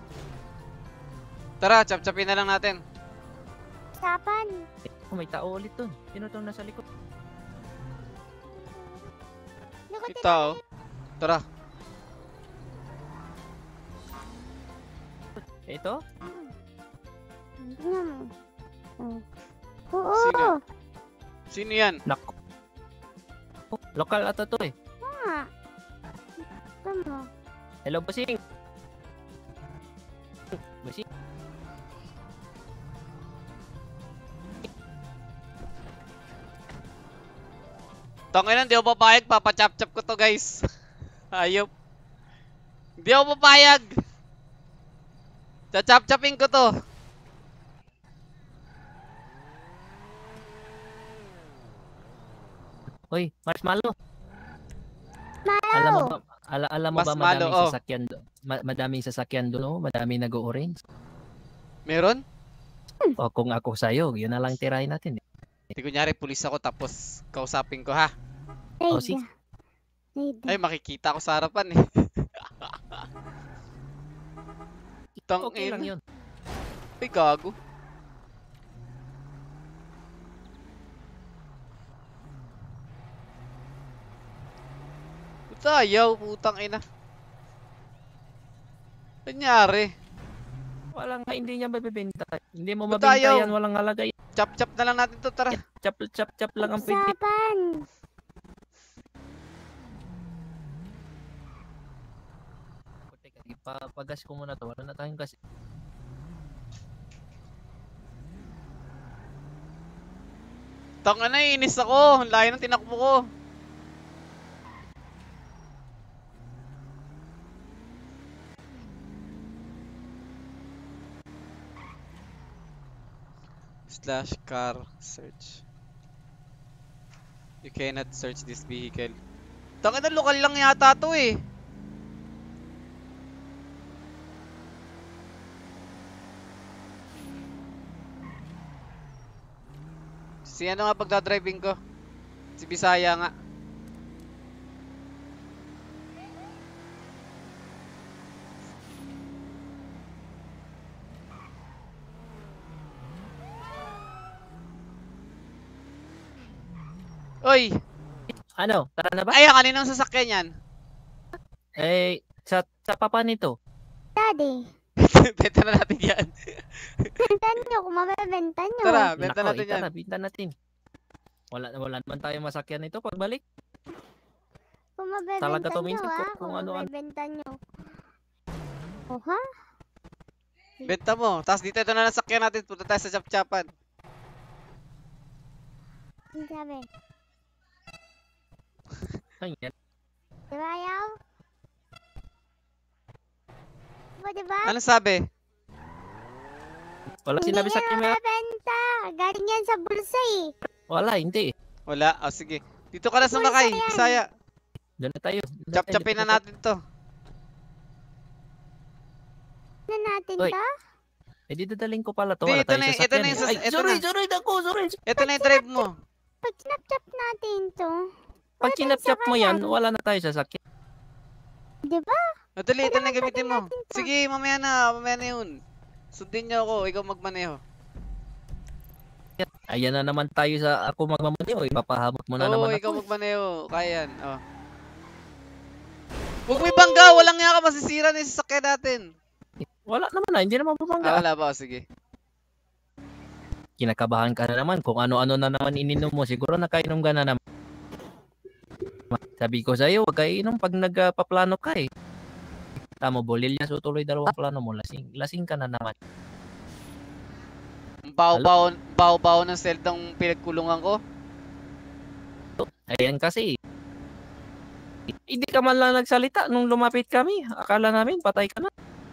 Tara, chap-chapin na lang natin. Sapan! Oh, may tao ulit dun. Sino itong nasa likod? Tao. Tara. Ito? Oo. Sino? Sino yan? Nako. Lokal ata to eh. Tama. Hello, Bossing. Bossing. Tangina, hindi ako papayag. Papachap-chap ko to, guys. Ayop. Hindi ako papayag. Chachap-chapin ko to. Hoy, marshmallow. Malo. Alam mo ba Marshmallow, madaming oh. sasakyan doon? Madaming sasakyan doon, oh. Madaming nag-orange. Meron? O kung ako sa'yo, yun na lang tirahin natin. Di kunyari, pulis ako tapos kausapin ko, ha? O, sige. Ay, makikita ko sa harapan, eh. Okay lang yun. Ay, gago. Ayaw, putang ina. Nangyari. Wala nga, hindi niya mabibenta. Hindi mo Ba't mabenta ayaw? yan, walang halaga yan. Chap-chap na lang natin to, tara. Chap lang ang pwede. Usapan. Ipapagas ko muna to, wala na tayong gas. Tanga na, inis ako. Ang layo ng tinakbo ko. /car search. You cannot search this vehicle. Tanga na, lokal lang yata to eh. Si ano nga pagdadriving ko? Si Bisaya nga. Oy! Ano? Tara na ba? Ay, kaninang sasakyan yan? Eh, sa papa nito. Daddy. Benta na natin yan. Benta nyo kung mabibenta nyo. Tara, benta natin yan. Tara, benta natin. Wala naman tayo masakyan nito pagbalik. Kung mabibenta Talaga to nyo minsan kung ano. mabibenta nyo. Oh, ha? Benta mo. Tapos dito ito na nasakyan natin. Punta tayo sa chap-chapan. Ang sabi. Ano yan? Diba ayaw? Diba? Ano sabi? Wala sinabi sa akin. Hindi nga mabibenta. Galing yan sa bulsa eh. Wala, hindi. Wala. O sige. Dito ka na sumakay. Bisaya. Doon na tayo. Chap-chapin na natin to. Na natin Oy. to? Eh, di dadaling ko pala to. Di, Wala tayo ito na sasakyan. yung Ay, ito sorry, na. sorry. Ito na yung drive mo. Pag sinap-chap natin to. Pag sinap-chap mo yan, wala na tayo sasakyan. Diba? Dali, ito na gamitin mo. Sige, mamaya na yun. Sundin niyo ako, ikaw magmaneho. Ayan na naman tayo sa ako magmamaneho. Ipapahamot mo na Oo, naman ikaw ako. magmaneho. Kaya yan. Oh. Huwag mo ibangga, walang nga ka masisira na yung sasakyan natin. Wala naman na, hindi naman bumangga. Wala ba? Sige. Kinakabahan ka na naman kung ano-ano na naman ininom mo. Siguro nakainom ka na naman. Sabi ko sa'yo, huwag ka inom pag nagpaplano ka eh. Tamo, bolilya so tuloy dalawang plano mo. Lasing ka na naman. Baw-baw ng seldang pinagkulungan ko. Ayan kasi. Hindi ka man lang nagsalita nung lumapit kami. Akala namin patay ka na.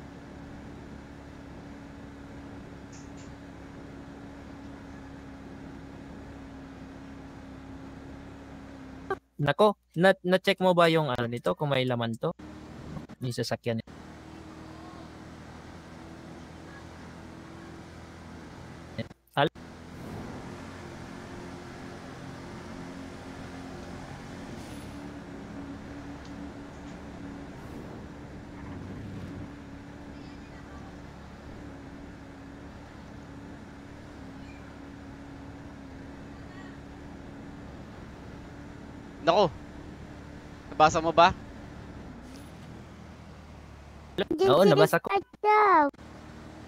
Nako, na-check mo ba yung ano nito kung may laman to? Yung sasakyan nito. Nako. Nabasa mo ba? Oo, nabasa ko.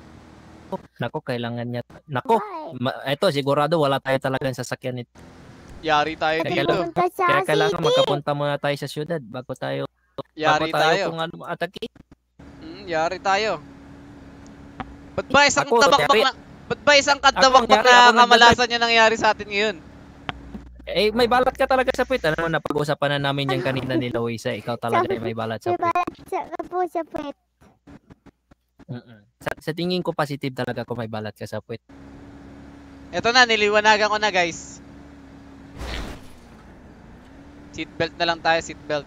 Nako, kailangan niya. Nako, eto sigurado wala tayo talagang sasakyan nito. Yari tayo dito. Kaya kailangan magkapunta muna tayo sa syudad bago tayo kung ano atake. Yari tayo. Ba't ba isang kadawakbak na kamalasan yung nangyari sa atin ngayon? Eh, may balat ka talaga sa puwet. Ano, napag-usapan na namin yan kanina ni Luisa. Ikaw talaga may balat sa puwet. Sa puwet. Sa tingin ko positive talaga kung may balat ka sa puwet. Ito na, niliwanagan ko na guys. Seatbelt na lang tayo, seatbelt.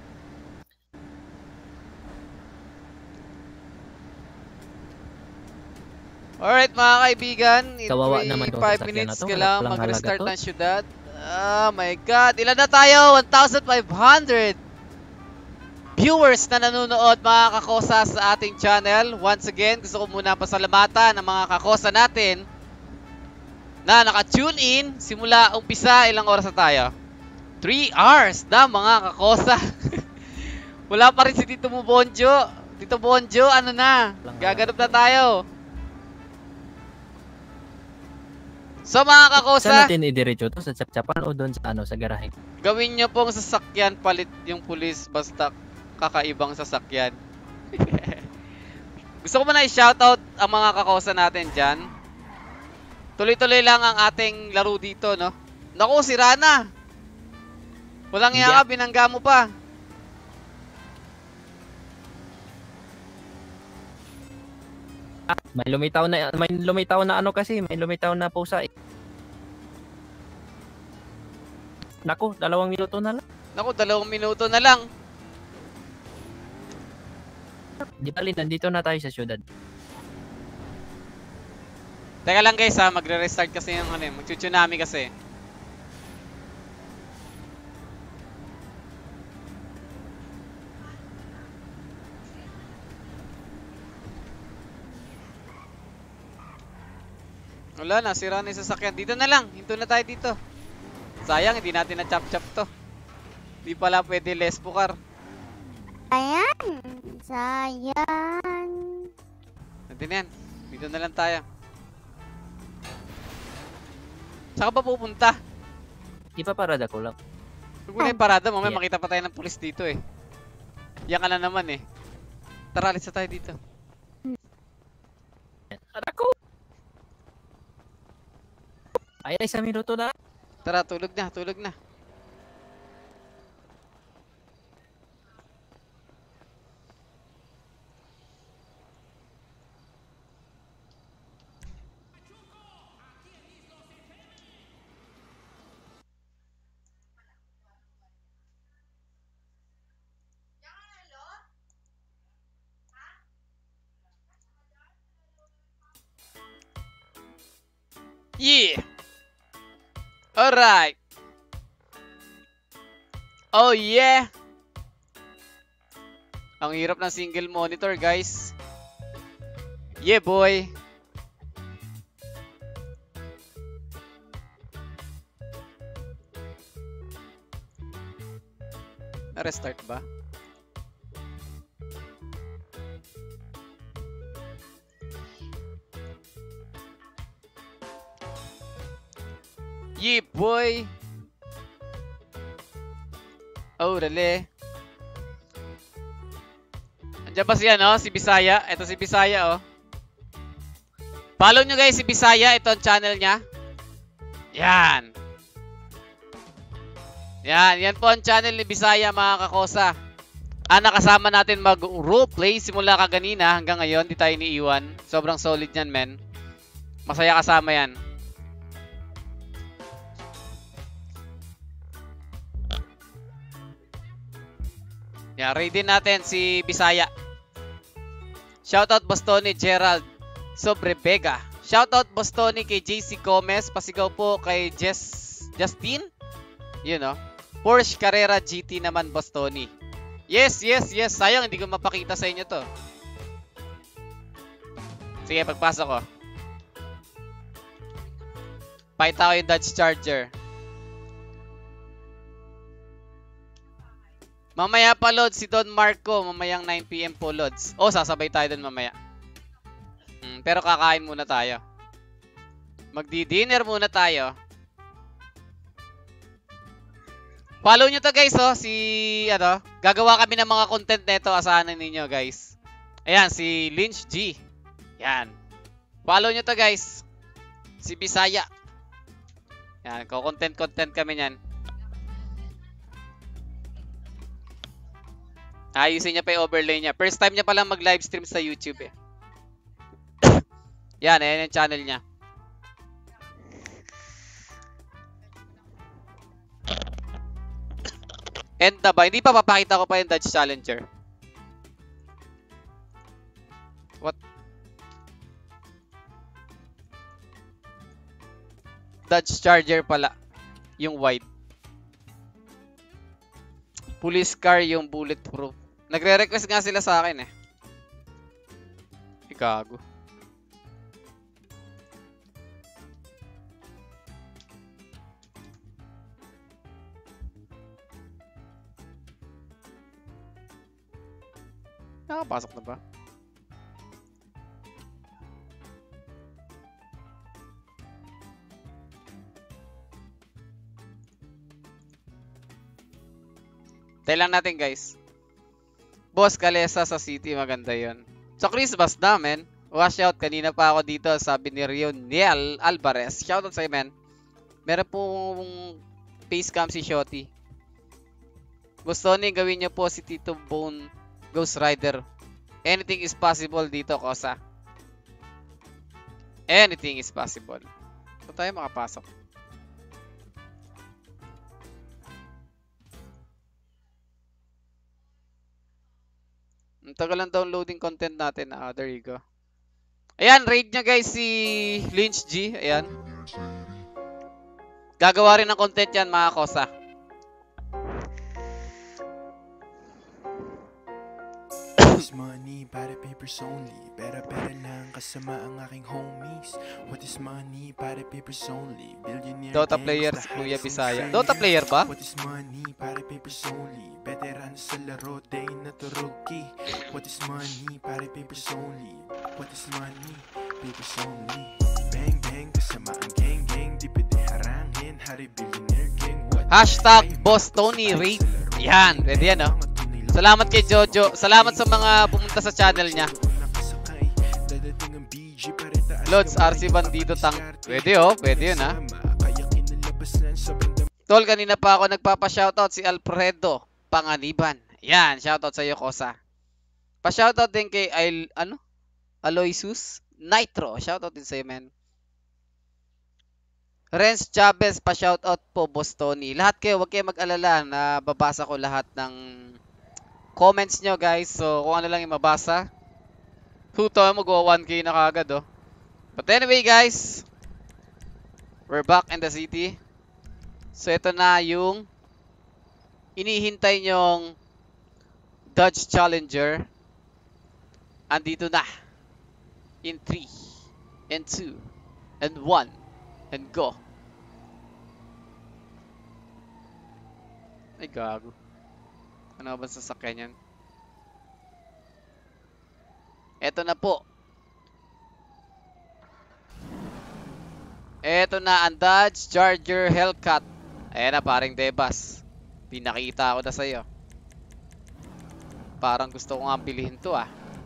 Alright mga kaibigan, in 5 minutes kailangan mag-restart ng syudad. Oh my god, ilan na tayo? 1,500 viewers na nanonood mga kakosa sa ating channel. Once again, gusto ko muna pasalamatan ang mga kakosa natin na naka-tune in simula umpisa. Ilang oras na tayo? 3 hours na mga kakosa. Wala pa rin si Tito Bonjo. Tito Bonjo, ano na? Gaganap na tayo. So mga kakosa, saan natin idiretso to? Sa Chapchapan o doon sa sa garahe? Gawin nyo pong sasakyan palit yung pulis basta kakaibang sasakyan. Gusto ko muna i-shoutout ang mga kakosa natin dyan. Tuloy-tuloy lang ang ating laro dito, no? Naku, si Rana! Walang iya ka, binangga mo pa. May lumitaw na ano kasi, may lumitaw na pusa eh. Naku, 2 minuto na lang. Naku, 2 minuto na lang. Di bali, nandito na tayo sa syudad. Teka lang guys ha, magre-restart kasi yung ano, magchu-tsunami kasi. Wala na, sira na yung sasakyan. Dito na lang, hinto na tayo dito. Sayang, hindi natin na-chop-chop to. Hindi pala pwede lesbo car. Ayan, sayang. Natin yan, dito na lang tayo. Saan ka ba pupunta? Di pa parada ko lang. Huwag mo na yung parada, mamaya makita pa tayo ng pulis dito eh. Yan ka na naman eh. Tara, alis na tayo dito. Anak ko! Ay, 1 minuto na. Tara, tulog na, tulog na. Yeah! Alright! Oh yeah! Ang hirap ng single monitor guys. Yeah boy! Na-restart ba? Yeah, boy! Oh, dali. Andiyan ba siya, no? Si Bisaya. Ito si Bisaya, oh. Follow nyo guys si Bisaya. Ito ang channel niya. Yan. Yan po ang channel ni Bisaya, mga kakosa. Nakasama natin mag-roleplay simula kaganina hanggang ngayon. Di tayo iniiwan. Sobrang solid yan, men. Masaya kasama yan. Yan, raidin natin si Bisaya. Shoutout Bostoni Gerald Sobrebega. Shoutout Bostoni kay JC Gomez. Pasigaw po kay Justin. Yun o. Porsche Carrera GT naman Bostoni. Yes. Sayang hindi ko mapakita sa inyo to. Sige, pagpasok ko. Pakita ko yung Dodge Charger. Mamaya pa load si Don Marco, mamayang 9 PM po loads. O, sasabay tayo dun mamaya. Pero kakain muna tayo. Magdi-dinner muna tayo. Follow nyo to guys, oh. Gagawa kami ng mga content nito. Asahan ninyo guys. Ayan, si Lynch G. Yan. Follow nyo to guys. Si Bisaya. Yan, content kami nyan. Ayusin niya pa yung overlay niya. First time niya palang mag-livestream sa YouTube eh. Yan, ayan yung channel niya. End na ba? Hindi pa papakita ko pa yung Dodge Challenger. What? Dodge Charger pala. Yung white. Police car yung bulletproof. Nagre-request nga sila sa akin eh. Gago. Nakapasok na ba? Tayo lang natin guys. Boss Kalesa sa City, maganda yon. So Christmas na men. Wash out, kanina pa ako dito, sabi ni Rionel Alvarez. Shoutout sa'yo men. Meron pong face cam si Shotty. Gusto ni gawin niyo po si Tito Bone Ghost Rider. Anything is possible dito, Kosa. Anything is possible. Saan tayo makapasok? Ang tagal lang downloading content natin. There you go. Ayan, raid nyo guys si Lynch G. Ayan. Gagawa rin ng content yan mga Kosa. Money, para papers only. Pera-pera lang kasama ang aking homies. What is money, para papers only. Billionaire Dota players, Kuya Bisaya. Dota player ba? What is money, para papers only. Veteran sa laro, day na turugi. What is money, para papers only. What is money, papers only. Bang bang kasama ang gang gang. Di pwede harangin, hari billionaire gang. Hashtag Boss Tony Raid. Yan, pwede yan oh. Salamat kay Jojo. Salamat sa mga pumunta sa channel niya. Lods, RC Bandito Tank. Pwede oh, pwede yun ha. Tol, kanina pa ako nagpapa-shoutout si Alfredo Panganiban. Yan, shoutout sa iyo, Kosa. Pa-shoutout din kay Aloysus Nitro. Shoutout din sa iyo, men. Renz Chavez, pa-shoutout po, Boss Tony. Lahat kayo, wag kayo mag-alala na babasa ko lahat ng comments nyo guys. So kung ano lang yung mabasa. Huto, mag-1K na kagad oh. But anyway guys, we're back in the city. So ito na yung inihintay nyong Dodge Challenger. Andito na. In 3 and 2 and 1 and go. Ay gago. Ano ba sasakyan yan? Eto na po. Eto na ang Dodge Charger Hellcat. Ayan na paring Debas. Pinakita ko na sa'yo. Parang gusto ko nga bilihin to ah.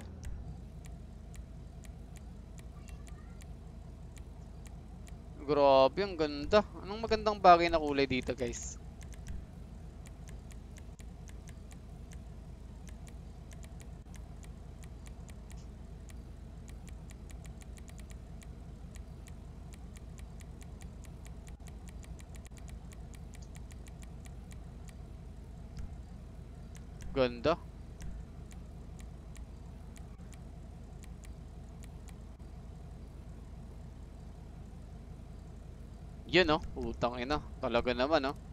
Grabe, ang ganda. Anong magandang bagay na kulay dito guys? Ganda. Yun oh, utang ina. Talaga naman oh.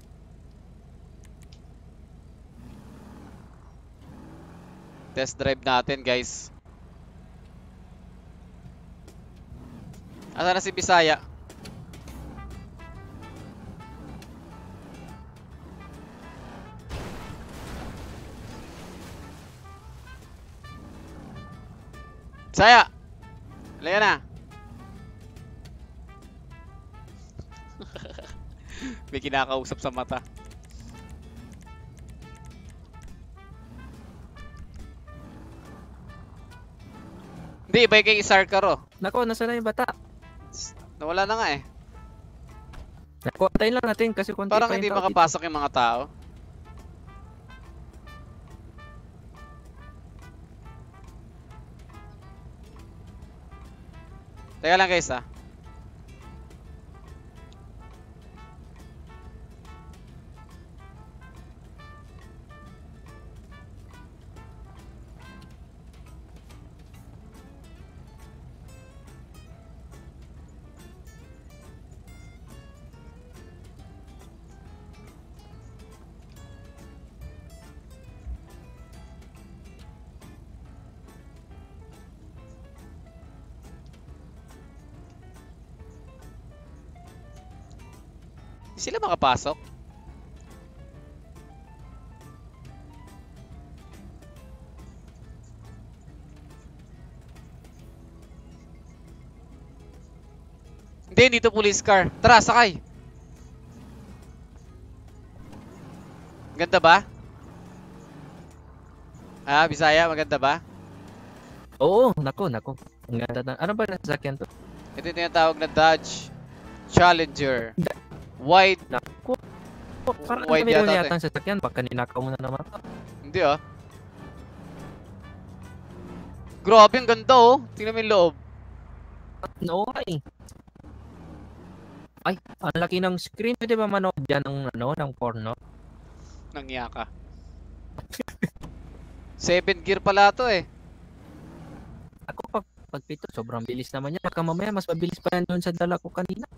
Test drive natin guys. Asa na si Bisaya? Bisaya! Halika na. May kinakausap sa mata. Hindi, iba kay Isarkaro. Nako, nasa na yung bata? Nawala na nga eh. Nako, antayin lang natin kasi konti Parang pa hindi yung tao makapasok yung mga tao. Teka lang guys ah. Hindi sila makapasok. Hindi, dito police car. Tara, sakay. Ganda ba? Ah, Bisaya, maganda ba? Oo, nako. Ang ganda na. Ano ba yung sasakyan to? Ito yung tinatawag na Dodge Challenger. Wide. Nako. Parang Wide kami yata yata ang sasakyan. Pagka ninakaw mo na naman. Hindi ah. Grabe, ang ganda oh. Tingnan mo yung loob. No, ay, ang laki ng screen. Pwede ba manood dyan ng porno? Nangyaka. 7 gear pala to eh. Ako pag pito, sobrang bilis naman yan. Baka mamaya mas mabilis pa yan doon sa dala ko kanina.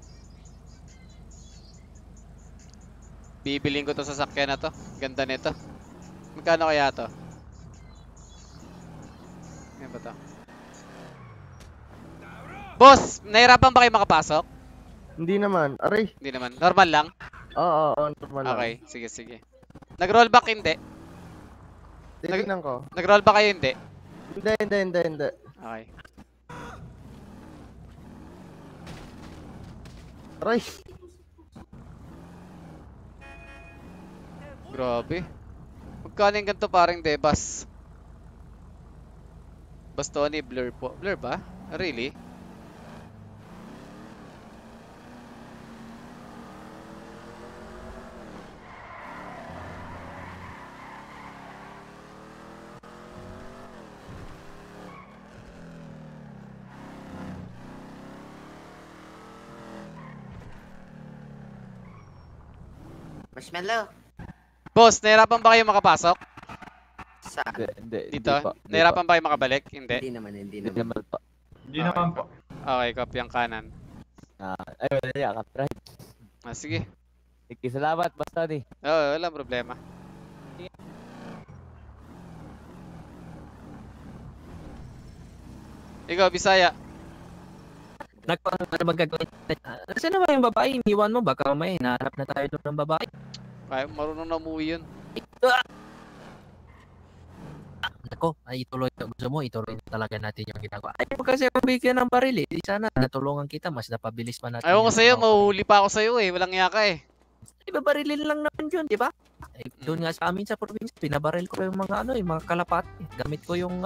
Bibiling ko to sa sasakyan na to. Ganda nito. Magkano kaya to? Yan ba to? Boss, nahirapan ba kayo makapasok? Hindi naman. Aray. Hindi naman. Normal lang? Oo, normal lang. Okay, sige. Nag-rollback hindi? Titignan ko. Nag-rollback kayo hindi? Hindi. Okay. Aray. Grabe. Magkano yung ganito parang Debas? Bastoni, blur po. Blur ba? Really? Marshmallow. Boss, nahirapan ba kayo makapasok? Saan? Dito? Nahirapan ba kayo makabalik? Hindi? Hindi naman po. Hindi naman po. Okay, copy ang kanan. Ay, wala niya, kapray. Sige. Salamat, basta di. Oo, walang problema. Ikaw, Bisaya. Ano magagawin? Saan naman yung babae? Iniwan mo? Baka may hinahanap na tayo doon ng babae. Ay, marunong na umuwi yun. Nako, ay ituloy. Gusto mo, ituloy talaga natin yung ginagawa. Ay, kasi kung bigyan ng baril eh. Sana natulungan kita, mas napabilis pa natin. Ayaw ko sa'yo, mahuhuli pa ako sa'yo eh. Walang yaka eh. Iba barilin lang naman yun, di ba? Eh, doon nga sa amin sa probinsya, pinabaril ko yung mga yung mga kalapat. Gamit ko yung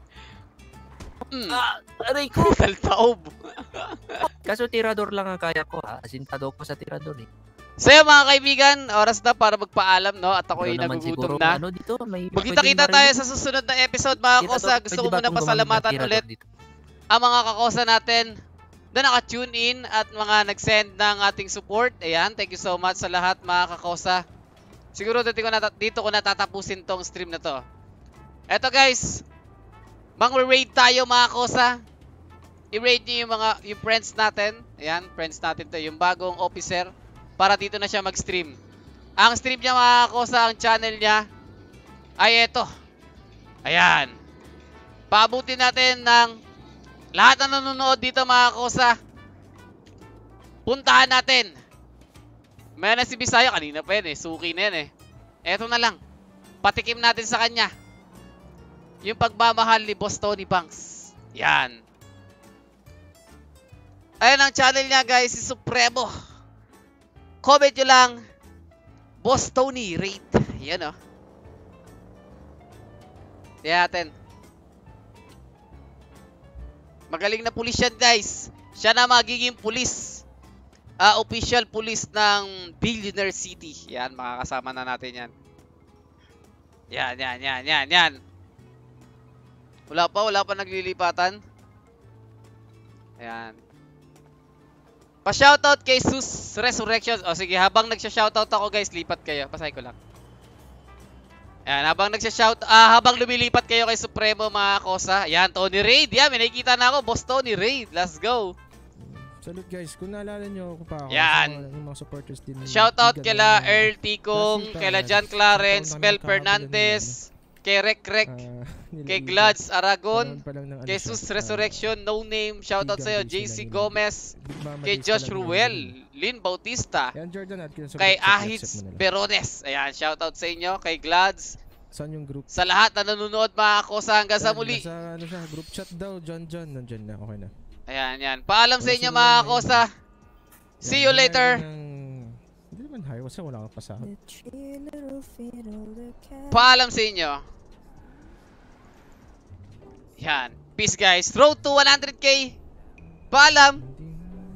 aray ko! Taltaob! Kaso tirador lang ang kaya ko ha. Asintado ko sa tirador eh. So mga kaibigan, oras na para magpaalam no at ako ay nagugutom na. Dito, Magkita-kita tayo sa susunod na episode mga kakosa. Gusto ko muna pasalamatan ulit ang mga kakosa natin na naka-tune in at mga nag-send ng ating support. Ayan, thank you so much sa lahat mga kakosa. Siguro dito ko natatapusin tong stream na to. Eto guys, mang-raid tayo mga kakosa. I-raid nyo yung friends natin. Ayan, friends natin to, yung bagong officer. Para dito na siya mag-stream. Ang stream niya mga kakosa, ang channel niya ay eto. Ayan. Paabutin natin ng lahat na nanonood dito mga kakosa. Puntahan natin. May na si Bisaya, kanina pa yan eh. Suki na yan eh. Eto na lang. Patikim natin sa kanya yung pagmamahal ni Boss Tony Banks. Yan. Ayan ang channel niya guys, si Supremo. Comment nyo lang, Boss Tony, rate. Yan o. Tingnan natin. Magaling na pulis yan guys. Siya na magiging pulis. Official pulis ng Billionaire City. Yan, makakasama na natin yan. Yan. Wala pa naglilipatan. Ayan. Pa-shoutout kay Sus Resurrection. O sige, habang nagsha-shoutout ako guys, lipat kayo. Pasay ko lang. Ayan, habang lumilipat kayo kay Supremo mga kosa. Ayan, Tony Raid. Yan, may nakikita na ako. Boss Tony Raid. Let's go. Salute guys. Kung naalala nyo ako pa ako. Yan. Yung mga supporters din. Shoutout kila Earl Tikong, kila John Clarence, Mel Fernandez, kay Rek, kay Glads Aragon, kay Sus Resurrection, No Name, shoutout sa'yo, JC Gomez, kay Josh Ruel, Lynn Bautista, kay Ahids Perones. Ayan, shoutout sa inyo, kay Glads. Saan yung group? Sa lahat na nanonood mga kosa hanggang sa muli. Sa ano siya, group chat daw, John, nandyan na, okay na. Ayan. Paalam sa inyo mga kosa. See you later. Hindi naman high, wala kang pasahod. Paalam sa inyo. Yan. Peace guys. Road to 100k. Paalam.